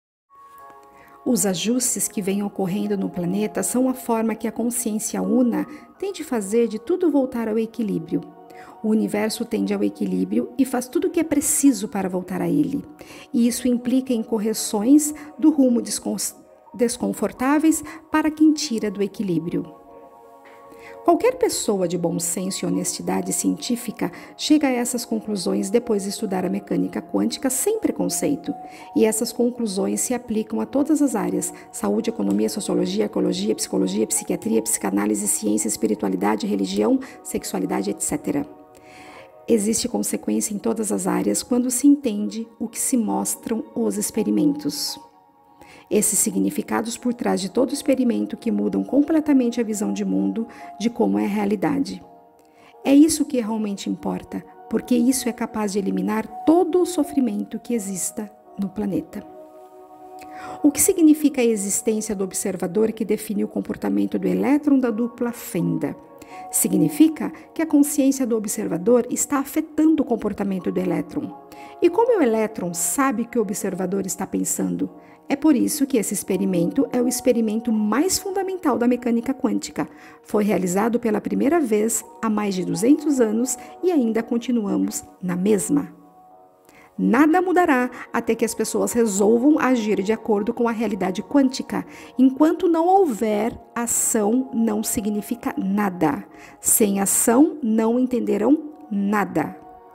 Os ajustes que vêm ocorrendo no planeta são a forma que a consciência una tem de fazer de tudo voltar ao equilíbrio. O universo tende ao equilíbrio e faz tudo o que é preciso para voltar a ele. E isso implica em correções do rumo desconfortáveis para quem tira do equilíbrio. Qualquer pessoa de bom senso e honestidade científica chega a essas conclusões depois de estudar a mecânica quântica sem preconceito. E essas conclusões se aplicam a todas as áreas: saúde, economia, sociologia, ecologia, psicologia, psiquiatria, psicanálise, ciência, espiritualidade, religião, sexualidade, etc. Existe consequência em todas as áreas quando se entende o que se mostram os experimentos. Esses significados por trás de todo experimento que mudam completamente a visão de mundo, de como é a realidade. É isso que realmente importa, porque isso é capaz de eliminar todo o sofrimento que exista no planeta. O que significa a existência do observador que define o comportamento do elétron da dupla fenda? Significa que a consciência do observador está afetando o comportamento do elétron. E como o elétron sabe que o observador está pensando? É por isso que esse experimento é o experimento mais fundamental da mecânica quântica. Foi realizado pela primeira vez há mais de 200 anos e ainda continuamos na mesma. Nada mudará até que as pessoas resolvam agir de acordo com a realidade quântica. Enquanto não houver ação, não significa nada. Sem ação, não entenderão nada.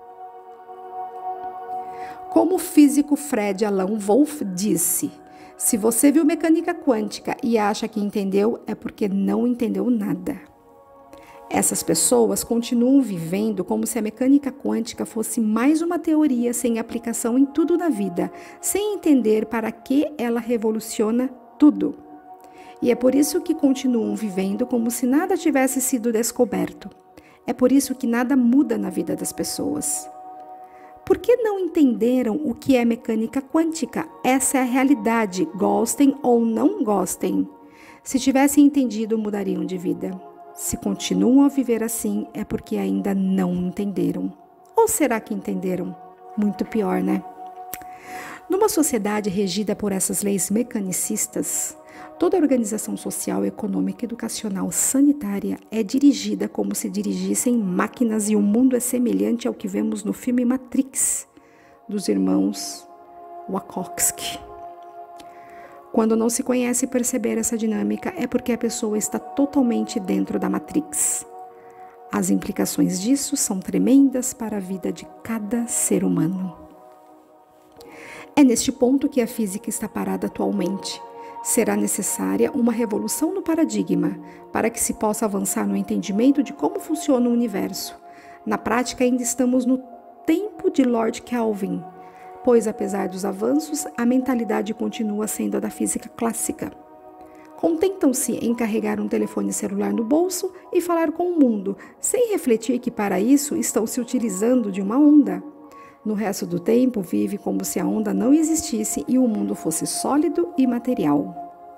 Como o físico Fred Alan Wolf disse, se você viu mecânica quântica e acha que entendeu, é porque não entendeu nada. Essas pessoas continuam vivendo como se a mecânica quântica fosse mais uma teoria sem aplicação em tudo na vida, sem entender para que ela revoluciona tudo. E é por isso que continuam vivendo como se nada tivesse sido descoberto. É por isso que nada muda na vida das pessoas. Por que não entenderam o que é mecânica quântica? Essa é a realidade, gostem ou não gostem. Se tivessem entendido, mudariam de vida. Se continuam a viver assim, é porque ainda não entenderam. Ou será que entenderam? Muito pior, né? Numa sociedade regida por essas leis mecanicistas, toda organização social, econômica, educacional, sanitária é dirigida como se dirigissem máquinas e o mundo é semelhante ao que vemos no filme Matrix, dos irmãos Wachowski. Quando não se conhece e perceber essa dinâmica, é porque a pessoa está totalmente dentro da Matrix. As implicações disso são tremendas para a vida de cada ser humano. É neste ponto que a física está parada atualmente. Será necessária uma revolução no paradigma para que se possa avançar no entendimento de como funciona o universo. Na prática, ainda estamos no tempo de Lord Kelvin, pois, apesar dos avanços, a mentalidade continua sendo a da física clássica. Contentam-se em carregar um telefone celular no bolso e falar com o mundo, sem refletir que para isso estão se utilizando de uma onda. No resto do tempo, vive como se a onda não existisse e o mundo fosse sólido e material.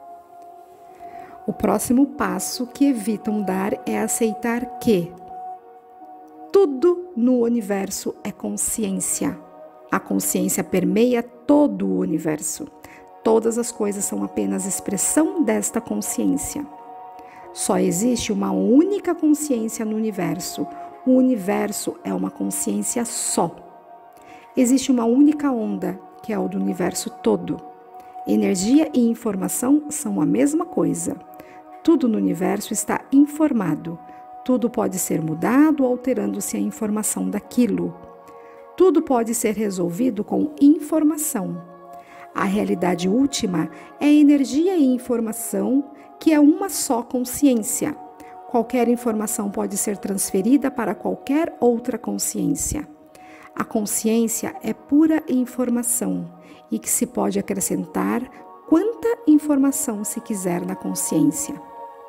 O próximo passo que evitam dar é aceitar que tudo no universo é consciência. A consciência permeia todo o universo. Todas as coisas são apenas expressão desta consciência. Só existe uma única consciência no universo. O universo é uma consciência só. Existe uma única onda, que é o do universo todo. Energia e informação são a mesma coisa. Tudo no universo está informado. Tudo pode ser mudado alterando-se a informação daquilo. Tudo pode ser resolvido com informação. A realidade última é energia e informação, que é uma só consciência. Qualquer informação pode ser transferida para qualquer outra consciência. A consciência é pura informação e que se pode acrescentar quanta informação se quiser na consciência.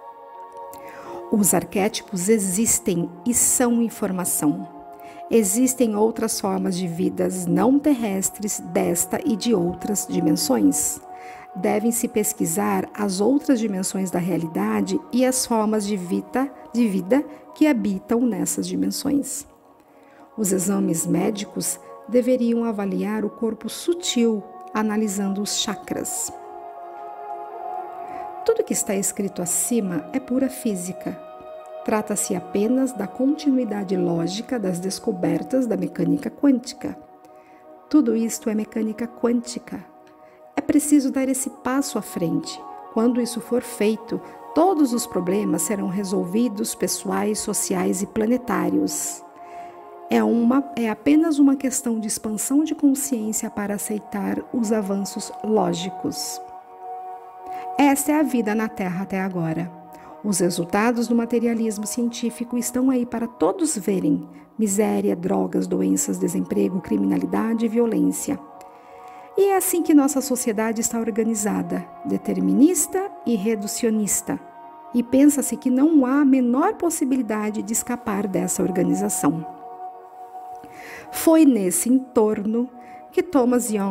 Os arquétipos existem e são informação. Existem outras formas de vidas não terrestres desta e de outras dimensões. Devem-se pesquisar as outras dimensões da realidade e as formas de vida que habitam nessas dimensões. Os exames médicos deveriam avaliar o corpo sutil, analisando os chakras. Tudo que está escrito acima é pura física. Trata-se apenas da continuidade lógica das descobertas da mecânica quântica. Tudo isto é mecânica quântica. É preciso dar esse passo à frente. Quando isso for feito, todos os problemas serão resolvidos, pessoais, sociais e planetários. É apenas uma questão de expansão de consciência para aceitar os avanços lógicos. Esta é a vida na Terra até agora. Os resultados do materialismo científico estão aí para todos verem: miséria, drogas, doenças, desemprego, criminalidade e violência. E é assim que nossa sociedade está organizada, determinista e reducionista. E pensa-se que não há a menor possibilidade de escapar dessa organização. Foi nesse entorno que Thomas Young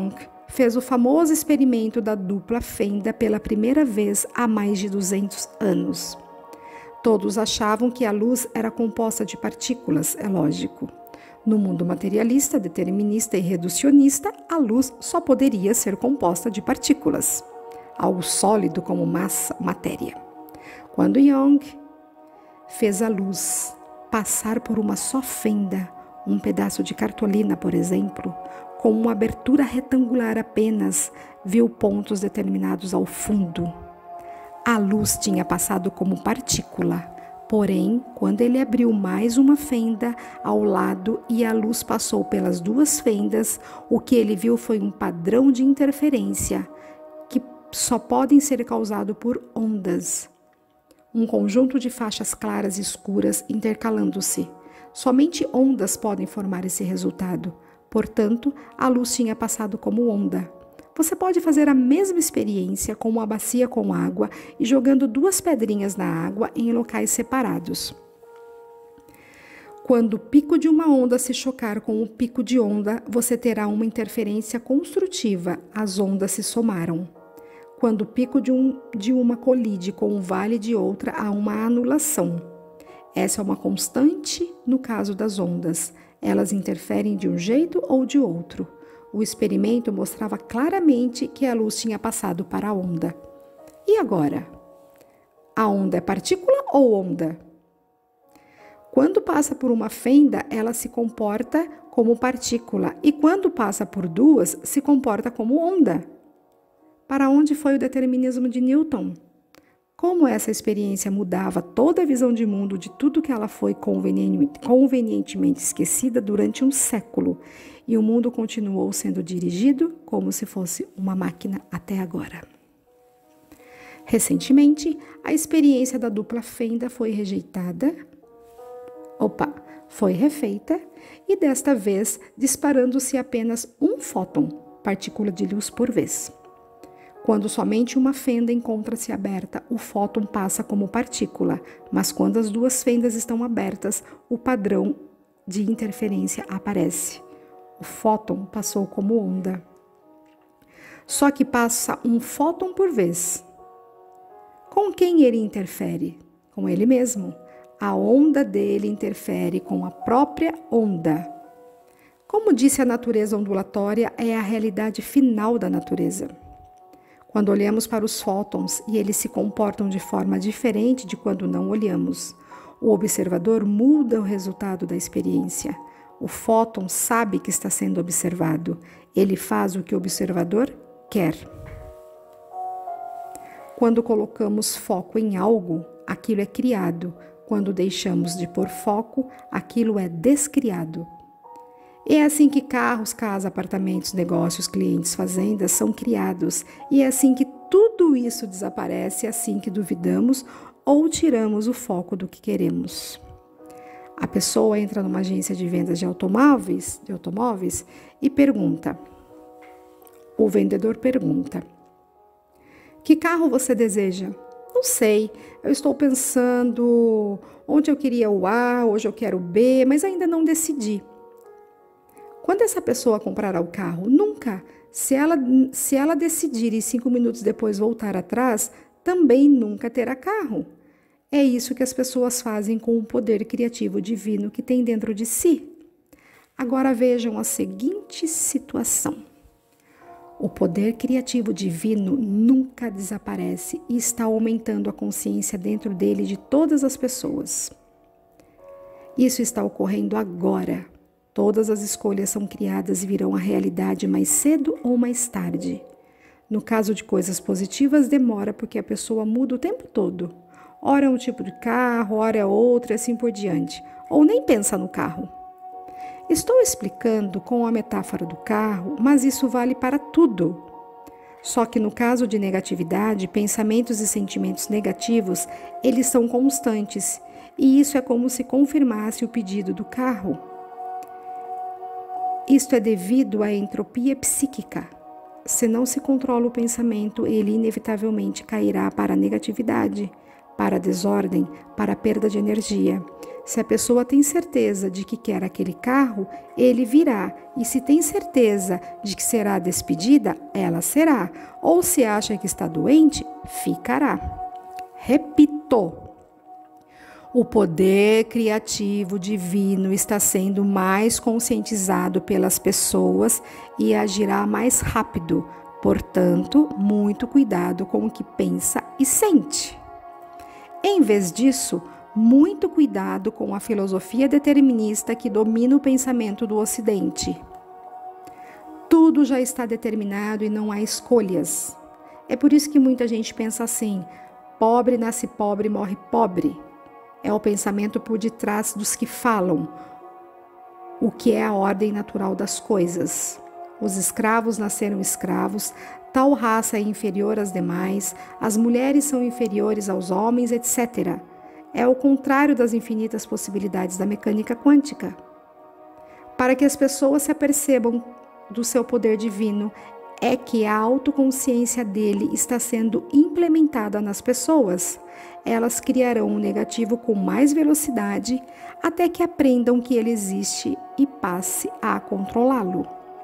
fez o famoso experimento da dupla fenda pela primeira vez há mais de 200 anos. Todos achavam que a luz era composta de partículas, é lógico. No mundo materialista, determinista e reducionista, a luz só poderia ser composta de partículas, algo sólido como massa, matéria. Quando Young fez a luz passar por uma só fenda, um pedaço de cartolina, por exemplo, com uma abertura retangular apenas, viu pontos determinados ao fundo. A luz tinha passado como partícula, porém, quando ele abriu mais uma fenda ao lado e a luz passou pelas duas fendas, o que ele viu foi um padrão de interferência que só podem ser causado por ondas. Um conjunto de faixas claras e escuras intercalando-se. Somente ondas podem formar esse resultado. Portanto, a luz tinha passado como onda. Você pode fazer a mesma experiência com uma bacia com água e jogando duas pedrinhas na água em locais separados. Quando o pico de uma onda se chocar com o pico de onda, você terá uma interferência construtiva, as ondas se somaram. Quando o pico de uma colide com o vale de outra, há uma anulação. Essa é uma constante no caso das ondas. Elas interferem de um jeito ou de outro. O experimento mostrava claramente que a luz tinha passado para a onda. E agora? A onda é partícula ou onda? Quando passa por uma fenda, ela se comporta como partícula, e quando passa por duas, se comporta como onda. Para onde foi o determinismo de Newton? Como essa experiência mudava toda a visão de mundo de tudo que ela foi convenientemente esquecida durante um século, e o mundo continuou sendo dirigido como se fosse uma máquina até agora. Recentemente, a experiência da dupla fenda foi refeita, e desta vez disparando-se apenas um fóton, partícula de luz por vez. Quando somente uma fenda encontra-se aberta, o fóton passa como partícula, mas quando as duas fendas estão abertas, o padrão de interferência aparece. O fóton passou como onda. Só que passa um fóton por vez. Com quem ele interfere? Com ele mesmo. A onda dele interfere com a própria onda. Como disse, a natureza ondulatória é a realidade final da natureza. Quando olhamos para os fótons e eles se comportam de forma diferente de quando não olhamos, o observador muda o resultado da experiência. O fóton sabe que está sendo observado. Ele faz o que o observador quer. Quando colocamos foco em algo, aquilo é criado. Quando deixamos de pôr foco, aquilo é descriado. É assim que carros, casas, apartamentos, negócios, clientes, fazendas são criados. E é assim que tudo isso desaparece, assim que duvidamos ou tiramos o foco do que queremos. A pessoa entra numa agência de vendas de automóveis e pergunta. O vendedor pergunta: que carro você deseja? Não sei, eu estou pensando onde eu queria o A, hoje eu quero o B, mas ainda não decidi. Quando essa pessoa comprará o carro? Nunca. Se ela decidir e 5 minutos depois voltar atrás, também nunca terá carro. É isso que as pessoas fazem com o poder criativo divino que tem dentro de si. Agora vejam a seguinte situação. O poder criativo divino nunca desaparece e está aumentando a consciência dentro dele de todas as pessoas. Isso está ocorrendo agora. Todas as escolhas são criadas e virão à realidade mais cedo ou mais tarde. No caso de coisas positivas, demora porque a pessoa muda o tempo todo. Ora é um tipo de carro, ora é outro e assim por diante. Ou nem pensa no carro. Estou explicando com a metáfora do carro, mas isso vale para tudo. Só que no caso de negatividade, pensamentos e sentimentos negativos, eles são constantes. E isso é como se confirmasse o pedido do carro. Isto é devido à entropia psíquica. Se não se controla o pensamento, ele inevitavelmente cairá para a negatividade, para a desordem, para a perda de energia. Se a pessoa tem certeza de que quer aquele carro, ele virá. E se tem certeza de que será despedida, ela será. Ou se acha que está doente, ficará. Repito. O poder criativo divino está sendo mais conscientizado pelas pessoas e agirá mais rápido. Portanto, muito cuidado com o que pensa e sente. Em vez disso, muito cuidado com a filosofia determinista que domina o pensamento do Ocidente. Tudo já está determinado e não há escolhas. É por isso que muita gente pensa assim: pobre nasce pobre, morre pobre. É o pensamento por detrás dos que falam o que é a ordem natural das coisas. Os escravos nasceram escravos, tal raça é inferior às demais, as mulheres são inferiores aos homens, etc. É o contrário das infinitas possibilidades da mecânica quântica. Para que as pessoas se apercebam do seu poder divino, é que a autoconsciência dele está sendo implementada nas pessoas. Elas criarão o negativo com mais velocidade até que aprendam que ele existe e passe a controlá-lo.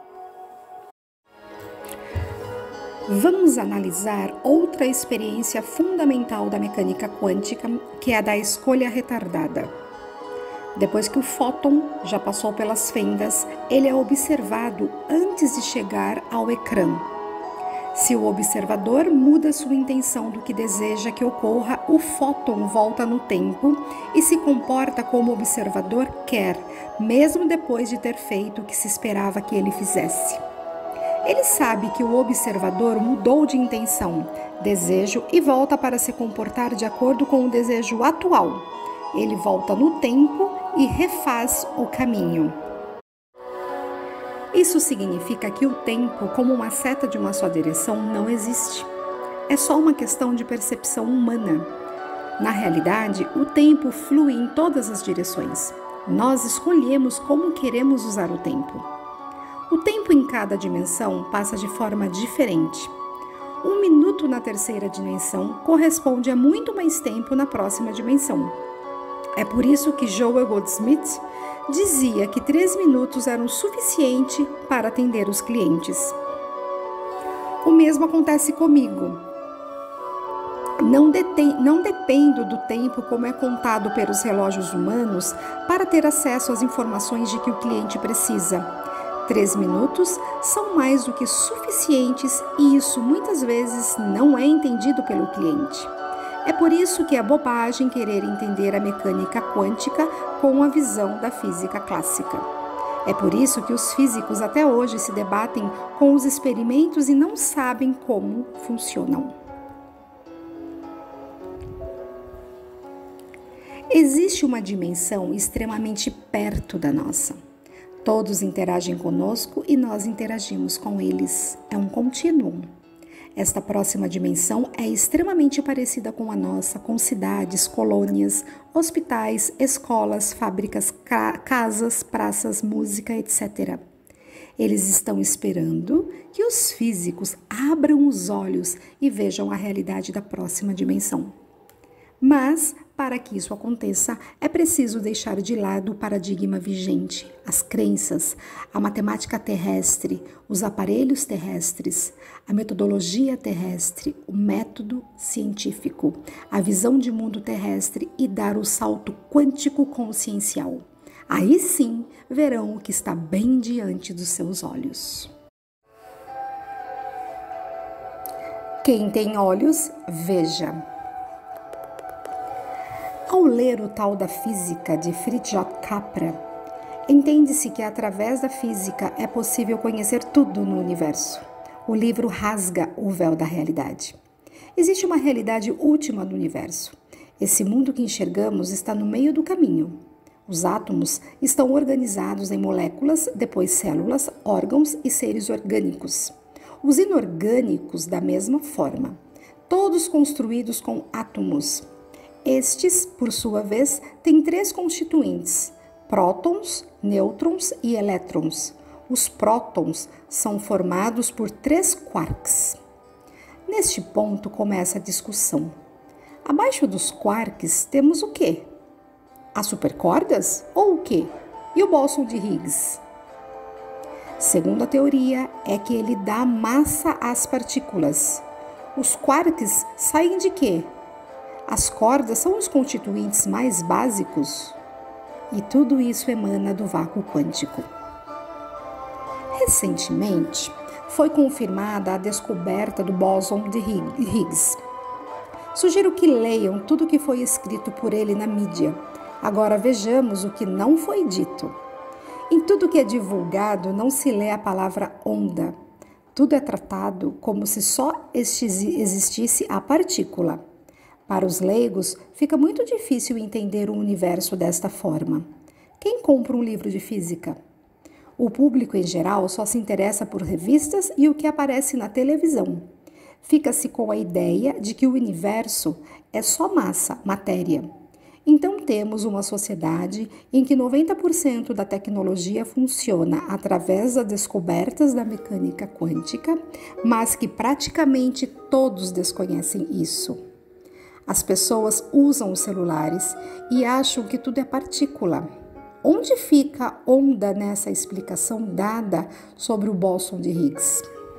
Vamos analisar outra experiência fundamental da mecânica quântica, que é a da escolha retardada. Depois que o fóton já passou pelas fendas, ele é observado antes de chegar ao ecrã. Se o observador muda sua intenção do que deseja que ocorra, o fóton volta no tempo e se comporta como o observador quer, mesmo depois de ter feito o que se esperava que ele fizesse. Ele sabe que o observador mudou de intenção, desejo e volta para se comportar de acordo com o desejo atual. Ele volta no tempo e refaz o caminho. Isso significa que o tempo, como uma seta de uma só direção, não existe. É só uma questão de percepção humana. Na realidade, o tempo flui em todas as direções. Nós escolhemos como queremos usar o tempo. O tempo em cada dimensão passa de forma diferente. 1 minuto na terceira dimensão corresponde a muito mais tempo na próxima dimensão. É por isso que Joel Goldsmith dizia que 3 minutos eram suficiente para atender os clientes. O mesmo acontece comigo. Não dependo do tempo como é contado pelos relógios humanos para ter acesso às informações de que o cliente precisa. 3 minutos são mais do que suficientes e isso muitas vezes não é entendido pelo cliente. É por isso que é bobagem querer entender a mecânica quântica com a visão da física clássica. É por isso que os físicos até hoje se debatem com os experimentos e não sabem como funcionam. Existe uma dimensão extremamente perto da nossa. Todos interagem conosco e nós interagimos com eles. É um contínuo. Esta próxima dimensão é extremamente parecida com a nossa, com cidades, colônias, hospitais, escolas, fábricas, casas, praças, música, etc. Eles estão esperando que os físicos abram os olhos e vejam a realidade da próxima dimensão. Mas, para que isso aconteça, é preciso deixar de lado o paradigma vigente, as crenças, a matemática terrestre, os aparelhos terrestres, a metodologia terrestre, o método científico, a visão de mundo terrestre e dar o salto quântico consciencial. Aí sim verão o que está bem diante dos seus olhos. Quem tem olhos, veja. Ao ler o Tal da Física de Fritjof Capra, entende-se que através da física é possível conhecer tudo no universo. O livro rasga o véu da realidade. Existe uma realidade última do universo. Esse mundo que enxergamos está no meio do caminho. Os átomos estão organizados em moléculas, depois células, órgãos e seres orgânicos. Os inorgânicos da mesma forma, todos construídos com átomos. Estes, por sua vez, têm 3 constituintes: prótons, nêutrons e elétrons. Os prótons são formados por 3 quarks. Neste ponto começa a discussão. Abaixo dos quarks temos o quê? As supercordas? Ou o quê? E o bóson de Higgs? Segunda teoria é que ele dá massa às partículas. Os quarks saem de quê? As cordas são os constituintes mais básicos? E tudo isso emana do vácuo quântico. Recentemente, foi confirmada a descoberta do bóson de Higgs. Sugiro que leiam tudo o que foi escrito por ele na mídia. Agora vejamos o que não foi dito. Em tudo que é divulgado, não se lê a palavra onda. Tudo é tratado como se só existisse a partícula. Para os leigos, fica muito difícil entender o universo desta forma. Quem compra um livro de física? O público, em geral, só se interessa por revistas e o que aparece na televisão. Fica-se com a ideia de que o universo é só massa, matéria. Então temos uma sociedade em que 90% da tecnologia funciona através das descobertas da mecânica quântica, mas que praticamente todos desconhecem isso. As pessoas usam os celulares e acham que tudo é partícula. Onde fica a onda nessa explicação dada sobre o bóson de Higgs?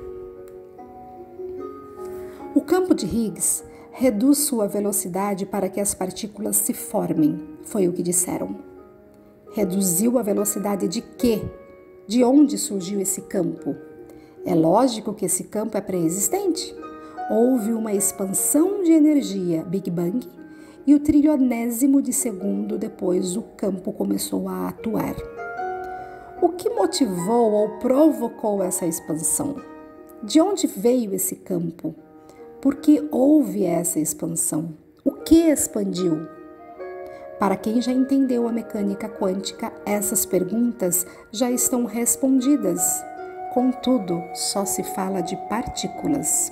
O campo de Higgs reduz sua velocidade para que as partículas se formem, foi o que disseram. Reduziu a velocidade de quê? De onde surgiu esse campo? É lógico que esse campo é pré-existente. Houve uma expansão de energia, Big Bang, e o trilionésimo de segundo depois o campo começou a atuar. O que motivou ou provocou essa expansão? De onde veio esse campo? Por que houve essa expansão? O que expandiu? Para quem já entendeu a mecânica quântica, essas perguntas já estão respondidas. Contudo, só se fala de partículas.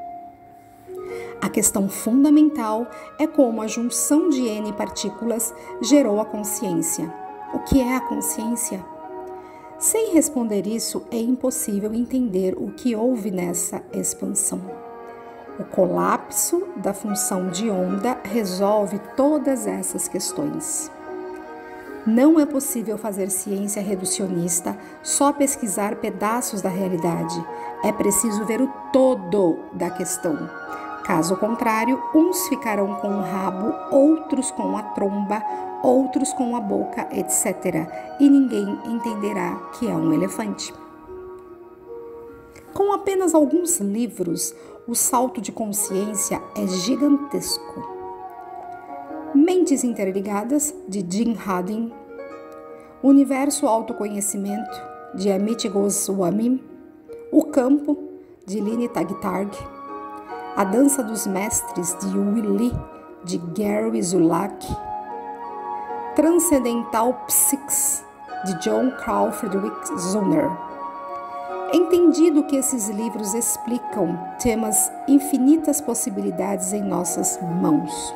A questão fundamental é como a junção de N partículas gerou a consciência. O que é a consciência? Sem responder isso, é impossível entender o que houve nessa expansão. O colapso da função de onda resolve todas essas questões. Não é possível fazer ciência reducionista, só pesquisar pedaços da realidade. É preciso ver o todo da questão. Caso contrário, uns ficarão com o rabo, outros com a tromba, outros com a boca, etc. E ninguém entenderá que é um elefante. Com apenas alguns livros, o salto de consciência é gigantesco. Mentes Interligadas, de Jim Haddon, Universo Autoconhecimento, de Amit Goswami, O Campo, de Lini Tagtarg, A Dança dos Mestres, de Willy, de Gary Zulak, Transcendental Psyche, de John Friedrich Zunner. Entendido que esses livros explicam temas infinitas possibilidades em nossas mãos.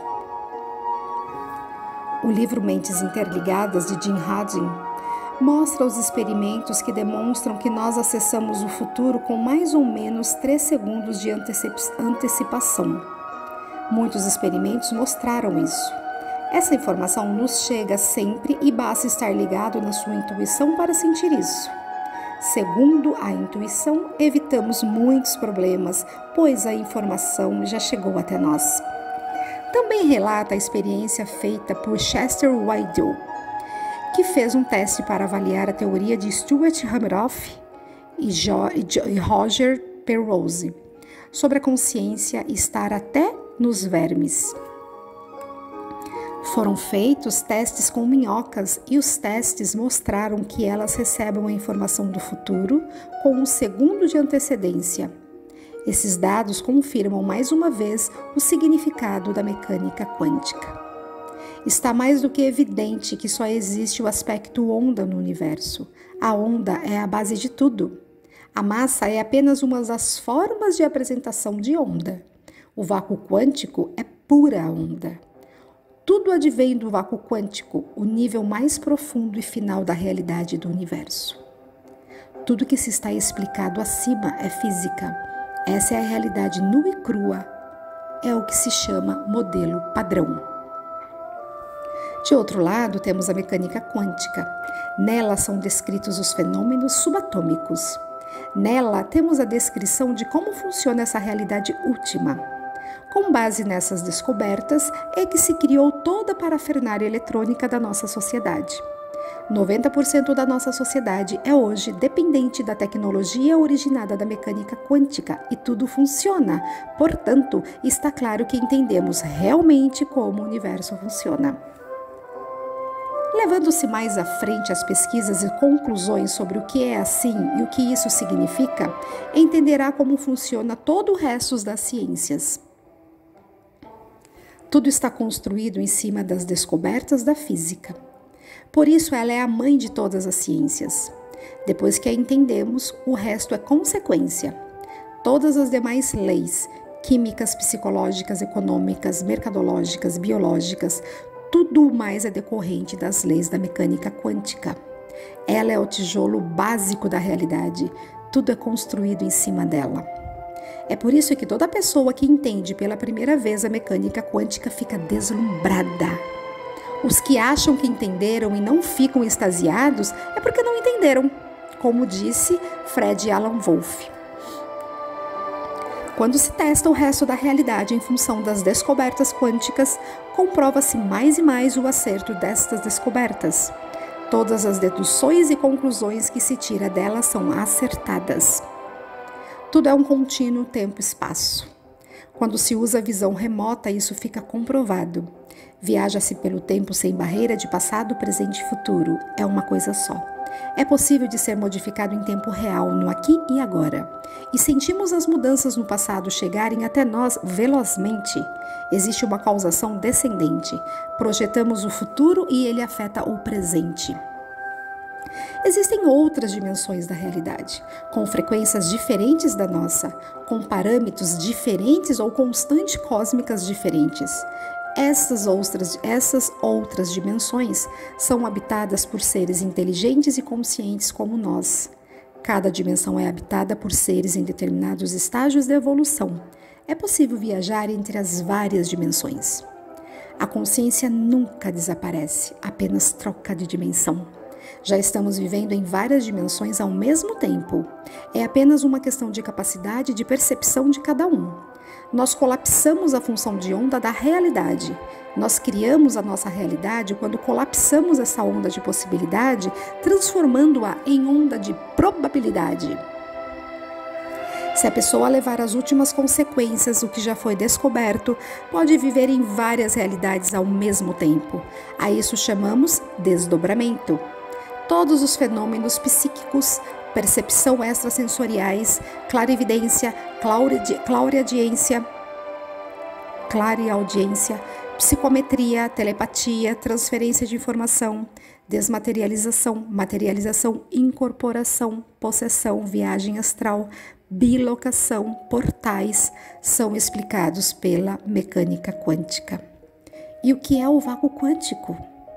O livro Mentes Interligadas, de Jim Haddon, mostra os experimentos que demonstram que nós acessamos o futuro com mais ou menos 3 segundos de antecipação. Muitos experimentos mostraram isso. Essa informação nos chega sempre e basta estar ligado na sua intuição para sentir isso. Segundo a intuição, evitamos muitos problemas, pois a informação já chegou até nós. Também relata a experiência feita por Chester Weidel, que fez um teste para avaliar a teoria de Stuart Hameroff e Roger Penrose sobre a consciência estar até nos vermes. Foram feitos testes com minhocas e os testes mostraram que elas recebem a informação do futuro com 1 segundo de antecedência. Esses dados confirmam mais uma vez o significado da mecânica quântica. Está mais do que evidente que só existe o aspecto onda no universo. A onda é a base de tudo. A massa é apenas uma das formas de apresentação de onda. O vácuo quântico é pura onda. Tudo advém do vácuo quântico, o nível mais profundo e final da realidade do universo. Tudo que se está explicado acima é física. Essa é a realidade nua e crua. É o que se chama modelo padrão. De outro lado, temos a mecânica quântica. Nela são descritos os fenômenos subatômicos. Nela, temos a descrição de como funciona essa realidade última. Com base nessas descobertas, é que se criou toda a parafernália eletrônica da nossa sociedade. 90% da nossa sociedade é hoje dependente da tecnologia originada da mecânica quântica e tudo funciona. Portanto, está claro que entendemos realmente como o universo funciona. Levando-se mais à frente as pesquisas e conclusões sobre o que é assim e o que isso significa, entenderá como funciona todo o resto das ciências. Tudo está construído em cima das descobertas da física. Por isso, ela é a mãe de todas as ciências. Depois que a entendemos, o resto é consequência. Todas as demais leis, químicas, psicológicas, econômicas, mercadológicas, biológicas, tudo mais é decorrente das leis da mecânica quântica. Ela é o tijolo básico da realidade. Tudo é construído em cima dela. É por isso que toda pessoa que entende pela primeira vez a mecânica quântica fica deslumbrada. Os que acham que entenderam e não ficam extasiados é porque não entenderam, como disse Fred Alan Wolf. Quando se testa o resto da realidade em função das descobertas quânticas, comprova-se mais e mais o acerto destas descobertas. Todas as deduções e conclusões que se tira delas são acertadas. Tudo é um contínuo tempo-espaço. Quando se usa a visão remota, isso fica comprovado. Viaja-se pelo tempo sem barreira de passado, presente e futuro. É uma coisa só. É possível de ser modificado em tempo real, no aqui e agora. E sentimos as mudanças no passado chegarem até nós velozmente. Existe uma causação descendente. Projetamos o futuro e ele afeta o presente. Existem outras dimensões da realidade, com frequências diferentes da nossa, com parâmetros diferentes ou constantes cósmicas diferentes. Essas outras dimensões são habitadas por seres inteligentes e conscientes como nós. Cada dimensão é habitada por seres em determinados estágios de evolução. É possível viajar entre as várias dimensões. A consciência nunca desaparece, apenas troca de dimensão. Já estamos vivendo em várias dimensões ao mesmo tempo. É apenas uma questão de capacidade de percepção de cada um. Nós colapsamos a função de onda da realidade. Nós criamos a nossa realidade quando colapsamos essa onda de possibilidade, transformando-a em onda de probabilidade. Se a pessoa levar as últimas consequências, o que já foi descoberto, pode viver em várias realidades ao mesmo tempo. A isso chamamos desdobramento. Todos os fenômenos psíquicos, percepção extrasensoriais, clarividência, clareaudiência, psicometria, telepatia, transferência de informação, desmaterialização, materialização, incorporação, possessão, viagem astral, bilocação, portais, são explicados pela mecânica quântica. E o que é o vácuo quântico?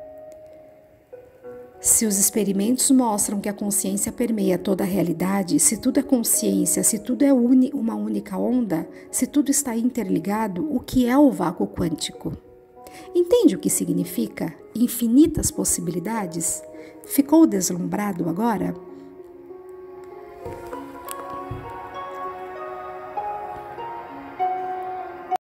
Se os experimentos mostram que a consciência permeia toda a realidade, se tudo é consciência, se tudo é uma única onda, se tudo está interligado, o que é o vácuo quântico? Entende o que significa? Infinitas possibilidades? Ficou deslumbrado agora?